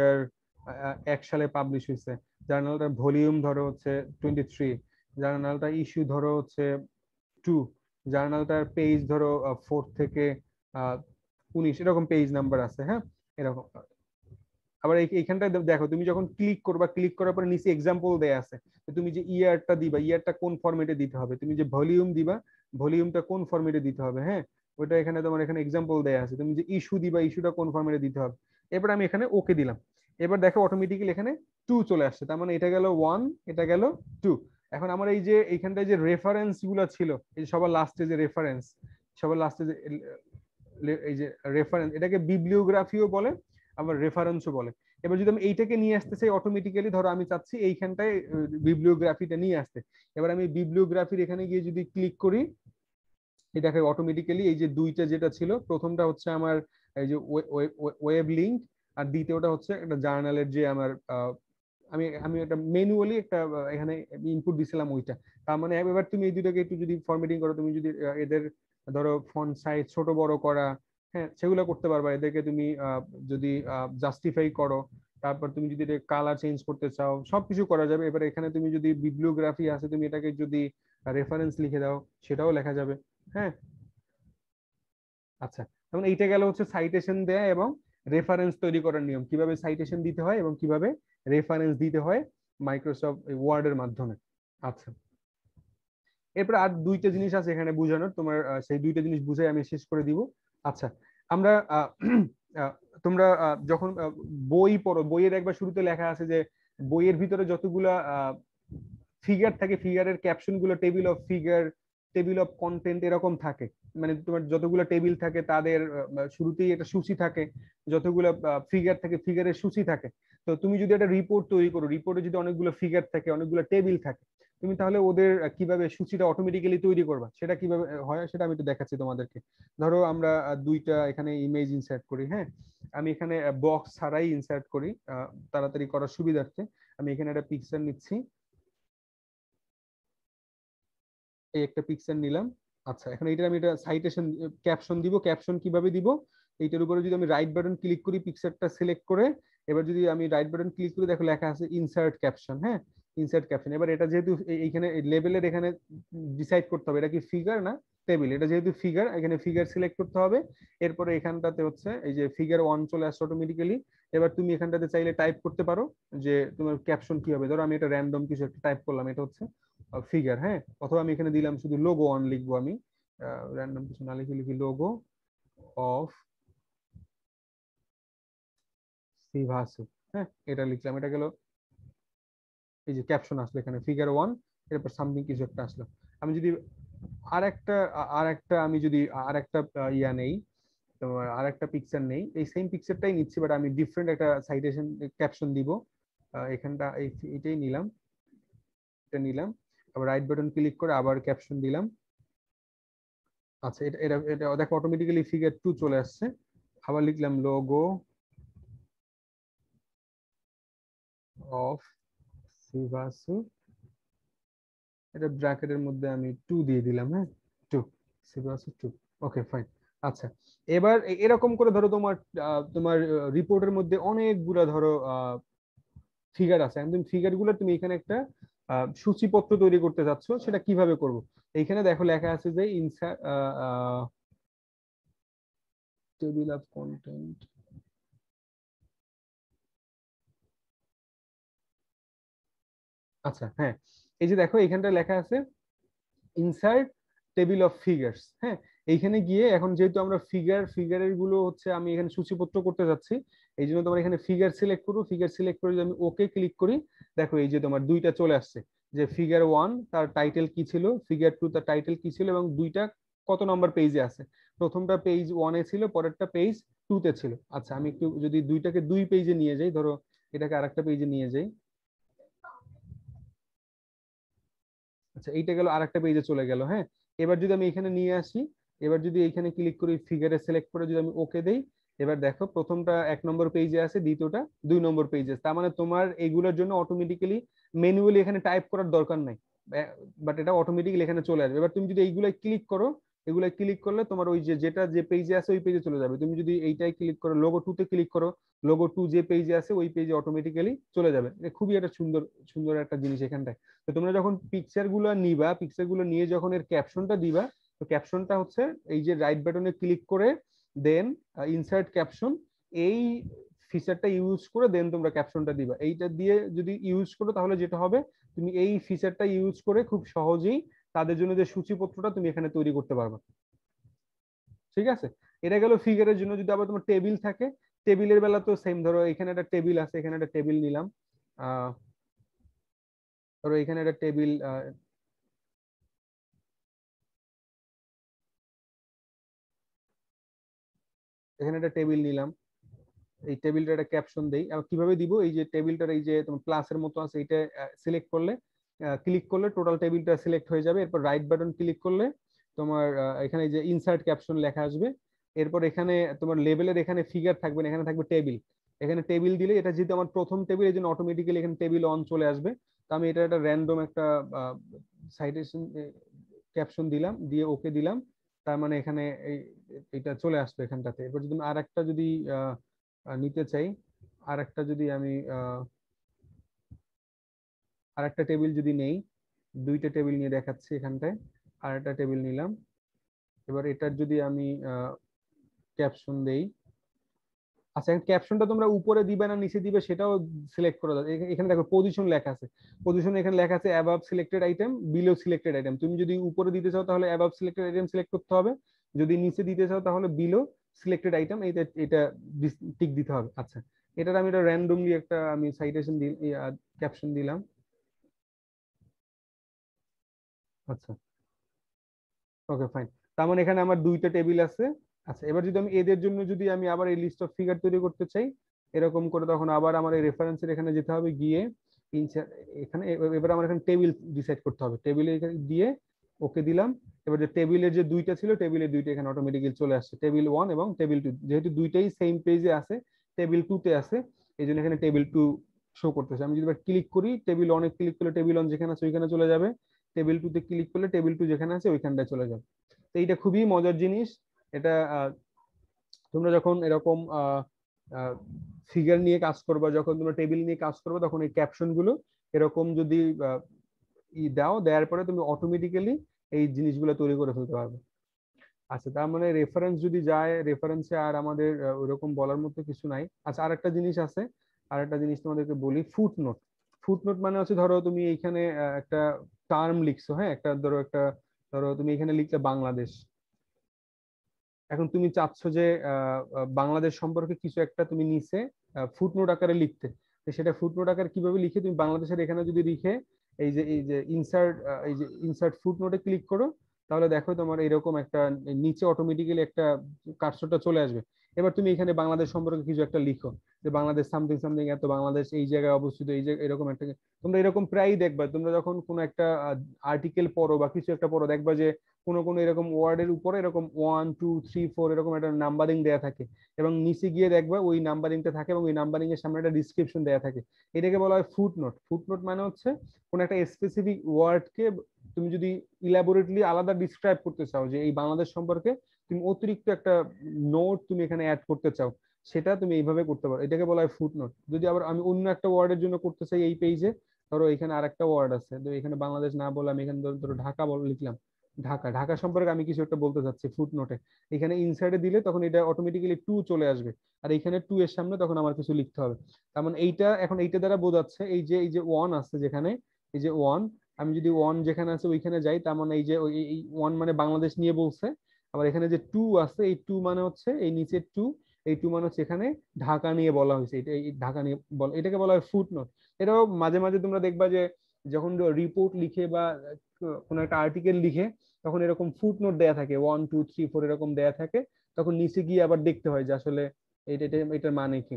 A: 2001 সালে পাবলিশ হয়েছে। জার্নালটার ভলিউম ধরো হচ্ছে 23, জার্নালটা ইস্যু ধরো হচ্ছে 2, জার্নালটার পেজ ধরো 4 থেকে 19, এরকম পেজ নাম্বার আছে। হ্যাঁ, এরকম। আবার এইখানটায় দেখো তুমি যখন ক্লিক করবা, ক্লিক করার পরে নিচে এক্সাম্পল দেয়া আছে, তুমি যে ইয়ারটা দিবা, ইয়ারটা কোন ফরম্যাটে দিতে হবে, তুমি যে ভলিউম দিবা, ভলিউমটা কোন ফরম্যাটে দিতে হবে। হ্যাঁ, ওইটা এখানে তোমার এখানে এক্সাম্পল দেয়া আছে। তুমি যে ইস্যু দিবা, ইস্যুটা কোন ফরম্যাটে দিতে হবে। এবার আমি এখানে ওকে দিলাম। এবার দেখো অটোমেটিক্যালি এখানে 2 চলে আসছে। তার মানে এটা গেল 1, এটা গেল 2। এখন আমার এই যে এইখানটায় যে রেফারেন্স গুলো ছিল, এই সবার লাস্টে যে রেফারেন্স, সবার লাস্টে যে এই যে রেফারেন্স, এটাকে বিবলিওগ্রাফিও বলে আবার রেফারেন্সও বলে। এবার যদি আমি এইটাকে নিয়ে আসতে চাই অটোমেটিক্যালি, ধরো আমি চাচ্ছি এইখানটায় বিবলিওগ্রাফিটা নিয়ে আসতে। এবার আমি বিবলিওগ্রাফির এখানে গিয়ে যদি ক্লিক করি, এই দেখো অটোমেটিক্যালি এই যে দুইটা যেটা ছিল, প্রথমটা হচ্ছে আমার এই যে ওয়েব লিংক, আর দ্বিতীয়টা হচ্ছে একটা জার্নালের যে আমার আমি আমি একটা ম্যানুয়ালি একটা এখানে ইনপুট দিছিলাম ওইটা। তার মানে এবার তুমি এই দুটাকে একটু যদি ফরম্যাটিং করো, তুমি যদি এদের ধরো ফন্ট সাইজ ছোট বড় করা, হ্যাঁ সেগুলো করতে পারবা। এদেরকে তুমি যদি জাস্টিফাই করো, তারপর তুমি যদি কালার চেঞ্জ করতে চাও, সবকিছু করা যাবে। এবার এখানে তুমি যদি বিবলিওগ্রাফি আছে তুমি এটাকে যদি রেফারেন্স লিখে দাও সেটাও লেখা যাবে। হ্যাঁ, আচ্ছা, তখন এইটা গেল হচ্ছে সাইটেশন দেয়া এবং রেফারেন্স তৈরি করার নিয়ম, কিভাবে সাইটেশন দিতে হয় এবং কিভাবে রেফারেন্স দিতে হয় মাইক্রোসফট ওয়ার্ডের মাধ্যমে। আচ্ছা, এরপর আর দুইটা জিনিস আছে এখানে বুঝানোর, তোমার সেই দুইটা জিনিস বুঝাই আমি শেষ করে দিব। আচ্ছা, আমরা তোমরা যখন বই পড়ো, বইয়ের একবার শুরুতে লেখা আছে যে বইয়ের ভিতরে যতগুলা ফিগার থাকে, ফিগারের ক্যাপশন গুলো table of figure, table of content এরকম থাকে। মানে তোমার যতগুলো টেবিল থাকে তাদের শুরুতেই একটা সূচি থাকে, যতগুলো ফিগার থাকে ফিগারের সূচি থাকে। তো তুমি যদি একটা রিপোর্ট তৈরি করো, রিপোর্টে যদি অনেকগুলো ফিগার থাকে, অনেকগুলো টেবিল থাকে, তুমি তাহলে ওদের কিভাবে সূচিটা অটোমেটিক্যালি তৈরি করবা, সেটা কিভাবে হয় সেটা আমি একটু দেখাচ্ছি তোমাদেরকে। ধরো আমরা দুইটা এখানে ইমেজ ইনসার্ট করি। হ্যাঁ, আমি এখানে বক্স ছাড়াই ইনসার্ট করি তাড়াতাড়ি করার সুবিধার্থে। আমি এখানে একটা পিকচার নিচ্ছি, এই একটা পিকচার নিলাম। আচ্ছা, এখন এইটা আমি এটা সাইটেশন ক্যাপশন দিব। ক্যাপশন কিভাবে দিব, এইটার উপরে যদি আমি রাইট বাটন ক্লিক করি পিকচারটা সিলেক্ট করে, এবার যদি আমি রাইট বাটন ক্লিক করি দেখো লেখা আছে ইনসার্ট ক্যাপশন। হ্যাঁ, ইনসার্ট ক্যাপশন। এবার এটা যেহেতু এইখানে লেভেলের এখানে ডিসাইড করতে হবে এটা কি ফিগার না টেবিল, এটা যেহেতু ফিগার, এখানে ফিগার সিলেক্ট করতে হবে। এরপরে এখানটাতে হচ্ছে এই যে ফিগার 1 চলে আসছে অটোমেটিক্যালি। এবার তুমি এখানটাতে চাইলে টাইপ করতে পারো যে তোমার ক্যাপশন কি হবে। ধরো আমি এটা র্যান্ডম কিছু একটা টাইপ করলাম, এটা হচ্ছে ফিগার, হ্যাঁ, অথবা আমি এখানে দিলাম শুধু লোগো অন লিখবো, আমি র্যান্ডম কিছু না লিখে লিখি লোগো অফ সিভাসু, হ্যাঁ, এটা লিখলাম, এটা গেল এই যে ক্যাপশন আসলো এখানে ফিগার 1, এরপর সামথিং কিছু একটা আসলো। আমি যদি আমি যদি আরেকটা ইয়া নেই, তোমার আরেকটা পিকচার নেই, এই সেম পিকচারটাই নিচ্ছি, বাট আমি ডিফারেন্ট একটা সাইটেশন ক্যাপশন দিব। এখানটা এটাই নিলাম, এটা নিলাম, আবার রাইট বাটন ক্লিক করে আবার ক্যাপশন দিলাম। আচ্ছা, এটা এটা এটা দেখো অটোমেটিক্যালি ফিগার 2 চলে আসছে। আবার লিখলাম লোগো অফ সিভাসু, এটা ব্র্যাকেটের মধ্যে আমি 2 দিয়ে দিলাম, হ্যাঁ, 2 সিভাসু 2। ওকে, ফাইন। আচ্ছা, এবার এরকম করে ধরো তোমার তোমার রিপোর্টের মধ্যে অনেকগুলা ধরো ফিগার আছে, একদম ফিগার গুলো তুমি এখানে একটা সূচিপত্র তৈরি করতে যাচ্ছ, সেটা কিভাবে করব। এইখানে দেখো লেখা আছে যে ইনসার্ট টেবিল অফ কন্টেন্ট। আচ্ছা, হ্যাঁ, এই যে দেখো এখানটা লেখা আছে ইনসার্ট টেবিল অফ ফিগার্স, হ্যাঁ। এইখানে গিয়ে এখন যেহেতু আমরা ফিগারের গুলো হচ্ছে আমি এখানে সূচিপত্র করতে যাচ্ছি, এই জন্য তোমার এখানে ফিগার সিলেক্ট করবো। ফিগার সিলেক্ট করে যদি আমি ওকে ক্লিক করি, দেখো এই যে তোমার দুইটা চলে আসছে, যে ফিগার 1 তার টাইটেল কি ছিল, ফিগার 2 তার টাইটেল কি ছিল, এবং দুইটা কত নম্বর পেজে আছে। প্রথমটা পেজ 1-এ ছিল, পরেরটা পেজ 2-তে ছিল। আচ্ছা, আমি একটু যদি দুইটাকে 2 পেজে নিয়ে যাই, ধরো এটাকে আরেকটা পেজে নিয়ে যাই। আচ্ছা, এইটা গেল আরেকটা পেজে চলে গেল, হ্যাঁ। এবার যদি আমি এখানে নিয়ে আসি, এবার যদি এখানে ক্লিক করি, ফিগারে সিলেক্ট করে যদি আমি ওকে দেই, এবার দেখো প্রথমটা 1 নম্বর পেজে আছে, দ্বিতীয়টা 2 নম্বর পেজে আছে। তার মানে তোমার এইগুলোর জন্য অটোমেটিক্যালি ম্যানুয়ালি এখানে টাইপ করার দরকার নাই, বাট এটা অটোমেটিক্যালি এখানে চলে আসবে। এবার তুমি যদি এইগুলাই ক্লিক করো, এগুলাই ক্লিক করলে তোমার ওই যে যেটা যে পেজে আছে ওই পেজে চলে যাবে। তুমি যদি এইটাই ক্লিক করো, লোগো 2 তে ক্লিক করো, লোগো 2 যে পেজে আছে ওই পেজে অটোমেটিক্যালি চলে যাবে। এটা খুবই একটা সুন্দর সুন্দর একটা জিনিস এখানটায়। তো তোমরা যখন পিকচার গুলো নিবা, পিকচার গুলো নিয়ে যখন এর ক্যাপশনটা দিবা, তো ক্যাপশনটা হচ্ছে এই যে রাইট বাটনে ক্লিক করে দেন ইনসার্ট ক্যাপশন, এই ফিচারটা ইউজ করে দেন তোমরা ক্যাপশনটা দিবা। এইটা দিয়ে যদি ইউজ করো তাহলে যেটা হবে, তুমি এই ফিচারটা ইউজ করে খুব সহজেই তাদের জন্য যে সূচিপত্রটা তুমি এখানে তৈরি করতে পারবে। ঠিক আছে, এটা গেল ফিগারের জন্য। যদি আবার তোমার টেবিল থাকে, টেবিলের বেলা তো সেম, ধরো এখানে একটা টেবিল আছে, এখানে একটা টেবিল নিলাম, ধরো এখানে একটা টেবিল, এখানে একটা টেবিল নিলাম, এই টেবিলটা একটা ক্যাপশন দেই। আর কিভাবে দিব, এই যে টেবিলটার এই যে তোমার প্লাসের মতো আছে, এটা সিলেক্ট করলে, ক্লিক করলে টোটাল টেবিলটা সিলেক্ট হয়ে যাবে। এরপর রাইট বাটন ক্লিক করলে তোমার এখানে যে ইনসার্ট ক্যাপশন লেখা আসবে। এরপর এখানে তোমার লেভেলের এখানে ফিগার থাকবে না, এখানে থাকবে টেবিল। এখানে টেবিল দিলে, এটা যেহেতু আমার প্রথম টেবিল, এই জন্য অটোমেটিক্যালি এখানে টেবিল অন চলে আসবে। তো আমি এটা একটা র্যান্ডম একটা সাইটেশন ক্যাপশন দিলাম, দিয়ে ওকে দিলাম। তার মানে এখানে এটা চলে আসবে এখানটাতে। এবার যদি আর একটা যদি নিতে চাই, আর একটা যদি আমি আর একটা টেবিল যদি নেই, দুইটা টেবিল নিয়ে দেখাচ্ছি এখানটায়। আর একটা টেবিল নিলাম, এবার এটার যদি আমি ক্যাপশন দেই। আচ্ছা, ক্যাপশনটা তোমরা উপরে দিবে না নিচে দিবে সেটাও সিলেক্ট করে দাও। এখানে দেখো পজিশন লেখা আছে, পজিশন এখানে লেখা আছে above selected item, below selected item. তুমি যদি উপরে দিতে চাও তাহলে অ্যাবাভ সিলেক্টেড আইটেম সিলেক্ট করতে হবে, যদি নিচে দিতে চাও তাহলে বিলো সিলেক্টেড আইটেম, এটা এটা টিক দিতে হবে। আচ্ছা, এটার আমি এটা র্যান্ডমলি একটা আমি সাইটেশন ক্যাপশন দিলাম। আচ্ছা, ওকে, ফাইন। তার মানে এখানে আমার দুইটা টেবিল আছে। আচ্ছা, এবার যদি আমি এদের জন্য যদি আমি আবার এই লিস্ট অফ ফিগার তৈরি করতে চাই এরকম করে, তখন আবার আমার এই রেফারেন্সের এখানে যেতে হবে, গিয়ে এখানে এবার আমার এখানে টেবিল ডিসাইড করতে হবে, টেবিলে দিয়ে ওকে দিলাম। এবার যে টেবিলের যে দুইটা ছিল, টেবিলের দুইটা এখানে অটোমেটিক্যালি চলে আসছে, টেবিল 1 এবং টেবিল 2, যেহেতু দুইটাই সেম পেজে আছে, টেবিল 2 তে আছে, এই জন্য এখানে টেবিল 2 শো করতেছে। আমি যদি ক্লিক করি, টেবিল 1 এ ক্লিক করলে টেবিল 1 যেখানে আছে ওইখানে চলে যাবে, টেবিল 2 তে ক্লিক করলে টেবিল 2 যেখানে আছে ওইখানটায় চলে যাবে। তো এইটা খুবই মজার জিনিস। এটা তোমরা যখন এরকম ফিগার নিয়ে কাজ করবা, যখন তোমরা টেবিল নিয়ে কাজ করবে, তখন এই ক্যাপশন গুলো এরকম যদি দেওয়ার পরে তুমি অটোমেটিক্যালি এই জিনিসগুলো তৈরি করে ফেলতে পারবে। আচ্ছা, তার মানে রেফারেন্স যদি যায়, রেফারেন্সে আর আমাদের ওইরকম বলার মতো কিছু নাই। আচ্ছা, আরেকটা জিনিস আছে, আরেকটা জিনিস তোমাদেরকে বলি, ফুটনোট। ফুটনোট মানে হচ্ছে ধরো তুমি এইখানে একটা টার্ম লিখছো, হ্যাঁ, একটা ধরো একটা, ধরো তুমি এখানে লিখলে বাংলাদেশ। এখন তুমি চাচ্ছ যে বাংলাদেশ সম্পর্কে কিছু একটা তুমি নিচে ফুটনোট আকারে লিখতে। তো সেটা ফুটনোট আকারে কিভাবে লিখে, তুমি বাংলাদেশের এখানে যদি লিখে এই যে ইনসার্ট, এই যে ইনসার্ট ফুটনোটে ক্লিক করো, তাহলে দেখো তোমার এরকম একটা নিচে অটোমেটিক্যালি একটা কার্সরটা চলে আসবে। এবার তুমি এখানে বাংলাদেশ সম্পর্কে কিছু একটা লিখো, যে বাংলাদেশ সামথিং সামথিং, এত বাংলাদেশ এই জায়গায় অবস্থিত, এই জায়গায় এরকম একটা। তোমরা এরকম প্রায়ই দেখবা, তোমরা যখন কোনো একটা আর্টিকেল পড়ো বা কিছু একটা পড়ো, দেখবা যে কোনো কোনো এরকম ওয়ার্ডের উপরে এরকম 1 2 3 4 এরকম একটা নাম্বারিং দেয়া থাকে, এবং নিচে গিয়ে দেখবা ওই নাম্বারিংটা থাকে, এবং ওই নাম্বারিং এর সামনে একটা ডিসক্রিপশন দেয়া থাকে। এটাকে বলা হয় ফুটনোট। ফুটনোট মানে হচ্ছে কোনো একটা স্পেসিফিক ওয়ার্ডকে তুমি যদি ইলাবোরেটলি আলাদা ডিসক্রাইব করতে চাও, যে এই বাংলাদেশ সম্পর্কে তুমি অতিরিক্ত একটা নোট তুমি এখানে অ্যাড করতে চাও, সেটা তুমি এইভাবে করতে পারো, এটাকে বলা হয় ফুটনোট। যদি আবার আমি অন্য একটা ওয়ার্ডের জন্য করতে চাই এই পেজে, ধরো এখানে আরেকটা ওয়ার্ড আছে, তো এখানে বাংলাদেশ না বলে আমি এখানে ধরো ঢাকা লিখলাম, ঢাকা, ঢাকা সম্পর্কে আমি কিছু একটা বলতে চাচ্ছি ফুটনোটে, এখানে ইনসার্টে দিলে তখন এটা অটোমেটিক্যালি টু চলে আসবে, আর এখানে টু এর সামনে তখন আমার কিছু লিখতে হবে। তার মানে এইটা এখন এইটা দ্বারা বোঝাচ্ছে, এই যে ওয়ান আছে যেখানে, এই যে ওয়ান, আমি যদি ওয়ান যেখানে আছে ওইখানে যাই, তার মানে এই যে এই ওয়ান মানে বাংলাদেশ নিয়ে বলছে। আবার এখানে যে টু আছে, এই টু মানে হচ্ছে এই নিচে টু, এই টু মানে হচ্ছে এখানে ঢাকা নিয়ে বলা হয়েছে, এটা এই ঢাকা নিয়ে বলা, এটাকে বলা হয় ফুটনোট। এটাও মাঝে মাঝে তোমরা দেখবা যে যখন রিপোর্ট লিখে বা কোনো একটা আর্টিকেল লিখে, তখন এরকম ফুটনোট দেয়া থাকে 1 2 3 4 এরকম দেয়া থাকে, তখন নিচে গিয়ে আবার দেখতে হয় যে আসলে এটার মানে কি।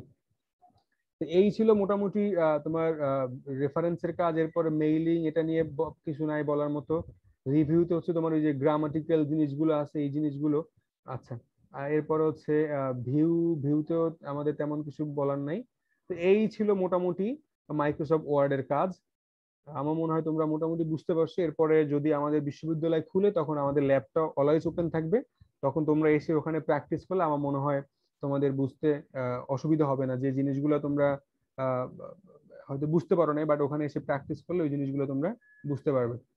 A: তো এই ছিল মোটামুটি তোমার রেফারেন্সের কাজ। এরপরে মেইলিং, এটা নিয়ে কিছু নাই বলার মতো। রিভিউতে হচ্ছে তোমার ওই যে গ্রামাটিক্যাল জিনিসগুলো আছে, এই জিনিসগুলো। আচ্ছা, আর এরপরে হচ্ছে ভিউ, ভিউতেও আমাদের তেমন কিছু বলার নাই। তো এই ছিল মোটামুটি মাইক্রোসফট ওয়ার্ডের কাজ। আমার মনে হয় তোমরা মোটামুটি বুঝতে পারছো। এরপরে যদি আমাদের বিশ্ববিদ্যালয় খুলে, তখন আমাদের ল্যাবটা অলওয়েজ ওপেন থাকবে, তখন তোমরা এসে ওখানে প্র্যাকটিস করলে আমার মনে হয় তোমাদের বুঝতে অসুবিধা হবে না। যে জিনিসগুলো তোমরা আহ, হয়তো বুঝতে পারো না, বাট ওখানে এসে প্র্যাকটিস করলে ওই জিনিসগুলো তোমরা বুঝতে পারবে।